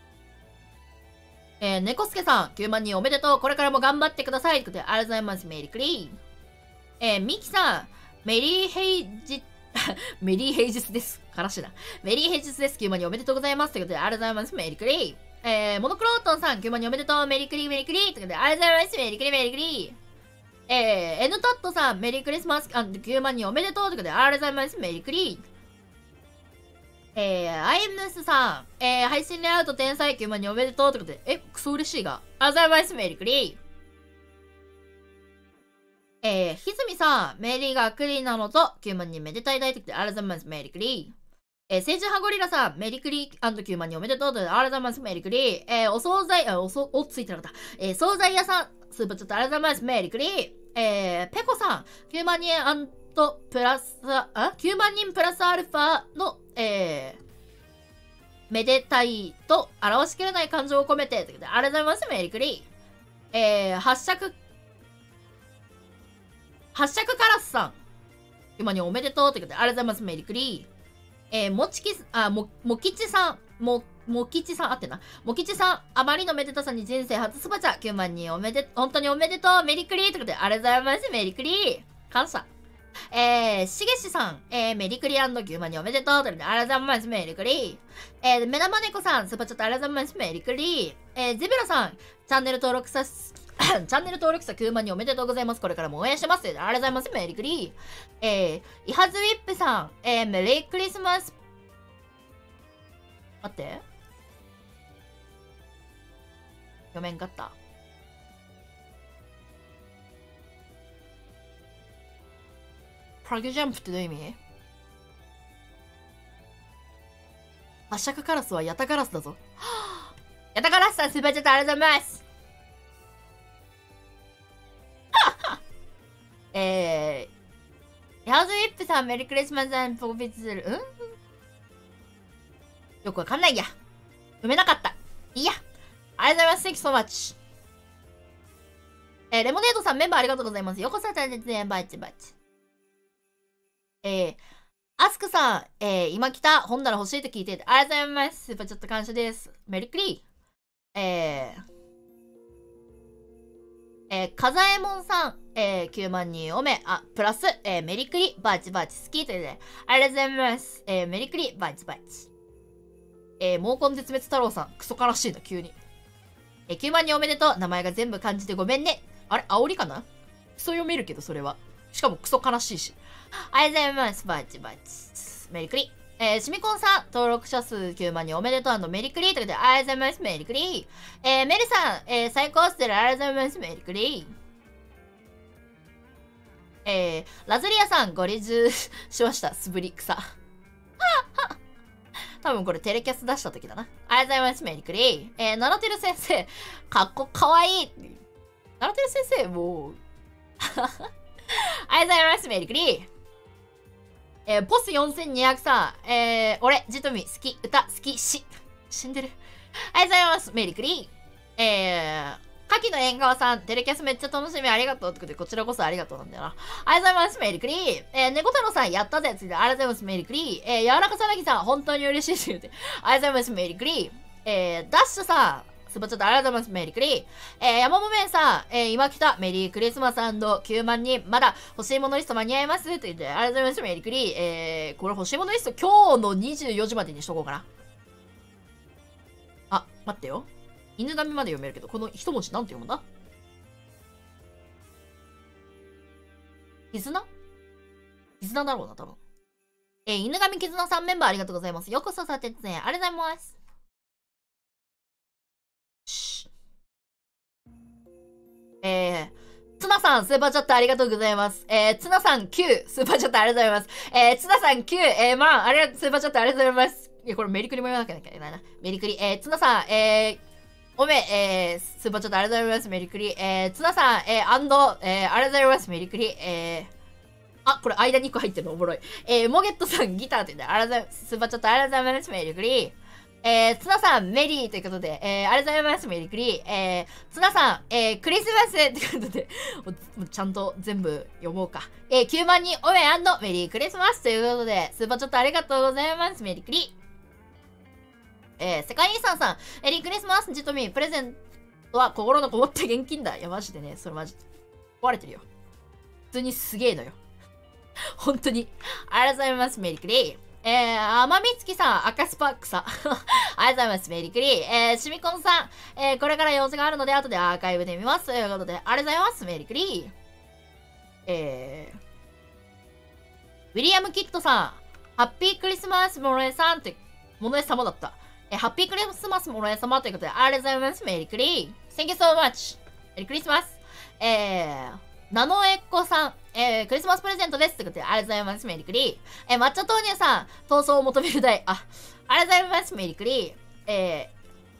猫助さん、9万人おめでとう。これからも頑張ってください。ということで、ありがとうございます。メリークリー。ミキさん、メリーヘイジスです。悲しいな。メリーヘイジスです。9万人おめでとうございます。ということで、ありがとうございます。メリークリー。モノクロートンさん、9万人おめでとう。メリークリー、メリークリー。ということで、ありがとうございます。メリークリー、メリークリー。N タットさん、メリークリスマス、9万人おめでとうということで、ありがとうございます。メリークリー。アイムヌスさん、配信レイアウト天才9万人おめでとうということで、クソ嬉しいが、ありがとうございます。メリークリー。ひずみさん、メリーがクリーなのと9万人めでたい大ということで、ありがとうございます。メリークリー。セージハゴリラさん、メリークリー &9 万人おめでとうということで、ありがとうございます。メリークリー。お惣菜、ついてなかった。惣菜屋さん、スーパーちょっとありがとうございます。メリークリー。ペコさん、9万人プラス、9万人プラスアルファの、めでたいと表しきれない感情を込めて、ということで、ありがとうございます。メリークリー。発色カラスさん、9万人おめでとう、ということで、ありがとうございます。メリークリー。もきちさん、もきちさん、あってな。もきちさん、あまりのめでたさに人生初スパチャ、9万人本当におめでとう、メリクリーということで、ありがとうございます、メリクリー。感謝。しげしさん、メリクリー &9 万人おめでとうということで、ありがとうございます、メリクリー。めなまねこさん、スパチャとありがとうございます、メリクリー。ゼブラさん、チャンネル登録者9万人おめでとうございます。これからも応援してます。ありがとうございます、メリクリー。イハズウィップさん、メリークリスマス。待って。読めんかった。プラグジャンプってどういう意味？発射カラスはヤタガラスだぞ。ヤタガラスさん、スーパーチャットありがとうございます。ハウズウィップさん、メリークリスマス&ポコピツする。よくわかんないや。読めなかった。いいや。ありがとうございます。Thank you so much. レモネードさんメンバーありがとうございます。よこさたですね、バチバチ。アスクさん、今来た本棚欲しいと聞いてて、ありがとうございます。やっぱちょっと感謝です。メリクリ。かざえもんさん、9万人おめ、プラス、メリクリ、バチバチ好きということで、ありがとうございます。メリクリ、バチバチ。毛根絶滅太郎さん、クソ悲しいな、急に。9万人おめでとう。名前が全部漢字でごめんね。あれ煽りかなクソ読めるけど、それは。しかもクソ悲しいし。ありがとうございます。バチバチ。メリクリ。シミコンさん、登録者数9万人おめでとうメリクリということで、ありがとうございます。メリクリ。メルさん、最高っすてる。ありがとうございます。メリクリ。ラズリアさん、ご離従しました。素振り草。多分これテレキャス出した時だな。ありがとうございます。メリクリ。ナナテル先生、かっこかわいい。ナナテル先生、もう。ありがとうございます。メリクリ。ポス4203、俺、ジトミ、好き、歌、好き、死んでる。ありがとうございます。メリクリ。カキの縁側さん、テレキャスめっちゃ楽しみ、ありがとうってことで、こちらこそありがとうなんだよな。ありがとうございます。メリクリ。猫太郎さん、やったぜついて、ありがとうございます。メリクリ。柔らかさなぎさん、本当に嬉しいって言って、ありがとうございます。メリクリ。ダッシュさん、すばちょっとありがとうございます。メリークリー。山もめんさん、今来たメリークリスマス&9万人、まだ欲しいものリスト間に合いますと言って、ありがとうございます。メリークリー。これ欲しいものリスト今日の24時までにしとこうかな。あ、待ってよ。犬神まで読めるけど、この一文字なんて読むんだ絆だろうな、多分。犬神絆さんメンバーありがとうございます。ようこそさてですね、ありがとうございます。ツナさん、スーパーチャットありがとうございます。ツナさん9、スーパーチャットありがとうございます。ツナさん9、まあ、スーパーチャットありがとうございます。いや、これメリクリも言わなきゃいけないな。メリクリ、ツナさん、おめ、スーパーチャットありがとうございます。メリクリ、ツナさん、ありがとうございます。メリクリ、これ間2個入ってるのおもろい。モゲットさん、ギターって言って、ありがとうございます。スーパーチャットありがとうございます。メリクリ。ツナさん、メリーということで、ありがとうございます。メリクリ。ツナさん、クリスマスということで、もうちゃんと全部読もうか。9万人おめ&メリークリスマスということで、スーパーチャットありがとうございます。メリクリ。世界遺産さん、メリークリスマス、ジトミー、プレゼントは心のこもった現金だ。いや、マジでね、それマジ、壊れてるよ。普通にすげえのよ。本当に。ありがとうございます。メリクリ。甘みつきさん、赤スパークさん。ありがとうございます。メリクリ。シミコンさん、これから用事があるので、後でアーカイブで見ます。ということで、ありがとうございます。メリクリ。ウィリアム・キッドさん、ハッピークリスマスモロエさんって、モロエ様だった。ハッピークリスマスモロエ様ということで、ありがとうございます。メリクリ。Thank you so much. メリクリスマス。ナノエッコさん、クリスマスプレゼントですってことで、ありがとうございます。メリクリ。抹茶豆乳さん、闘争を求める台。ありがとうございます。メリクリ。エ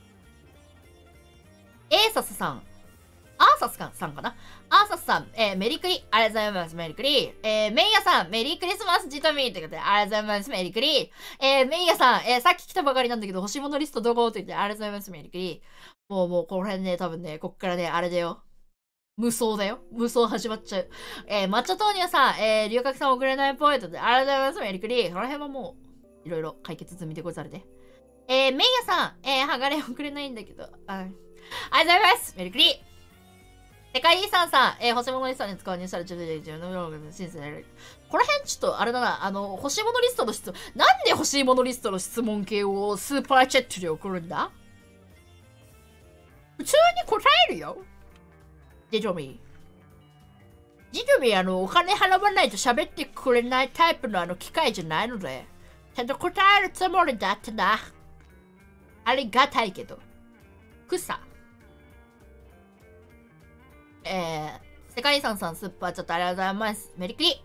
ーサスさん、アーサスさんかなアーサスさん、メリクリ。ありがとうございます。メリクリ。メイヤさん、メリークリスマスジトミーってことで、ありがとうございます。メリクリ。メイヤさん、さっき来たばかりなんだけど、欲しいものリストどこって言って、ありがとうございます。メリクリ。もう、この辺ね、多分ね、こっからね、あれだよ。無双だよ。無双始まっちゃう。抹茶豆乳さん、龍角さん送れないポイントで、ありがとうございます。メリクリ。この辺はもう、いろいろ解決済みでござるね。メイヤさん、剥がれ送れないんだけど、ありがとうございます。メリクリ。世界遺産さん、欲しいものリストに使うにしたら自分の審査やる。この辺ちょっとあれだな、欲しいものリストの質問、なんで欲しいものリストの質問系をスーパーチャットで送るんだ？普通に答えるよ。ジトミー、お金払わないと喋ってくれないタイプの機械じゃないので、ちゃんと答えるつもりだってな。ありがたいけど。草。世界遺産さん、スーパーちょっとありがとうございます。メリクリ。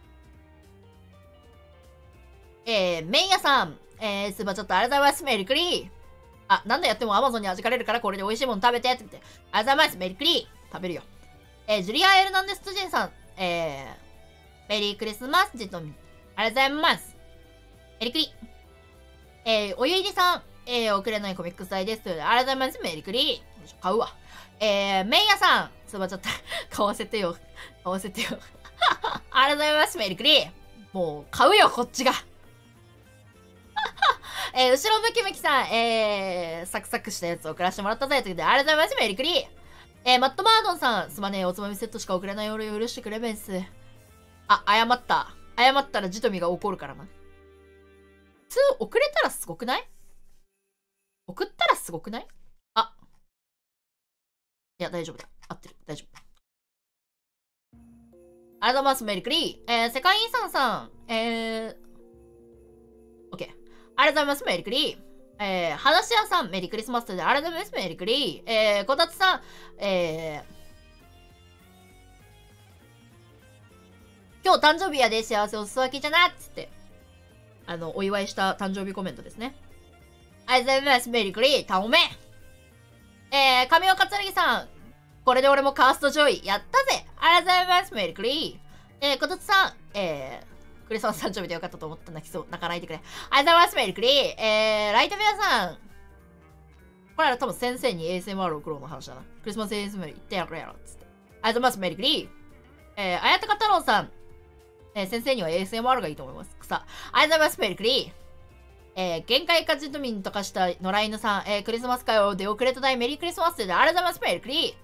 メイヤさん、スーパーちょっとありがとうございます。メリクリ。なんだやっても Amazon に味かれるからこれで美味しいもの食べてって言って。ありがとうございます。メリクリ。食べるよ。ジュリア・エルナンデス・トゥジンさん、メリークリスマス、ジトミ。ありがとうございます。メリクリ。おゆいりさん、 遅れないコミックス祭です。ありがとうございます。メリクリ。買うわ。メイヤさん。すばちゃった。買わせてよ。買わせてよ。ありがとうございます。メリクリ。もう、買うよ、こっちが。後ろ向き向きさん、サクサクしたやつ送らせてもらったぜということで、ありがとうございます。メリクリ。マットマードンさん、すまねえ、おつまみセットしか送れない俺を許してくれべんす。あ、謝った。謝ったらジトミが怒るからな。普通、遅れたらすごくない？送ったらすごくない？あ。いや、大丈夫だ。合ってる。大丈夫。ありがとうございます。メリクリ。世界遺産さん、オッケー。ありがとうございます。メリクリ。話し屋さん、メリークリスマスでありがとうございます。メリクリ。こたつさん、今日誕生日やで幸せおすわけじゃなっつって、お祝いした誕生日コメントですね。ありがとうございます。メリクリ。たおめ。神岡つるぎさん、これで俺もカースト上位やったぜ。ありがとうございます。メリクリ。こたつさん、クリスマス誕生日でよかったと思ったんだけど、泣かないでくれ。ありがとうございます。メリクリ。ライトビアさん。これは多分先生に ASMR 送ろうの話だな。クリスマス ASMR 言ってやるやろ。つって。ありがとうございます。メリクリ。あやたか太郎さん。先生には ASMR がいいと思います。草。ありがとうございます。メリクリ。限界かジトミンとかした野良犬さん。クリスマス会を出遅れた代メリークリスマスでありがとうございます。メリクリ。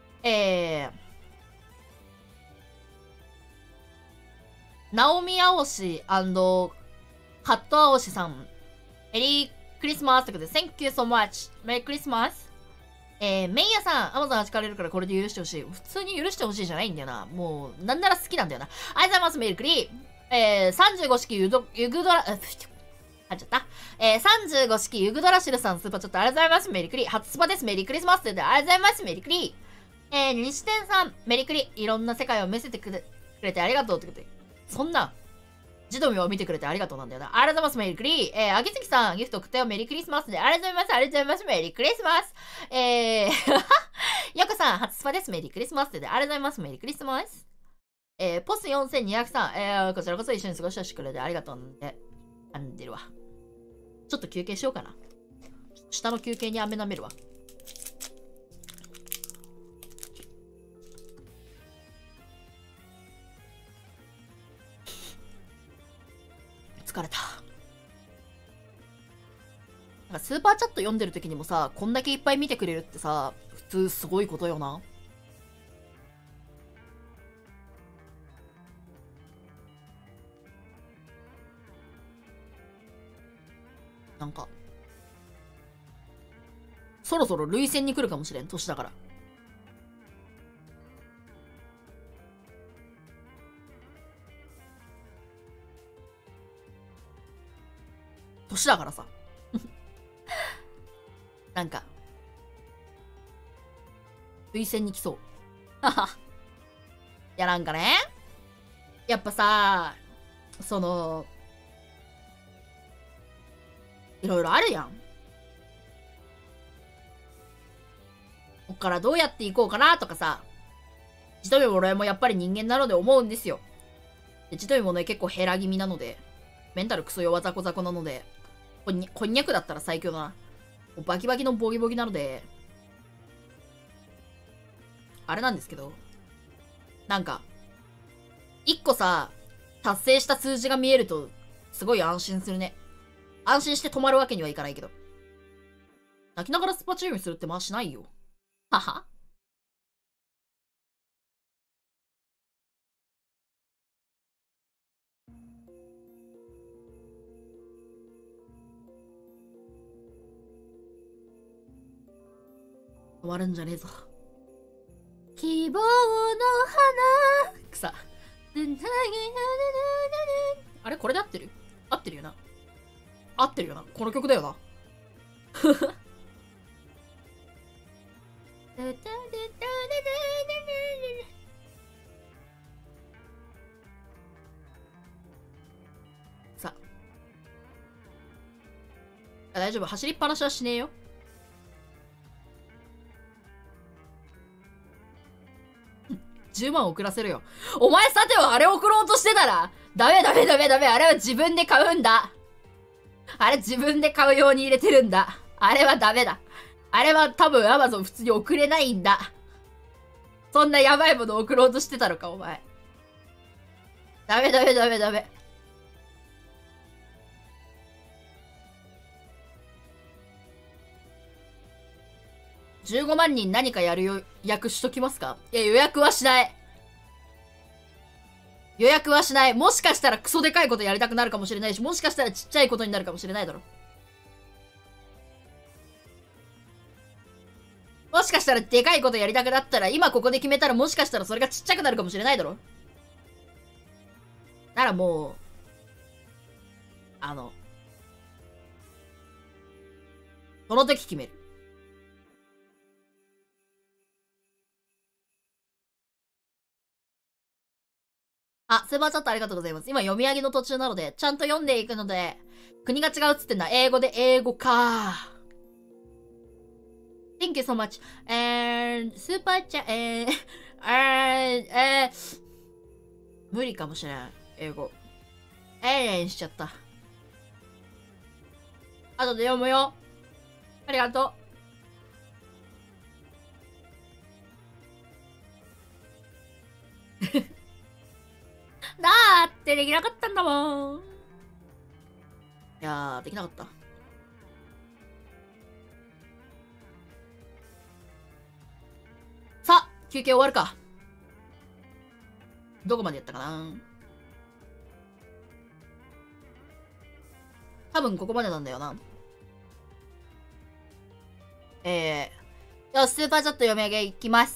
ナオミアオシ&カットアオシさん。メリークリスマスってことで、Thank you so much. メリークリスマス。メイヤさん、アマゾンはかれるからこれで許してほしい。普通に許してほしいじゃないんだよな。もう、なんなら好きなんだよな。ありがとうございます、メリクリ。35式ユグドラ、入っちゃった。35式ユグドラシルさん、スーパーちょっとありがとうございます、メリクリ。初スパです、メリークリスマスってありがとうございます、メリクリ。西天さん、メリクリ。いろんな世界を見せてくれてありがとうってことで。そんな、ジドミを見てくれてありがとうなんだよな。ありがとうございます、メリークリ。あきつきさん、ギフト送ったよ、メリークリスマスで。ありがとうございます、ありがとうございます、メリークリスマス。ヨコさん、初スパです、メリークリスマスで。ありがとうございます、メリークリスマス。ポス4200さん、こちらこそ一緒に過ごしてくれてありがとうなんで、んでるわ。ちょっと休憩しようかな。下の休憩に飴舐めるわ。疲れた。なんかスーパーチャット読んでる時にもさ、こんだけいっぱい見てくれるってさ、普通すごいことよな。なんか、そろそろ涙腺に来るかもしれん、年だから。年だからさ。なんか、涙腺に来そう。やらんかね。やっぱさ、その、いろいろあるやん。こっからどうやっていこうかなとかさ、ジトミも俺もやっぱり人間なので思うんですよ。でジトミもね、結構ヘラ気味なので、メンタルクソ弱ザコザコなので、こんにゃくだったら最強だな。もうバキバキのボギボギなので、あれなんですけど、なんか、一個さ、達成した数字が見えると、すごい安心するね。安心して止まるわけにはいかないけど。泣きながらスパチュームするってまあしないよ。はは終わるんじゃねえぞ。希望の花草。あれこれで合ってる？合ってるよな。合ってるよな。この曲だよな。さあ。大丈夫。走りっぱなしはしねえよ。10万送らせるよ。お前さてはあれ送ろうとしてたらダメダメダメダメ。あれは自分で買うんだ。 あれ自分で買うように入れてるんだ。あれはダメだ。あれは多分 Amazon 普通に送れないんだ。そんなやばいもの送ろうとしてたのか、お前。ダメダメダメダメ。15万人何かやる予約しときますか？いや、予約はしない。予約はしない。もしかしたらクソでかいことやりたくなるかもしれないし、もしかしたらちっちゃいことになるかもしれないだろ。もしかしたらでかいことやりたくなったら、今ここで決めたらもしかしたらそれがちっちゃくなるかもしれないだろ。ならもう、その時決める。あ、スーパーチャットありがとうございます。今読み上げの途中なので、ちゃんと読んでいくので、国が違うっつってんだ。英語で英語か。Thank you so much. スーパーチャ、無理かもしれない。英語。しちゃった。後で読むよ。ありがとう。だってできなかったんだもん。いやー、できなかった。さあ、休憩終わるか。どこまでやったかな。多分ここまでなんだよな。よし、スーパーチャット読み上げいきます。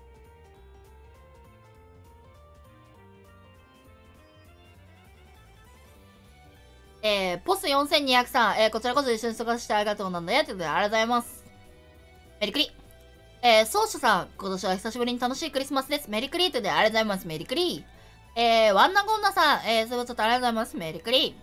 ポス4203、こちらこそ一緒に過ごしてありがとうなんだよ。ということで、ありがとうございます。メリクリ。奏者さん、今年は久しぶりに楽しいクリスマスです。メリクリということで、ありがとうございます。メリクリ。ワンナゴンナさん、すいません、ちょっとありがとうございます。メリクリ。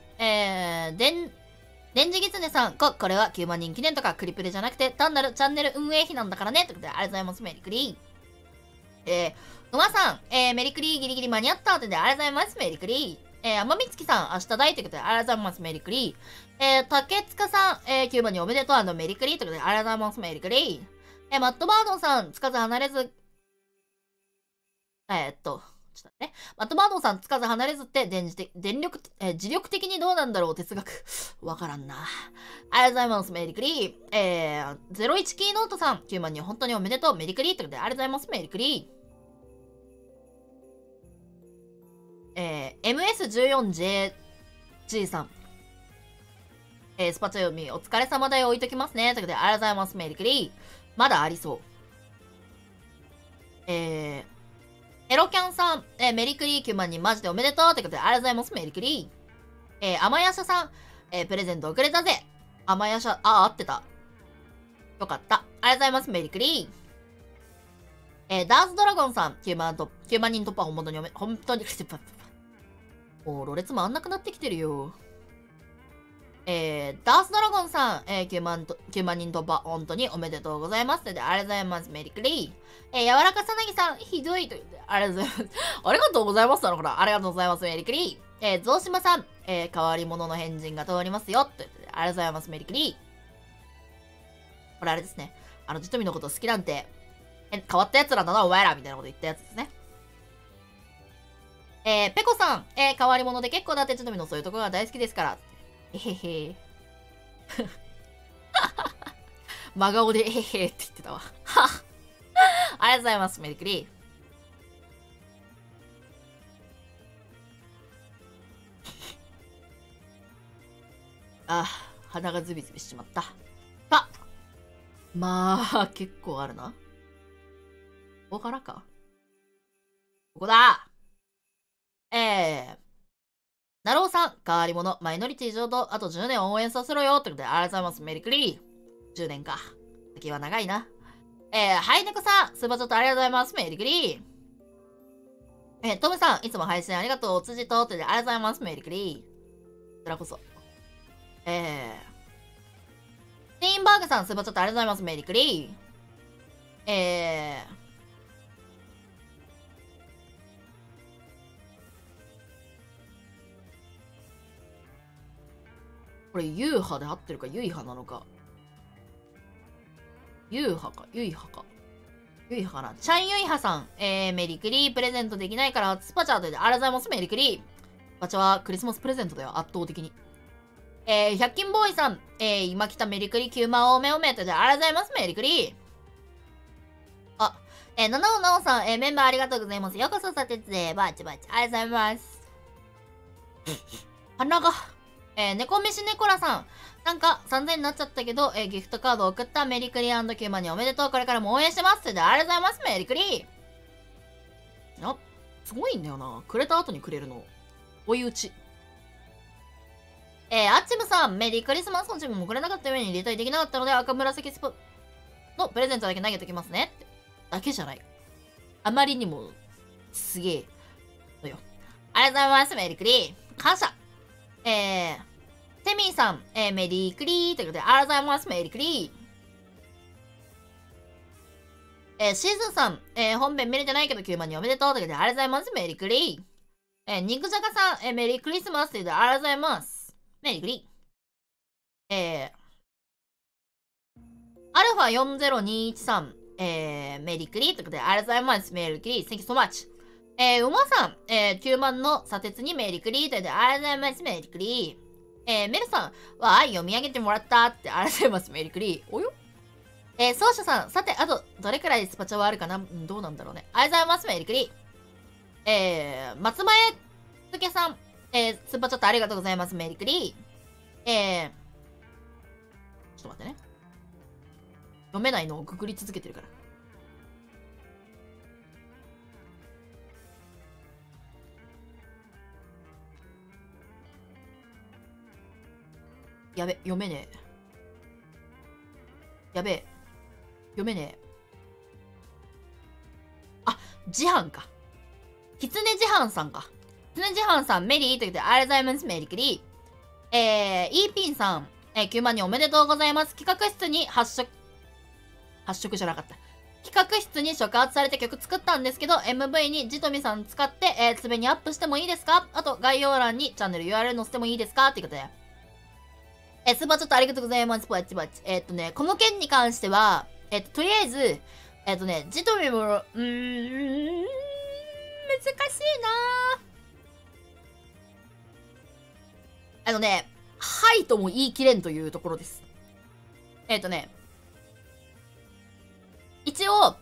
電磁ギツネさん、これは9万人記念とかクリプレじゃなくて、単なるチャンネル運営費なんだからね。ということで、ありがとうございます。メリクリ。馬さん、メリクリギリギリ間に合ったということで、ありがとうございます。メリクリ。天みつきさん、明日大ということで、ありがとうございます。メリクリ。竹塚さん、9番におめでとうメリクリということで、ありがとうございます。メリクリ。マットバードンさん、つかず離れず、ちょっとね。マットバードンさん、つかず離れずって自力的にどうなんだろう、哲学。わからんな。ありがとうございます。メリクリ。01キーノートさん、9番に本当におめでとう。メリクリということで、ありがとうございます。メリクリ。MS14JG さん。スパチャ読み、お疲れ様だよ、置いときますね。ということで、ありがとうございます。メリクリ。まだありそう。エロキャンさん、メリクリ9万人マジでおめでとうということで、ありがとうございます。メリクリ。アマヤシャさん、プレゼント遅れたぜ。アマヤシャ、合ってた。よかった。ありがとうございます。メリクリ。ダースドラゴンさん、9万人突破、本当に、もう、ろれつ回んなくなってきてるよ。ダースドラゴンさん、9万人突破、本当におめでとうございます。で、ありがとうございます。メリクリー。柔らかさなぎさん、ひどいと言って、ありがとうございます。ありがとうございますなのかな。ありがとうございます。メリクリー。ゾウシマさん、変わり者の変人が通りますよ。と言って、ありがとうございます。メリクリー。これあれですね。ジトミのこと好きなんて、変わった奴らだな、お前らみたいなこと言ったやつですね。ペコさん、変わり者で結構だってジトミのそういうところが大好きですから。えへへ。真顔でえへへって言ってたわ。はありがとうございます、メリクリ。あ、鼻がズビズビしちまった。まあ、結構あるな。ここからか。ここだ。なろうさん、変わり者、マイノリティ上等、あと10年応援させろよ。ってことで、ありがとうございます。メリクリー。10年か。先は長いな。ハイネコさん、スーパーチャットありがとうございます。メリクリー。トムさん、いつも配信ありがとう。お辻と、ってで、ありがとうございます。メリクリー。こちらこそ。ステインバーグさん、スーパーチャットありがとうございます。メリクリー。 これ、ユーハで合ってるか、ユイハなのか。ユーハか、ユイハか。ユイハかな。チャンユイハさん、メリクリプレゼントできないから、スパチャーとでありがとうございます、メリクリ。スパチャはクリスマスプレゼントだよ、圧倒的に。100均ボーイさん、今来たメリクリ9万多めおめとでありがとうございます、メリクリ。あ、七尾なおさん、メンバーありがとうございます。ようこそさてつで、バチバチ、ありがとうございます。鼻が。猫飯猫らさん。なんか3000になっちゃったけど、ギフトカード送ったメリクリ&キューマにおめでとう。これからも応援してます。で、ありがとうございます。メリクリ。あ、すごいんだよな。くれた後にくれるの。追い打ち。アッチムさん、メリークリスマスのチームもくれなかった上にリタイできなかったので、赤紫スポのプレゼントだけ投げときますね。ってだけじゃない。あまりにも、すげえ。ありがとうございます。メリークリ。感謝。テミーさん、メリークリーということで、ありがとうございます。メリークリー。シーズンさん、本編見れてないけど9万におめでとうということで、ありがとうございます。メリークリー。肉じゃがさん、メリークリスマスということで、ありがとうございます。メリークリー。アルファ40213、メリークリーということで、ありがとうございます。メリークリー。Thank you so much。馬さん、9万の砂鉄にメリークリーということで、ありがとうございます。メリークリー。メルさんは読み上げてもらったってありがとうございます。メリクリー。およ奏者さん、さて、あと、どれくらいスパチャはあるかな、どうなんだろうね。ありがとうございます。メリクリー。松前つけさん、スパチャってありがとうございます。メリクリー。ちょっと待ってね。読めないのをググり続けてるから。やべ、読めねえ。やべえ。読めねえ。あ、自販か。きつね自販さんか。きつね自販さん、メリーということで、ありがとうございます。メリクリー。イーピンさん、9万人おめでとうございます。企画室に発色じゃなかった。企画室に触発されて曲作ったんですけど、MV にジトミさん使って、つべにアップしてもいいですか？あと、概要欄にチャンネル URL 載せてもいいですか？っていうことで。スーパーちょっとありがとうございます。パチパチ。この件に関しては、とりあえず、ジトミも、難しいなぁ。はいとも言い切れんというところです。一応、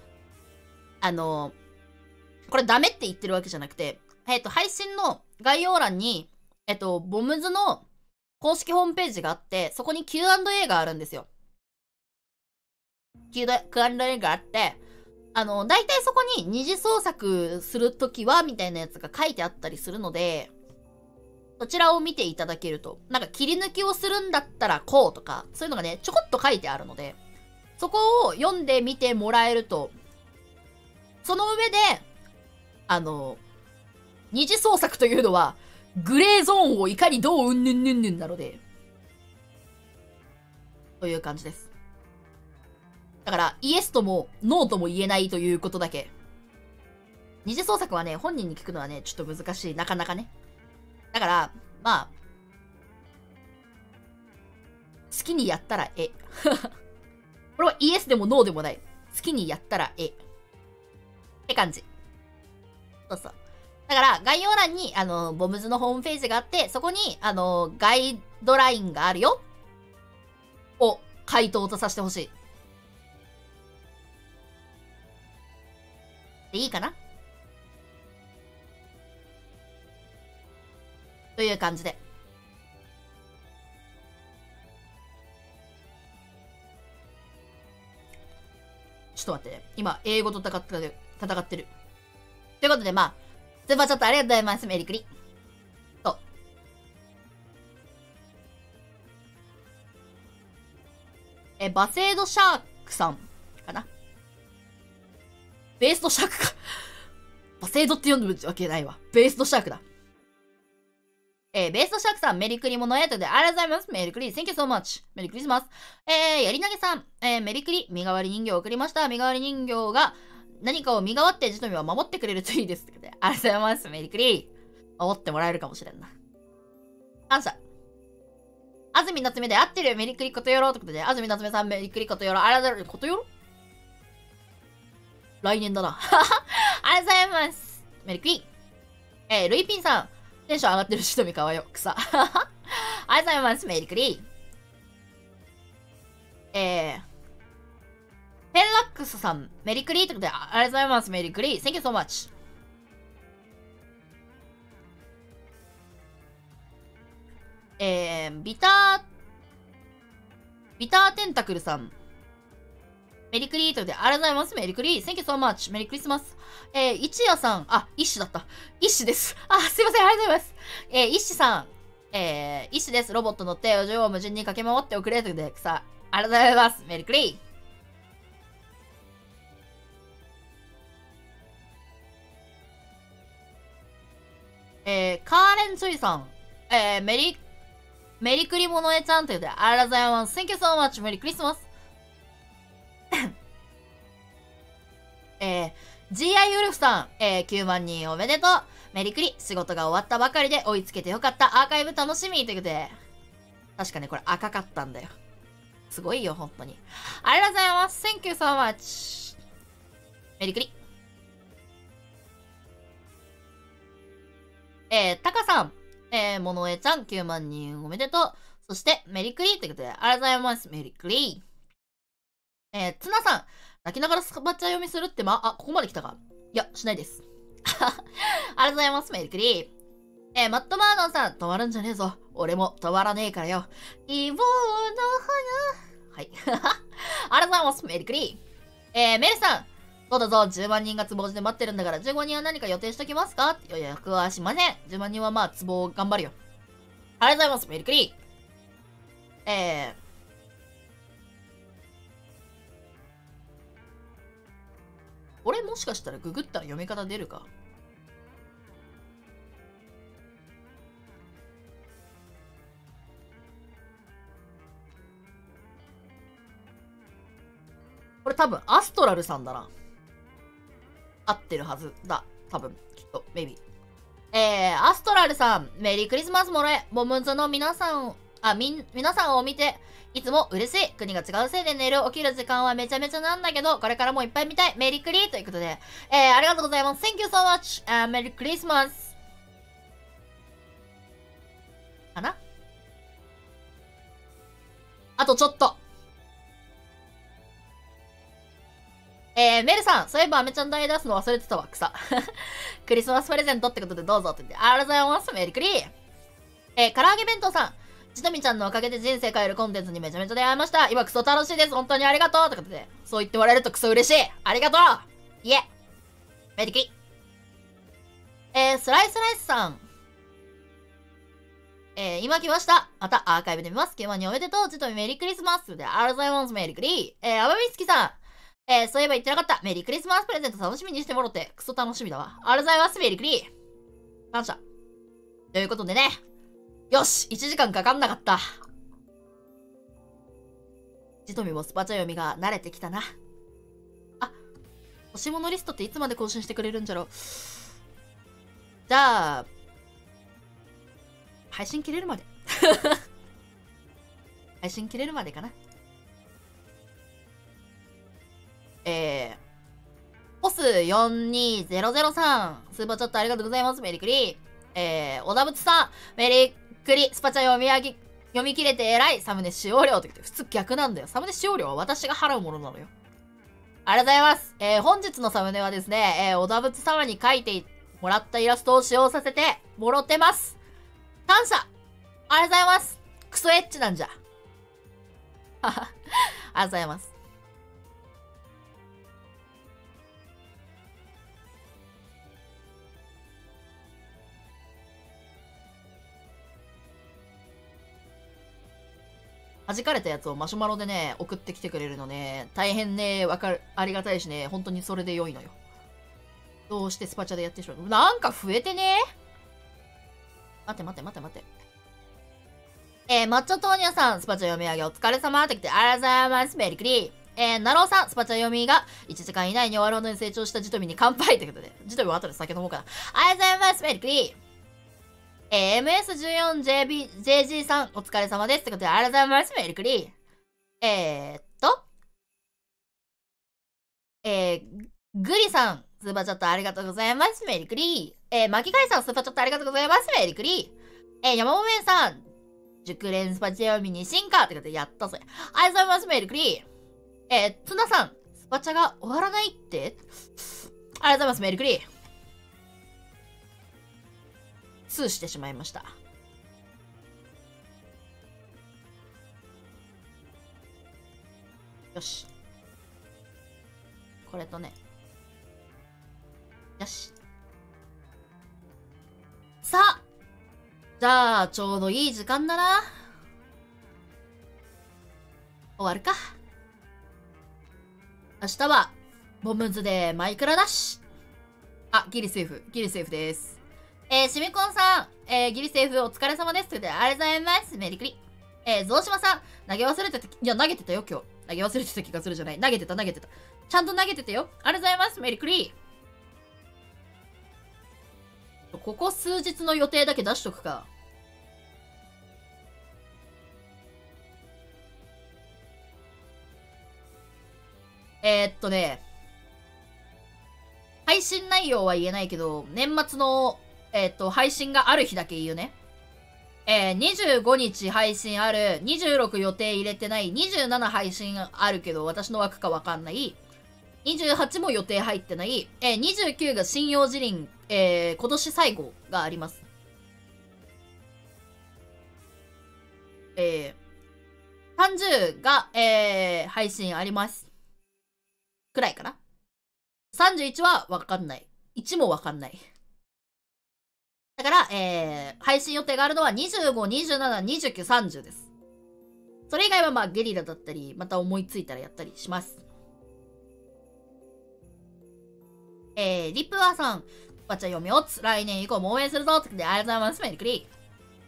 これダメって言ってるわけじゃなくて、配信の概要欄に、ボムズの公式ホームページがあって、そこに Q&A があるんですよ。Q&A があって、大体そこに二次創作するときは、みたいなやつが書いてあったりするので、そちらを見ていただけると、なんか切り抜きをするんだったらこうとか、そういうのがね、ちょこっと書いてあるので、そこを読んでみてもらえると、その上で、二次創作というのは、グレーゾーンをいかにどううんぬんぬんぬんなので、という感じです。だから、イエスともノーとも言えないということだけ。二次創作はね、本人に聞くのはね、ちょっと難しい。なかなかね。だから、まあ、好きにやったらこれはイエスでもノーでもない。好きにやったらって感じ。そうそう。だから、概要欄に、ボムズのホームページがあって、そこに、ガイドラインがあるよ。を、回答とさせてほしい。でいいかなという感じで。ちょっと待ってね。今、英語と戦ってる。ということで、まあ、スーパーチャットありがとうございます。メリクリ。と。バセードシャークさんかな。ベースドシャークか。バセードって読んでるわけないわ。ベースドシャークだ。ベースドシャークさん、メリクリものやとでありがとうございます。メリクリ、Thank you so much. メリクリスマス。やり投げさん、メリクリ、身代わり人形を送りました。身代わり人形が何かを身代わってジトミは守ってくれるといいです。ありがとうございます。メリクリ。守ってもらえるかもしれんな。感謝。 安住夏目で合ってるメリクリことよろということで、安住夏目さんメリクリことよろ、ありがとうございます。ことよろ来年だな。ありがとうございます。メリクリ。ルイピンさん。テンション上がってるしとみかわよ。草。ありがとうございます。メリクリ。ペンラックスさん。メリクリということで、ありがとうございます。メリクリ。Thank you so much. ビターテンタクルさん。メリクリーということで、ありがとうございます。メリクリー。Thank you so much. メリクリスマス。一夜さん。あ、一種だった。一種です。あ、すいません。ありがとうございます。一種さん。一種です。ロボット乗って、を無人に駆け回っておくれということで、さあ、ありがとうございます。メリクリー。カーレン・チョイさん。メリクリモノエちゃんということで、ありがとうございます。Thank you so much. メリクリスマス。GI ウルフさん、9万人おめでとう。メリクリ、仕事が終わったばかりで追いつけてよかった。アーカイブ楽しみということで。確かね、これ赤かったんだよ。すごいよ、本当に。ありがとうございます。Thank you so much. メリクリ。タカさん、モノエちゃん、9万人おめでとう。そして、メリクリということで、ありがとうございます。メリクリ。ツナさん、泣きながらスパチャ読みするって、あ、ここまで来たか。いや、しないです。ありがとうございます。メリクリ。マットマーノンさん、止まるんじゃねえぞ。俺も止まらねえからよ。希望の花。はい。ありがとうございます。メリクリ。メルさん、そうだぞ。10万人がツボで待ってるんだから、15人は何か予定しときますか？予約はしません。10万人はまあ、ツボ頑張るよ。ありがとうございます。メリクリ。俺もしかしたらググったら読み方出るか。これ多分アストラルさんだな。合ってるはずだ。多分。きっと。maybe。アストラルさん、メリークリスマスもらえ。ボムズの皆さんを見て、いつも嬉しい。国が違うせいで寝る、起きる時間はめちゃめちゃなんだけど、これからもいっぱい見たい。メリークリーということで、ありがとうございます。Thank you so much! メリークリスマス。かな？あとちょっと。メルさん、そういえばアメちゃん代出すの忘れてたわ、草。クリスマスプレゼントってことでどうぞって言って、ありがとうございます。メリークリー。唐揚げ弁当さん、ちとみちゃんのおかげで人生変えるコンテンツにめちゃめちゃ出会いました。今クソ楽しいです。本当にありがとうってことで、そう言ってもらえるとクソ嬉しい。ありがとういえ。メリキ。スライスさん。今来ました。またアーカイブで見ます。9万人おめでとう。ちとみメリークリスマスで、ありがとうございます。メリクリ。アバミスキさん。そういえば言ってなかった。メリークリスマスプレゼント楽しみにしてもろって。クソ楽しみだわ。ありがとうございます。メリクリ。感謝。ということでね。よし !1 時間かかんなかった。ジトミもスパチャ読みが慣れてきたな。あ、欲しいものリストっていつまで更新してくれるんじゃろ。じゃあ、配信切れるまで。配信切れるまでかな。ポス42003、スーパーチャットありがとうございます。メリクリ。小田仏さん、メリクリ、スパチャ読み切れて偉い。サムネ使用料って言って、普通逆なんだよ。サムネ使用料は私が払うものなのよ。ありがとうございます。本日のサムネはですね、小田仏様に描いてもらったイラストを使用させてもろてます。感謝ありがとうございます。クソエッチなんじゃ。ありがとうございます。弾かれたやつをマシュマロでね、送ってきてくれるのね、大変ね、ありがたいしね、本当にそれで良いのよ。どうしてスパチャでやってしまう？なんか増えてね。待って。抹茶トーニャさん、スパチャ読み上げお疲れ様って来て、ありがとうございます。メリクリー。ナローさん、スパチャ読みが1時間以内に終わるほどに成長したジトミに乾杯ってことで、ジトミは後で酒飲もうかな。ありがとうございます。メリクリ MS14JG さん、お疲れ様です。ってことで、ありがとうございます。メリクリ。グリさん、スーパーチャットありがとうございます。メリクリ。巻貝さん、スーパーチャットありがとうございます。メリクリ。山本めんさん、熟練スパチャミニ進化ってことで、やったぜ。ありがとうございます。メリクリ。ツナさん、スパチャが終わらないってありがとうございます。メリクリ。スーしてしまいました。よし。これとね。よし。さあ。じゃあ、ちょうどいい時間だな。終わるか。明日は、ボムズでマイクラだし。あ、ギリセーフ。ギリセーフです。シミコンさん、ギリセーフお疲れ様です。ということで、ありがとうございます。メリクリ。ゾウシマさん、投げ忘れてた、いや、投げてたよ、今日。投げ忘れてた気がするじゃない。投げてた。ちゃんと投げてたよ。ありがとうございます。メリクリ。ここ数日の予定だけ出しとくか。配信内容は言えないけど、年末の、配信がある日だけ言うね。25日配信ある、26予定入れてない、27配信あるけど、私の枠かわかんない、28も予定入ってない、29が針葉樹林、今年最後があります。30が、配信あります。くらいかな。31はわかんない。1もわかんない。だから、配信予定があるのは25、27、29、30です。それ以外はまあゲリラだったり、また思いついたらやったりします。リップワーさん、バチャ読みを来年以降も応援するぞってことでありがとうございます。メリクリ。い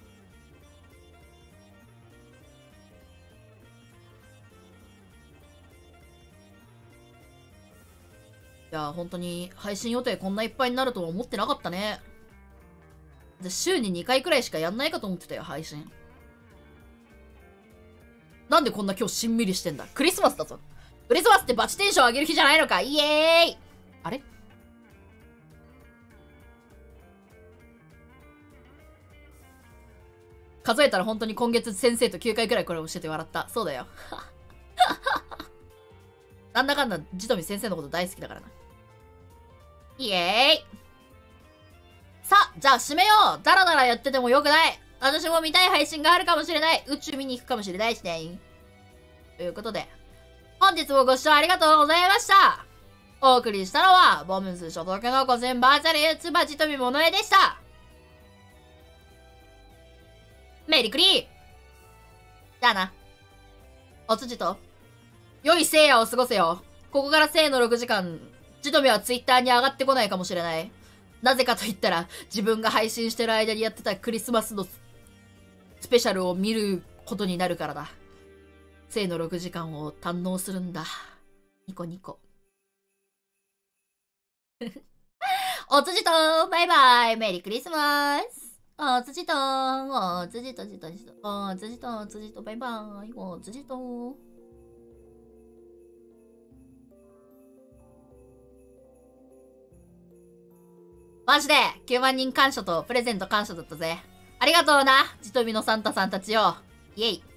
や、本当に配信予定こんないっぱいになるとは思ってなかったね。週に2回くらいしかやんないかと思ってたよ、配信。なんでこんな今日しんみりしてんだ。クリスマスだぞ。クリスマスってバチテンション上げる日じゃないのか。イエーイ。あれ数えたら本当に今月先生と9回くらいこれをしてて笑った。そうだよ。なんだかんだ、ジトミ先生のこと大好きだからな。イエーイ。さあ、じゃあ締めよう。ダラダラやっててもよくない。私も見たい配信があるかもしれない。宇宙見に行くかもしれないしね。ということで、本日もご視聴ありがとうございました。お送りしたのは、ボムズ所属の個人バーチャル YouTuber ジトミモノエでした。メリクリー。じゃあな。おつじと、良い聖夜を過ごせよ。ここから聖の6時間、ジトミはツイッターに上がってこないかもしれない。なぜかと言ったら、自分が配信してる間にやってたクリスマスのスペシャルを見ることになるからだ。聖の6時間を堪能するんだ。ニコニコ。おつじと、バイバイ、メリークリスマス。おつじと、おつじと、おつじと、おつじと、バイバイ、おつじと。マジで9万人感謝とプレゼント感謝だったぜ。ありがとうな、ジトミのサンタさんたちよ。イェイ。